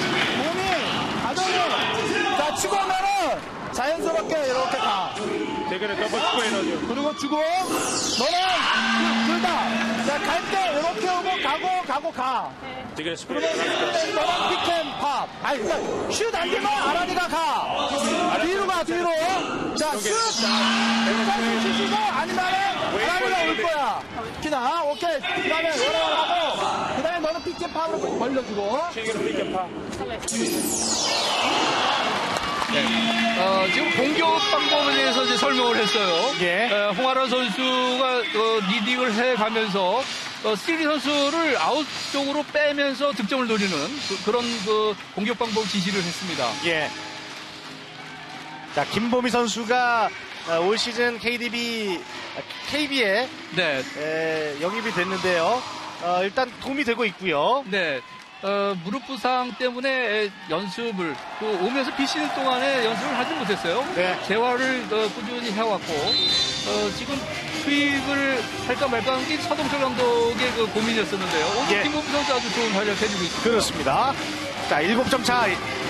몸이 가동이 자 치고 하면은 자연스럽게 이렇게 가. 네, They're going to double screen on you. 그리고 주고 너는 둘다 자, 갈 때 이렇게 오고 가고 가고 가. They're going to screen 그러면 it. 너는 픽앤팝. 아니 그러니까 슛안 되면 아란이가 가. 뒤로 가 뒤로. 자 슛. 슛까지 주시고 아니면은 아란이가 올 거야. 기나 오케이. 그다음에 연락을 하고 그다음에 너는 픽앤팝으로 벌려주고. They're going to pick and pop. 어, 지금 공격 방법에 대해서 이제 설명을 했어요. 예. 에, 홍아라 선수가 어, 리딩을 해가면서 어, 스틸리 선수를 아웃 쪽으로 빼면서 득점을 노리는 그, 런 그 공격 방법 지시를 했습니다. 예. 자, 김보미 선수가 어, 올 시즌 케이디비, 케이비에 네, 에, 영입이 됐는데요. 어, 일단 도움이 되고 있고요. 네. 어, 무릎 부상 때문에 연습을 또 오면서 비시즌 동안에 연습을 하지 못했어요. 네. 재활을 어, 꾸준히 해왔고 어, 지금 투입을 할까 말까 하는 게 서동철 감독의 그 고민이었었는데요. 오늘 예. 김범수 선수 아주 좋은 활약 해주고 있습니다. 그렇습니다. 자, 일곱 점 차.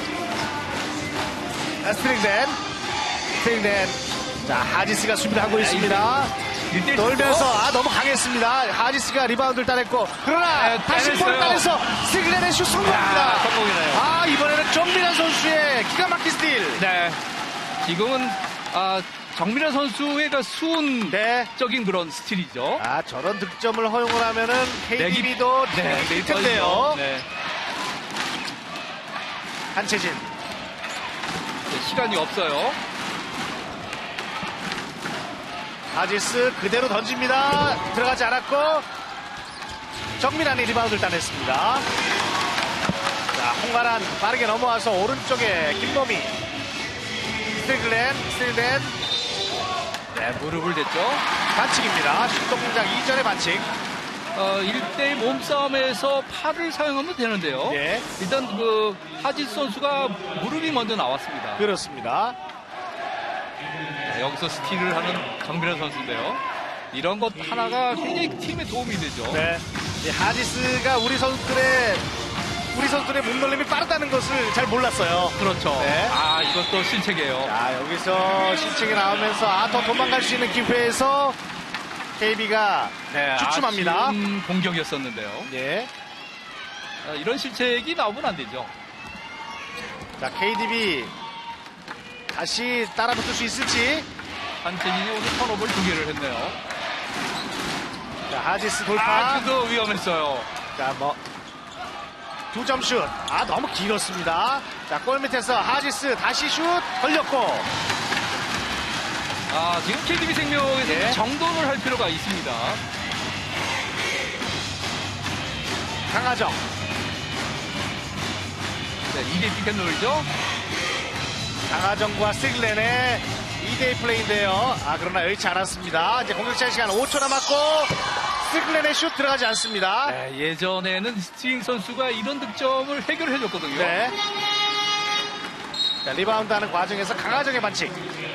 아, 스트링댄. 스트링댄. 자, 하지스가 수비를 하고 있습니다. 돌면서 아 너무 강했습니다. 하지스가 리바운드를 따냈고 그러나 네, 다시 따냈어요. 볼을 따내서 스트링댄의 슛 성공합니다. 야, 성공이네요. 아, 이번에는 정민환 선수의 기가 막힌 스틸. 네. 지금은 아, 정민아 선수의 그 수훈적인 네. 그런 스틸이죠. 아, 저런 득점을 허용을 하면은 케이디비도 네, 될 텐데요. 네. 한채진. 네, 시간이 없어요. 하지스 그대로 던집니다. 들어가지 않았고 정민환이 리바운드를 따냈습니다. 자, 홍가란 빠르게 넘어와서 오른쪽에 김범희. 스틸글렌, 스틸렌. 네, 무릎을 댔죠. 반칙입니다. 슛동작 이전의 반칙. 어, 일 대일 몸싸움에서 팔을 사용하면 되는데요. 예. 일단 그 하지스 선수가 무릎이 먼저 나왔습니다. 그렇습니다. 네, 여기서 스틸을 하는 정민환 선수인데요. 이런 것 하나가 굉장히 팀에 도움이 되죠. 네. 이 하지스가 우리 선수들의 우리 선수들의 몸놀림이 빠르다는 것을 잘 몰랐어요. 그렇죠. 네. 아, 이것도 실책이에요. 자, 여기서 실책이 나오면서 아, 더 도망갈 수 있는 기회에서 케이비가 네, 주춤합니다. 아쉬운 공격이었었는데요. 예. 아, 이런 실책이 나오면 안 되죠. 자, 케이디비 다시 따라붙을 수 있을지. 한채진이 오늘 턴오버를 두 개를 했네요. 자, 하지스 돌파. 아, 그도 위험했어요. 자, 뭐 두 점 슛. 아, 너무 길었습니다. 자, 골 밑에서 하지스 다시 슛 걸렸고. 아, 지금 케이디비 생명에서 예. 정돈을 할 필요가 있습니다. 강하정. 네, 이 대 피켓놀이죠. 강하정과 스틸렌의 이 대이 플레이인데요. 아, 그러나 여의치 않았습니다. 이제 공격차의 시간 오 초 남았고 스틸렌의 슛 들어가지 않습니다. 네, 예전에는 스트링 선수가 이런 득점을 해결해줬거든요. 네. 자, 리바운드하는 과정에서 강하정의 반칙.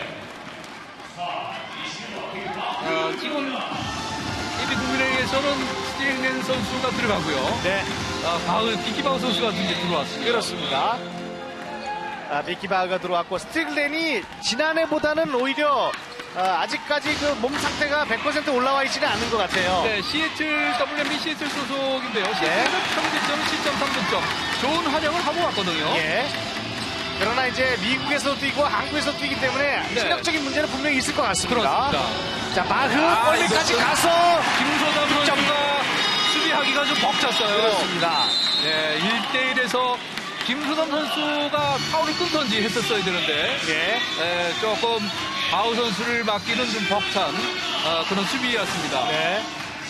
어, 지금 케이비 국민회에서는 스트링맨 선수가 들어가고요. 네. 아, 바우, 비키바우 선수가 이제 들어왔습니다. 그렇습니다. 아, 비키바가 들어왔고 스틸렌이 지난해보다는 오히려 아, 아직까지 그 몸 상태가 백 퍼센트 올라와 있지는 않은 것 같아요. 네, 시애틀 더블유엔비에이 시애틀 소속인데요. 시애틀은 평균점은 칠 점 삼 득점. 좋은 활약을 하고 왔거든요. 예. 그러나 이제 미국에서 뛰고 한국에서 뛰기 때문에 네. 체력적인 문제는 분명히 있을 것 같습니다. 그렇습니다. 자, 마흐 아, 골밑까지 이것도 가서 김소담 선수가 수비하기가 좀 벅찼어요. 그렇습니다. 네, 일 대일에서 김소담 선수가 파울을 끊던지 했었어야 되는데 예. 네, 조금 바우 선수를 맡기는 좀 벅찬 어, 그런 수비였습니다. 네.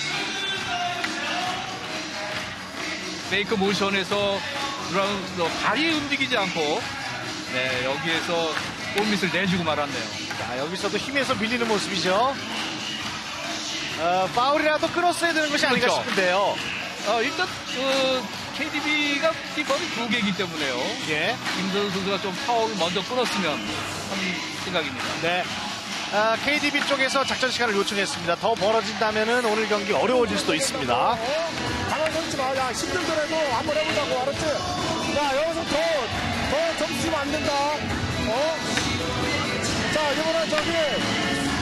메이크 모션에서 그런 발이 움직이지 않고 네, 여기에서 골밑을 내주고 말았네요. 자, 여기서도 힘에서 밀리는 모습이죠. 어, 파울이라도 끊었어야 되는 것이 아닌가 그렇죠. 싶은데요. 어, 일단 그 케이디비가 뒷범이 두 개이기 때문에요. 예. 김선수 선수가 좀 파울을 먼저 끊었으면 하는 생각입니다. 네. 아, 케이디비 쪽에서 작전 시간을 요청했습니다. 더 벌어진다면은 오늘 경기 어려워질 수도 있습니다. 가만히 서있지 마. 야, 힘들더라도 한번 해보자고, 알았지? 야, 여기서 더, 더 점수 주면 안 된다. 어? 자, 이번엔 저기,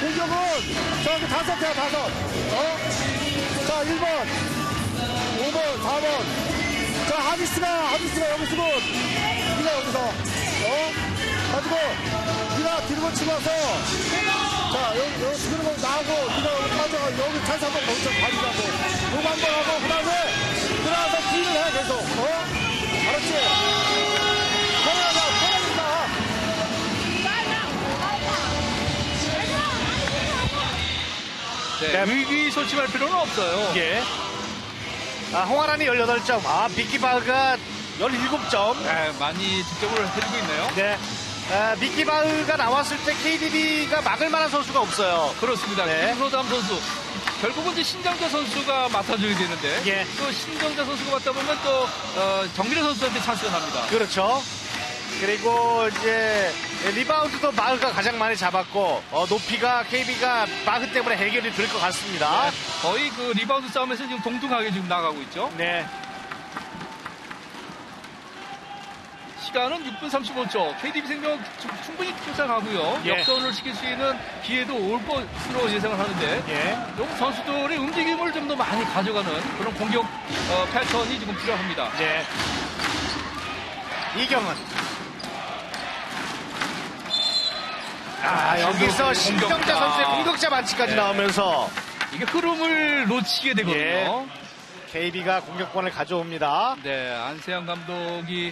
공격은 저기 다섯이야, 다섯. 어? 자, 일 번, 오 번, 사 번. 자, 하디스가, 하디스가 여기 쓰고, 네가 여기서, 어? 가지고, 네가 뒤로 치면서, 자, 여기, 여기 치는 거 나오고, 네가 여기 빠져가, 여기 찬스 한번 거기서 가지라고. 요거 한번 하고, 그 다음에, 들어가서 뒤를 해, 계속. 어? 알았지? 편하다, 편하니까. 네, 위기 소침할 필요는 없어요. 예. 아, 홍아란이 열여덟 점, 아, 미키바흐가 열일곱 점. 네, 많이 득점을 해주고 있네요. 네. 아, 미키바흐가 나왔을 때 케이디비가 막을 만한 선수가 없어요. 그렇습니다. 네. 김소담 선수. 결국은 이제 신정자 선수가 맡아줘야 되는데 예. 또 신정자 선수가 맡다 보면 또 어, 정민호 선수한테 찬스가 납니다. 그렇죠. 그리고 이제 리바운드도 마흐가 가장 많이 잡았고 어, 높이가 케이비가 마흐 때문에 해결이 될 것 같습니다. 네, 거의 그 리바운드 싸움에서 지금 동등하게 지금 나가고 있죠. 네. 시간은 육 분 삼십오 초. 케이디비 생명 충분히 쫓아가고요. 예. 역전을 시킬 수 있는 기회도 올 것으로 예상을 하는데 예. 좀 선수들의 움직임을 좀 더 많이 가져가는 그런 공격 어, 패턴이 지금 필요합니다. 네. 이경은. 아, 여기서 신정자 공격자. 선수의 공격자 반칙까지 네. 나오면서 이게 흐름을 놓치게 되거든요. 예. 케이비가 공격권을 가져옵니다. 네, 안세영 감독이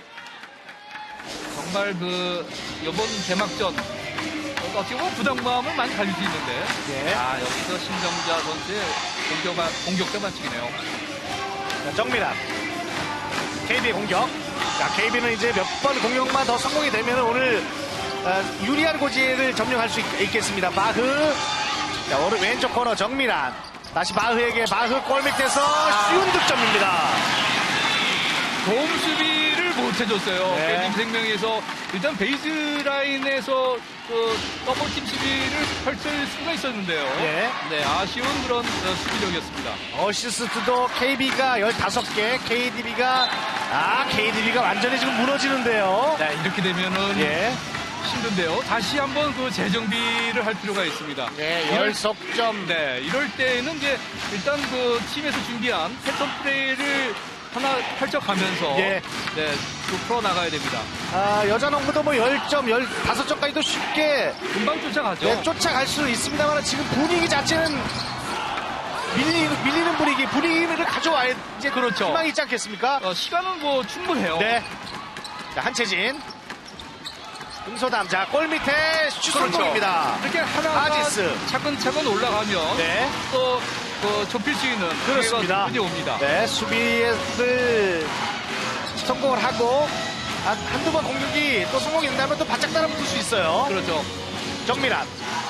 정말 그 이번 개막전 어떻게 보면 부담감을 많이 가질 수 있는데 예. 아, 여기서 신정자 선수의 공격자, 공격자 반칙이네요. 자, 정민환. 케이비의 공격. 자, 케이비는 이제 몇 번 공격만 더 성공이 되면 오늘 어, 유리한 고지를 점령할 수 있, 있겠습니다. 바흐. 자, 오른 왼쪽 코너 정민환. 다시 바흐에게 바흐 골 밑에서 쉬운 득점입니다. 도움 수비를 못 해줬어요. 네. 케이디비 생명에서 일단 베이스라인에서 그 더블팀 수비를 펼칠 수가 있었는데요. 예. 네, 아쉬운 그런 어, 수비력이었습니다. 어시스트도 케이비가 열다섯 개, 케이디비가 아, 케이디비가 완전히 지금 무너지는데요. 네, 이렇게 되면은 예. 힘든데요. 다시 한번 그 재정비를 할 필요가 있습니다. 네, 이럴- 열 석점. 네, 이럴 때는 이제 일단 그 팀에서 준비한 패턴 플레이를 하나 펼쳐가면서 예. 네, 또 풀어나가야 됩니다. 아, 여자 농구도 뭐 열 점, 열다섯 점까지도 쉽게 금방 쫓아가죠. 네, 쫓아갈 수는 있습니다만 지금 분위기 자체는 밀리는, 밀리는 분위기, 분위기를 가져와야 이제 그렇죠. 희망이 있지 않겠습니까? 어, 시간은 뭐 충분해요. 네. 자, 한채진. 금소담. 자, 골 밑에 슛 그렇죠. 성공입니다. 이렇게 하나가 아지스. 차근차근 올라가면 네. 또 그 좁힐 수 있는 그렇습니다. 기회가 충분히 옵니다. 네, 수비를 성공을 하고 한, 한두 번 공격이 또 성공이 된다면 또 바짝 따라붙을 수 있어요. 그렇죠. 정민환.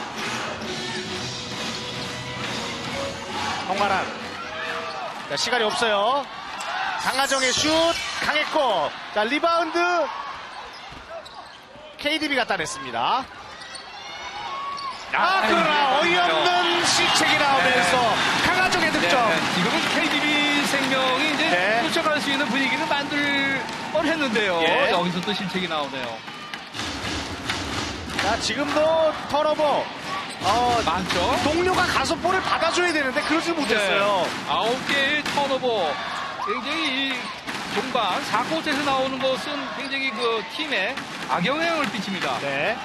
홍가란. 자, 시간이 없어요. 강하정의 슛 강했고, 자, 리바운드 케이디비가 따냈습니다. 아, 그러나 어이없는 실책이 나오면서 강하정의 득점. 네, 지금은 케이디비 생명이 이제 네. 쫓아갈 수 있는 분위기를 만들 뻔했는데요. 예. 여기서 또 실책이 나오네요. 자, 지금도 턴오버. 어, 많죠. 동료가 가서 볼을 받아줘야 되는데 그러지 못했어요. 네. 아홉 개의 턴오버. 굉장히 이 동반 사 쿼터에서 나오는 것은 굉장히 그 팀에 악영향을 끼칩니다. 네.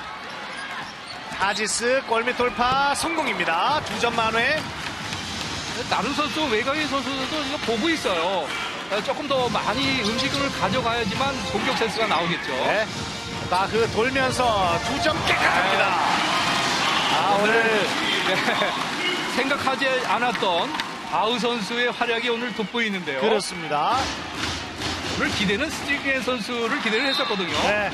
하지스 골밑 돌파 성공입니다. 두 점 만회. 다른 선수, 외곽인 선수들도 이거 보고 있어요. 어, 조금 더 많이 음식을 가져가야지만 공격 센스가 나오겠죠. 네. 마흐 돌면서 두 점 깨끗합니다. 아, 오늘 네. 생각하지 않았던 바우 선수의 활약이 오늘 돋보이는데요. 그렇습니다. 오늘 기대는 스트링겐 선수를 기대를 했었거든요. 네.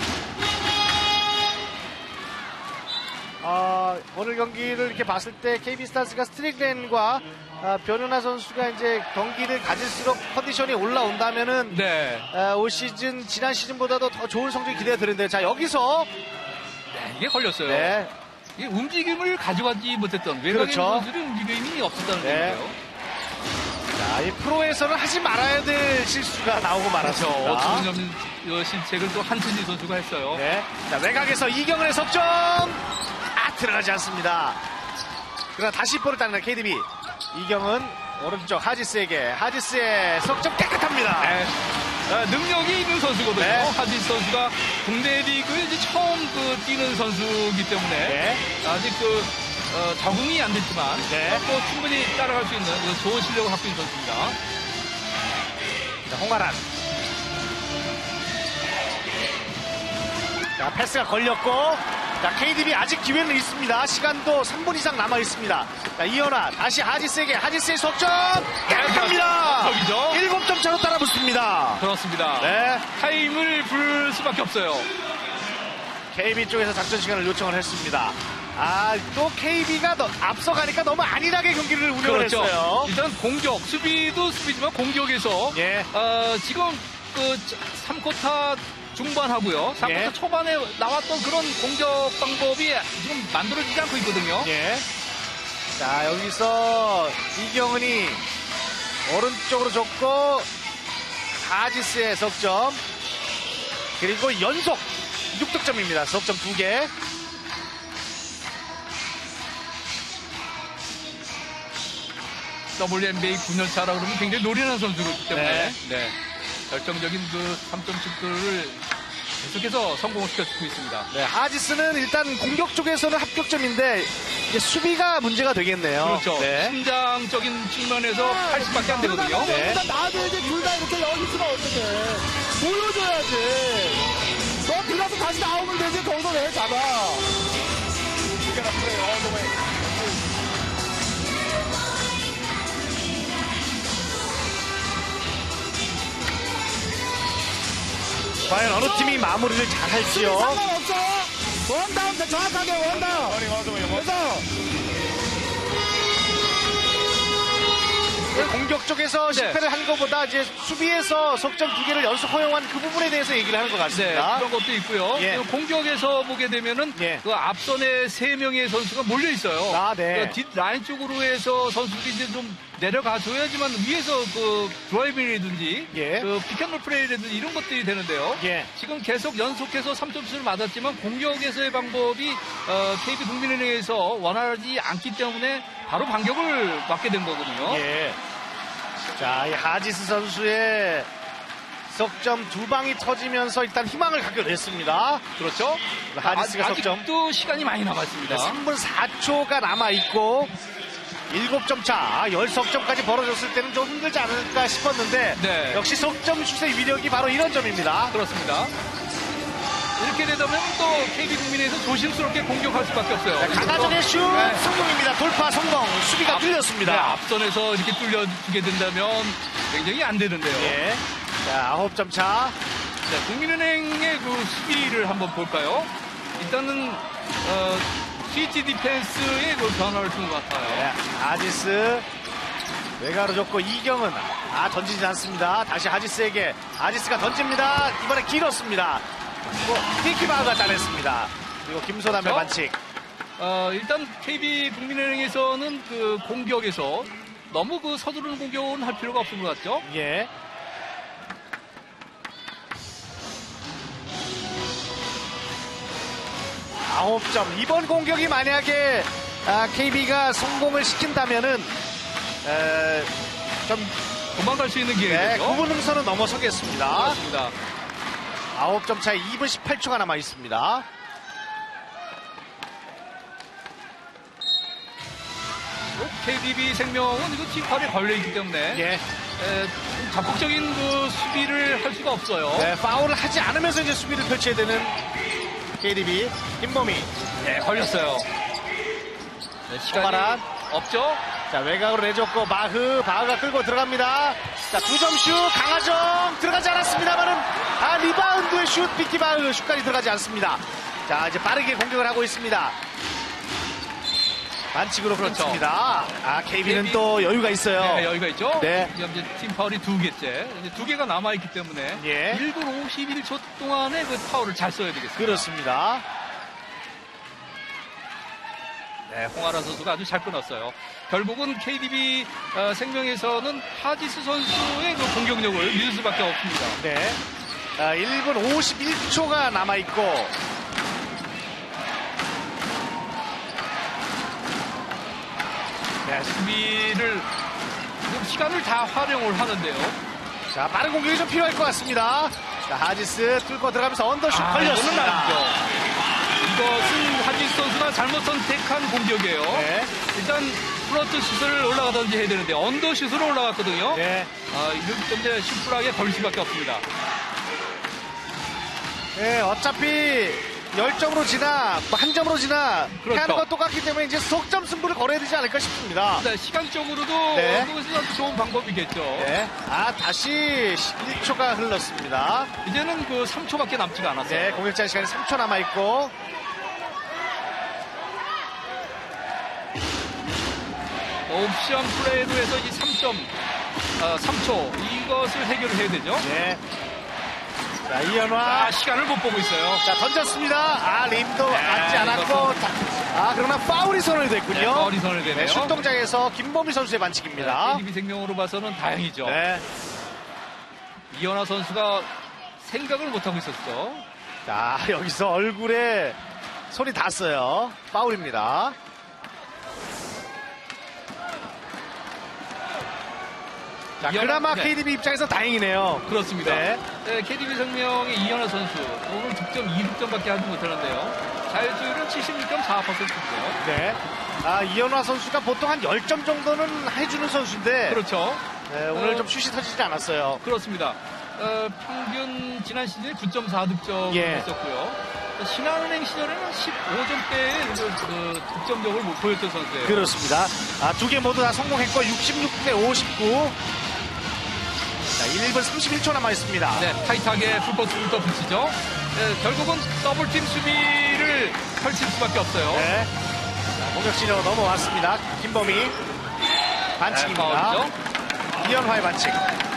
어, 오늘 경기를 이렇게 봤을 때 케이비스타즈가 스트릭렌과 어, 변은하 선수가 이제 경기를 가질수록 컨디션이 올라온다면은 네. 어, 올 시즌 지난 시즌보다도 더 좋은 성적이 기대가 되는데, 자, 여기서 네, 이게 걸렸어요. 네. 이 움직임을 가져가지 못했던 외곽인 그렇죠. 선수들의 움직임이 없었다는 네. 얘기예요. 자, 이 프로에서는 하지 말아야 될 실수가 나오고 말았습니다. 어처구니 없는 어, 실책을 또 한순지 선수가 했어요. 네. 자, 외곽에서 이경은의 석점. 아, 들어가지 않습니다. 그러나 다시 볼을 따는 케이디비. 이경은 오른쪽 하지스에게. 하지스의 석점 깨끗합니다. 네. 아, 능력이 있는 선수거든요. 네. 하지스 선수가 국내 리그에 이제 처음 그 뛰는 선수이기 때문에 네. 아직 그 어, 적응이 안 됐지만 네. 또 충분히 따라갈 수 있는 그 좋은 실력을 갖고 있는 선수입니다. 자, 홍아란. 자, 패스가 걸렸고, 자, 케이디비 아직 기회는 있습니다. 시간도 삼 분 이상 남아 있습니다. 자, 이현아 다시 하지스에게. 하지스의 석점 깨끗합니다. 석점이죠. 일곱 점 차로 따라 붙습니다. 그렇습니다. 네. 타임을 불 수밖에 없어요. 케이비 쪽에서 작전 시간을 요청을 했습니다. 아, 또 케이비가 앞서가니까 너무 안일하게 경기를 운영을 그렇죠. 했어요. 일단 공격, 수비도 수비지만 공격에서 예. 어, 지금 그 삼 쿼터 중반하고요. 삼 쿼터 예. 초반에 나왔던 그런 공격 방법이 지금 만들어지지 않고 있거든요. 예. 자, 여기서 이경은이 오른쪽으로 줬고, 하지스의 석점. 그리고 연속 육 득점입니다. 석점 두 개. 더블유엔비에이 구 년 차라 그러면 굉장히 노련한 선수이기 때문에 네. 네. 결정적인 그 삼 점 슛들을 계속해서 성공을 시켜주고 있습니다. 네, 하지스는 일단 공격 쪽에서는 합격점인데, 이제 수비가 문제가 되겠네요. 그렇죠. 네. 신장적인 측면에서 팔십밖에 안 되거든요. 네. 일단 나와줘야지. 둘 다 이렇게 여기서는 어떻게 보여줘야지. 너 들어서 다시 나오면 되지. 거기서 왜 잡아. 과연 어느 팀이 마무리를 잘 할지요. 상관없어. 원다운 정확하게 원다운. 그래서 공격 쪽에서 네. 실패를 한 것보다 이제 수비에서 석점 두 개를 연속 허용한 그 부분에 대해서 얘기를 하는 것 네, 같습니다. 그런 것도 있고요. 예. 그 공격에서 보게 되면은 예. 그 앞선에 세 명의 선수가 몰려 있어요. 아, 네. 그 뒷 라인 쪽으로 해서 선수들이 이제 좀 내려가 줘야지만 위에서 그 드라이빙이라든지 예. 그 피켓롤 플레이라든지 이런 것들이 되는데요. 예. 지금 계속 연속해서 삼 점슛을 맞았지만 공격에서의 방법이 어, 케이비 국민은행에서 원하지 않기 때문에 바로 반격을 맞게 된 거거든요. 예. 자, 이 하지스 선수의 석점 두 방이 터지면서 일단 희망을 갖게 됐습니다. 그렇죠. 하지스가 아, 석점. 아직도 시간이 많이 남았습니다. 삼 분 사 초가 남아있고, 일곱 점 차, 십 석점까지 벌어졌을 때는 좀 힘들지 않을까 싶었는데, 네. 역시 석점 슛의 위력이 바로 이런 점입니다. 그렇습니다. 이렇게 되다면 또 케이비 국민에서 조심스럽게 공격할 수밖에 없어요. 자, 강하정의 슛 네. 성공입니다. 돌파 성공. 수비가 앞- 뚫렸습니다. 네, 앞선에서 이렇게 뚫려주게 된다면 굉장히 안 되는데요. 예. 자, 아홉 점 차. 네, 국민은행의 그 수비를 한번 볼까요? 일단은 어, 스위치 디펜스의 그 변화를 준 것 같아요. 네, 아지스 외곽으로 줬고 이경은 아 던지지 않습니다. 다시 아지스에게 아지스가 던집니다. 이번에 길었습니다. 그리고 피키바가 따냈습니다. 그리고 김소남의 그렇죠? 반칙. 어, 일단 케이비 국민은행에서는 그 공격에서 너무 그 서두르는 공격은 할 필요가 없은 것 같죠? 예. 아홉 점. 이번 공격이 만약에 아, 케이비가 성공을 시킨다면은 에, 좀 도망갈 수 있는 네, 기회죠. 구 분 흥선은 넘어서겠습니다. 그렇습니다. 아홉 점 차에 이 분 십팔 초가 남아 있습니다. 케이디비 생명은 이거 팀팔에 걸려있기 때문에 예. 에, 적극적인 그 수비를 할 수가 없어요. 네, 파울을 하지 않으면서 이제 수비를 펼쳐야 되는 케이디비 김범희. 네, 걸렸어요. 네, 시간이 오바란. 없죠? 자, 외곽으로 내줬고 마흐, 바흐가 끌고 들어갑니다. 자, 두 점 슛 강하정 들어가지 않았습니다만은 아 리바운드의 슛 비키 바흐 슛까지 들어가지 않습니다. 자, 이제 빠르게 공격을 하고 있습니다. 반칙으로 그렇죠. 끊습니다. 아, 케이비는 케이비. 또 여유가 있어요. 네, 여기가 있죠? 네. 지금 이제 팀 파울이 두 개째. 이제 두 개가 남아있기 때문에 예. 일 분 오십일 초 동안에 그 파울을 잘 써야 되겠습니다. 그렇습니다. 네, 홍아라 선수가 아주 잘 끊었어요. 결국은 케이디비 어, 생명에서는 하지스 선수의 그 공격력을 믿을 수밖에 없습니다. 네. 아, 일 분 오십일 초가 남아있고 네, 수비를 지금 시간을 다 활용을 하는데요. 자, 빠른 공격이 좀 필요할 것 같습니다. 자, 하지스 뚫고 들어가면서 언더슛 아, 걸렸습니다. 이거는 아니죠. 이것은 하지스 선수가 잘못 선택한 공격이에요. 네. 일단 플러트 슛을 올라가든지 해야 되는데 언더슛으로 올라갔거든요. 네. 아, 이렇기 때문에 심플하게 걸릴 수밖에 없습니다. 네, 어차피 열 점으로 지나 뭐한 점으로 지나 그렇죠. 하는 건 똑같기 때문에 이제 속점 승부를 걸어야 되지 않을까 싶습니다. 네, 시간적으로도 네. 그것이 아주 좋은 방법이겠죠. 네. 아, 다시 십일 초가 흘렀습니다. 이제는 그 삼 초밖에 남지가 않았어요. 네, 공격 제한 시간이 삼 초 남아 있고. 옵션 플레이로 해서 이 삼 점, 아, 삼 초 이것을 해결을 해야 되죠. 네. 자, 이현화. 아, 시간을 못 보고 있어요. 자, 던졌습니다. 아, 림도 네, 맞지 않았고. 이것은- 자, 아, 그러나 파울이 선언이 됐군요. 네, 파울이 선언이 되네요. 네, 슛 동작에서 김범희 선수의 반칙입니다. 케이디비 생명으로 봐서는 다행이죠. 네. 이현아 선수가 생각을 못하고 있었죠. 자, 여기서 얼굴에 손이 닿았어요. 파울입니다. 자, 이현아- 그나마 네. 케이디비 입장에서 다행이네요. 그렇습니다. 네. 네, 케이디비 생명의 이현아 선수 오늘 득점 이 득점밖에 하지 못하는데요. 자유투율은 칠십육 점 사 퍼센트고요. 네. 아, 이현화 선수가 보통 한 십 점 정도는 해주는 선수인데. 그렇죠. 네, 오늘 어, 좀 슛이 터지지 않았어요. 그렇습니다. 어, 평균 지난 시즌에 구 점 사 득점을 예. 했었고요. 신한은행 시절에는 십오 점대의 그, 그 득점력을 못 보였던 선수예요. 그렇습니다. 아, 두 개 모두 다 성공했고 육십육 대 오십구. 자, 일 분 삼십일 초 남아 있습니다. 네, 타이트하게 풀코스부터 붙이죠. 네, 결국은 더블팀 수비를 펼칠 수밖에 없어요. 네. 자, 공격진으로 넘어왔습니다. 김범희. 네, 반칙입니다. 파울이죠. 이현화의 반칙.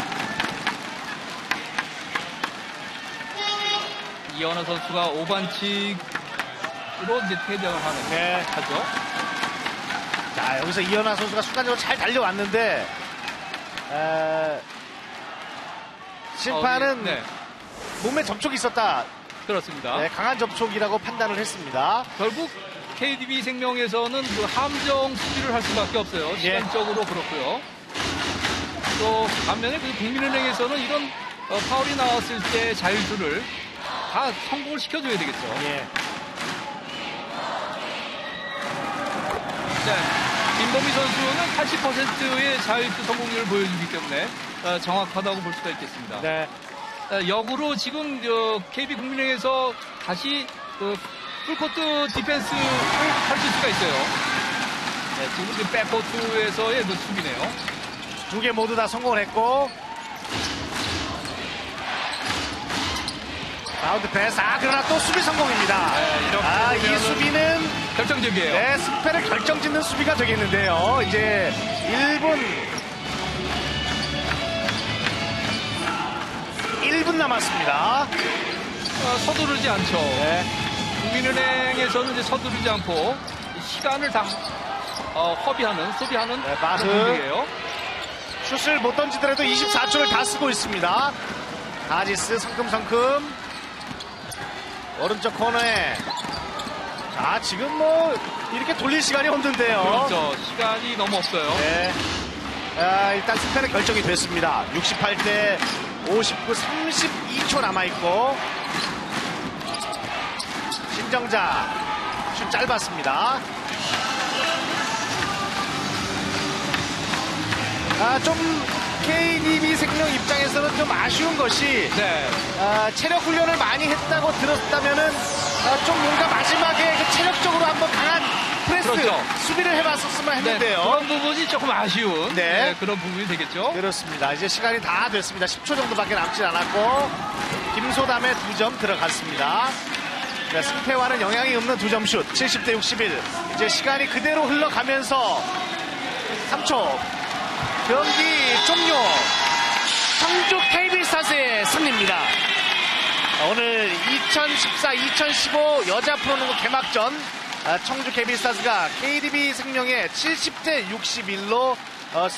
이현아 선수가 오 반칙으로 이제 퇴장을 하는 네. 하죠. 자, 여기서 이현화 선수가 순간적으로 잘 달려왔는데, 에... 심판은 어, 네, 몸에 접촉이 있었다. 그렇습니다. 네, 강한 접촉이라고 판단을 했습니다. 결국 케이디비 생명에서는 그 함정 수비를 할 수밖에 없어요. 예. 시간적으로 그렇고요. 또 반면에 그 국민은행에서는 이런 어, 파울이 나왔을 때 자유투를 다 성공을 시켜줘야 되겠죠. 예. 네, 김범희 선수는 팔십 퍼센트의 자유투 성공률을 보여주기 때문에 어, 정확하다고 볼 수가 있겠습니다. 네. 어, 역으로 지금 저 케이비 국민은행에서 다시 그 풀코트 디펜스를 펼칠 수가 있어요. 네, 지금 그 백코트에서의 그 수비네요. 두 개 모두 다 성공을 했고. 라운드 패스. 아, 그러나 또 수비 성공입니다. 네, 이렇게 아, 이 보면은 수비는 결정적이에요. 네, 승패를 결정짓는 수비가 되겠는데요. 이제 일 분 일 분 남았습니다. 어, 서두르지 않죠. 네. 국민은행에서는 이제 서두르지 않고 시간을 다 어, 허비하는, 소비하는 네, 마스. 그런 공격이에요. 슛을 못 던지더라도 이십사 초를 다 쓰고 있습니다. 하지스 성큼성큼. 오른쪽 코너에. 자, 지금 뭐 이렇게 돌릴 시간이 없는데요. 그렇죠. 시간이 너무 없어요. 네. 아, 일단 승패는 결정이 됐습니다. 육십팔 대 오십구, 삼십이 초 남아있고. 신정자. 슛 짧았습니다. 아, 좀 케이디비 생명 입장에서는 좀 아쉬운 것이 네. 아, 체력 훈련을 많이 했다고 들었다면은 아, 좀 뭔가 마지막에 그 체력적으로 한번 강한 프레스 그렇죠. 수비를 해봤었으면 네, 했는데요. 그런 부분이 조금 아쉬운 네. 네, 그런 부분이 되겠죠. 그렇습니다. 이제 시간이 다 됐습니다. 십 초 정도밖에 남지 않았고 김소담의 두 점 들어갔습니다. 네, 승패와는 영향이 없는 두 점 슛 칠십 대 육십일. 이제 시간이 그대로 흘러가면서 삼 초 경기 종료. 청주 케이비스타즈의 승리입니다. 오늘 이천십사 이천십오 여자 프로농구 개막전 청주 케이비스타즈가 케이디비 생명의 칠십 대 육십일로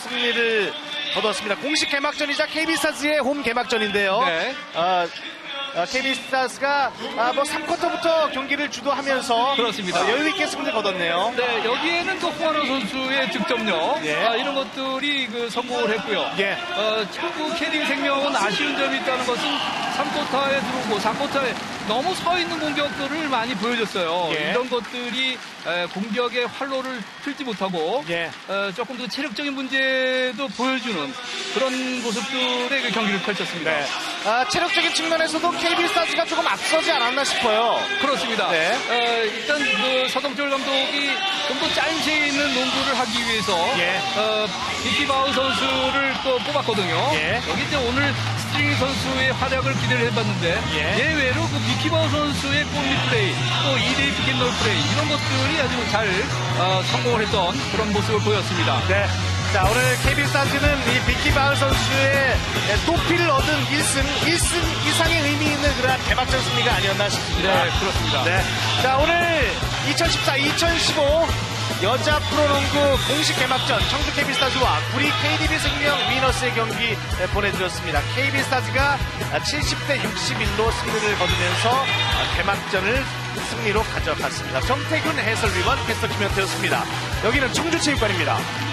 승리를 거뒀습니다. 공식 개막전이자 케이비스타즈의 홈 개막전인데요. 네. 어, 케이비에스 스타즈가 아, 뭐 삼 쿼터부터 경기를 주도하면서 그렇습니다. 어, 여유 있게 승리를 거뒀네요. 네, 여기에는 또 홍환호 선수의 득점력 예. 아, 이런 것들이 그 성공을 했고요. 예. 어, 축구 캐딩 생명은 아쉬운 점이 있다는 것은 삼 쿼터에 들어오고 사 쿼터에 너무 서 있는 공격들을 많이 보여줬어요. 예. 이런 것들이 에, 공격의 활로를 틀지 못하고 예. 어, 조금 더 체력적인 문제도 보여주는 그런 모습들의 그 경기를 펼쳤습니다. 네. 아, 체력적인 측면에서도 케이비에스 스타즈가 조금 앞서지 않았나 싶어요. 그렇습니다. 네. 어, 일단 그 서동철 감독이 좀 더 짜임새 있는 농구를 하기 위해서 예. 어, 비키바우 선수를 또 뽑았거든요. 예. 여기 이제 오늘 스트링 선수의 활약을 기대를 해봤는데 예. 예외로 그 비키바우 선수의 골밑 플레이 또 이 대이 피켓롤 플레이 이런 것들이 아주 잘 어, 성공을 했던 그런 모습을 보였습니다. 네. 자, 오늘 케이비에스 스타즈는 이 비키바울 선수의 도피를 얻은 일 승, 일 승 이상의 의미 있는 그런 개막전 승리가 아니었나 싶습니다. 네, 그렇습니다. 네. 자, 오늘 이천십사 이천십오 여자 프로농구 공식 개막전 청주 케이비에스 스타즈와 구리 케이디비 생명 위너스의 경기 보내드렸습니다. 케이비에스 스타즈가 칠십 대 육십일로 승리를 거두면서 개막전을 승리로 가져갔습니다. 정태균 해설위원, 캐스터 김현태였습니다. 여기는 청주체육관입니다.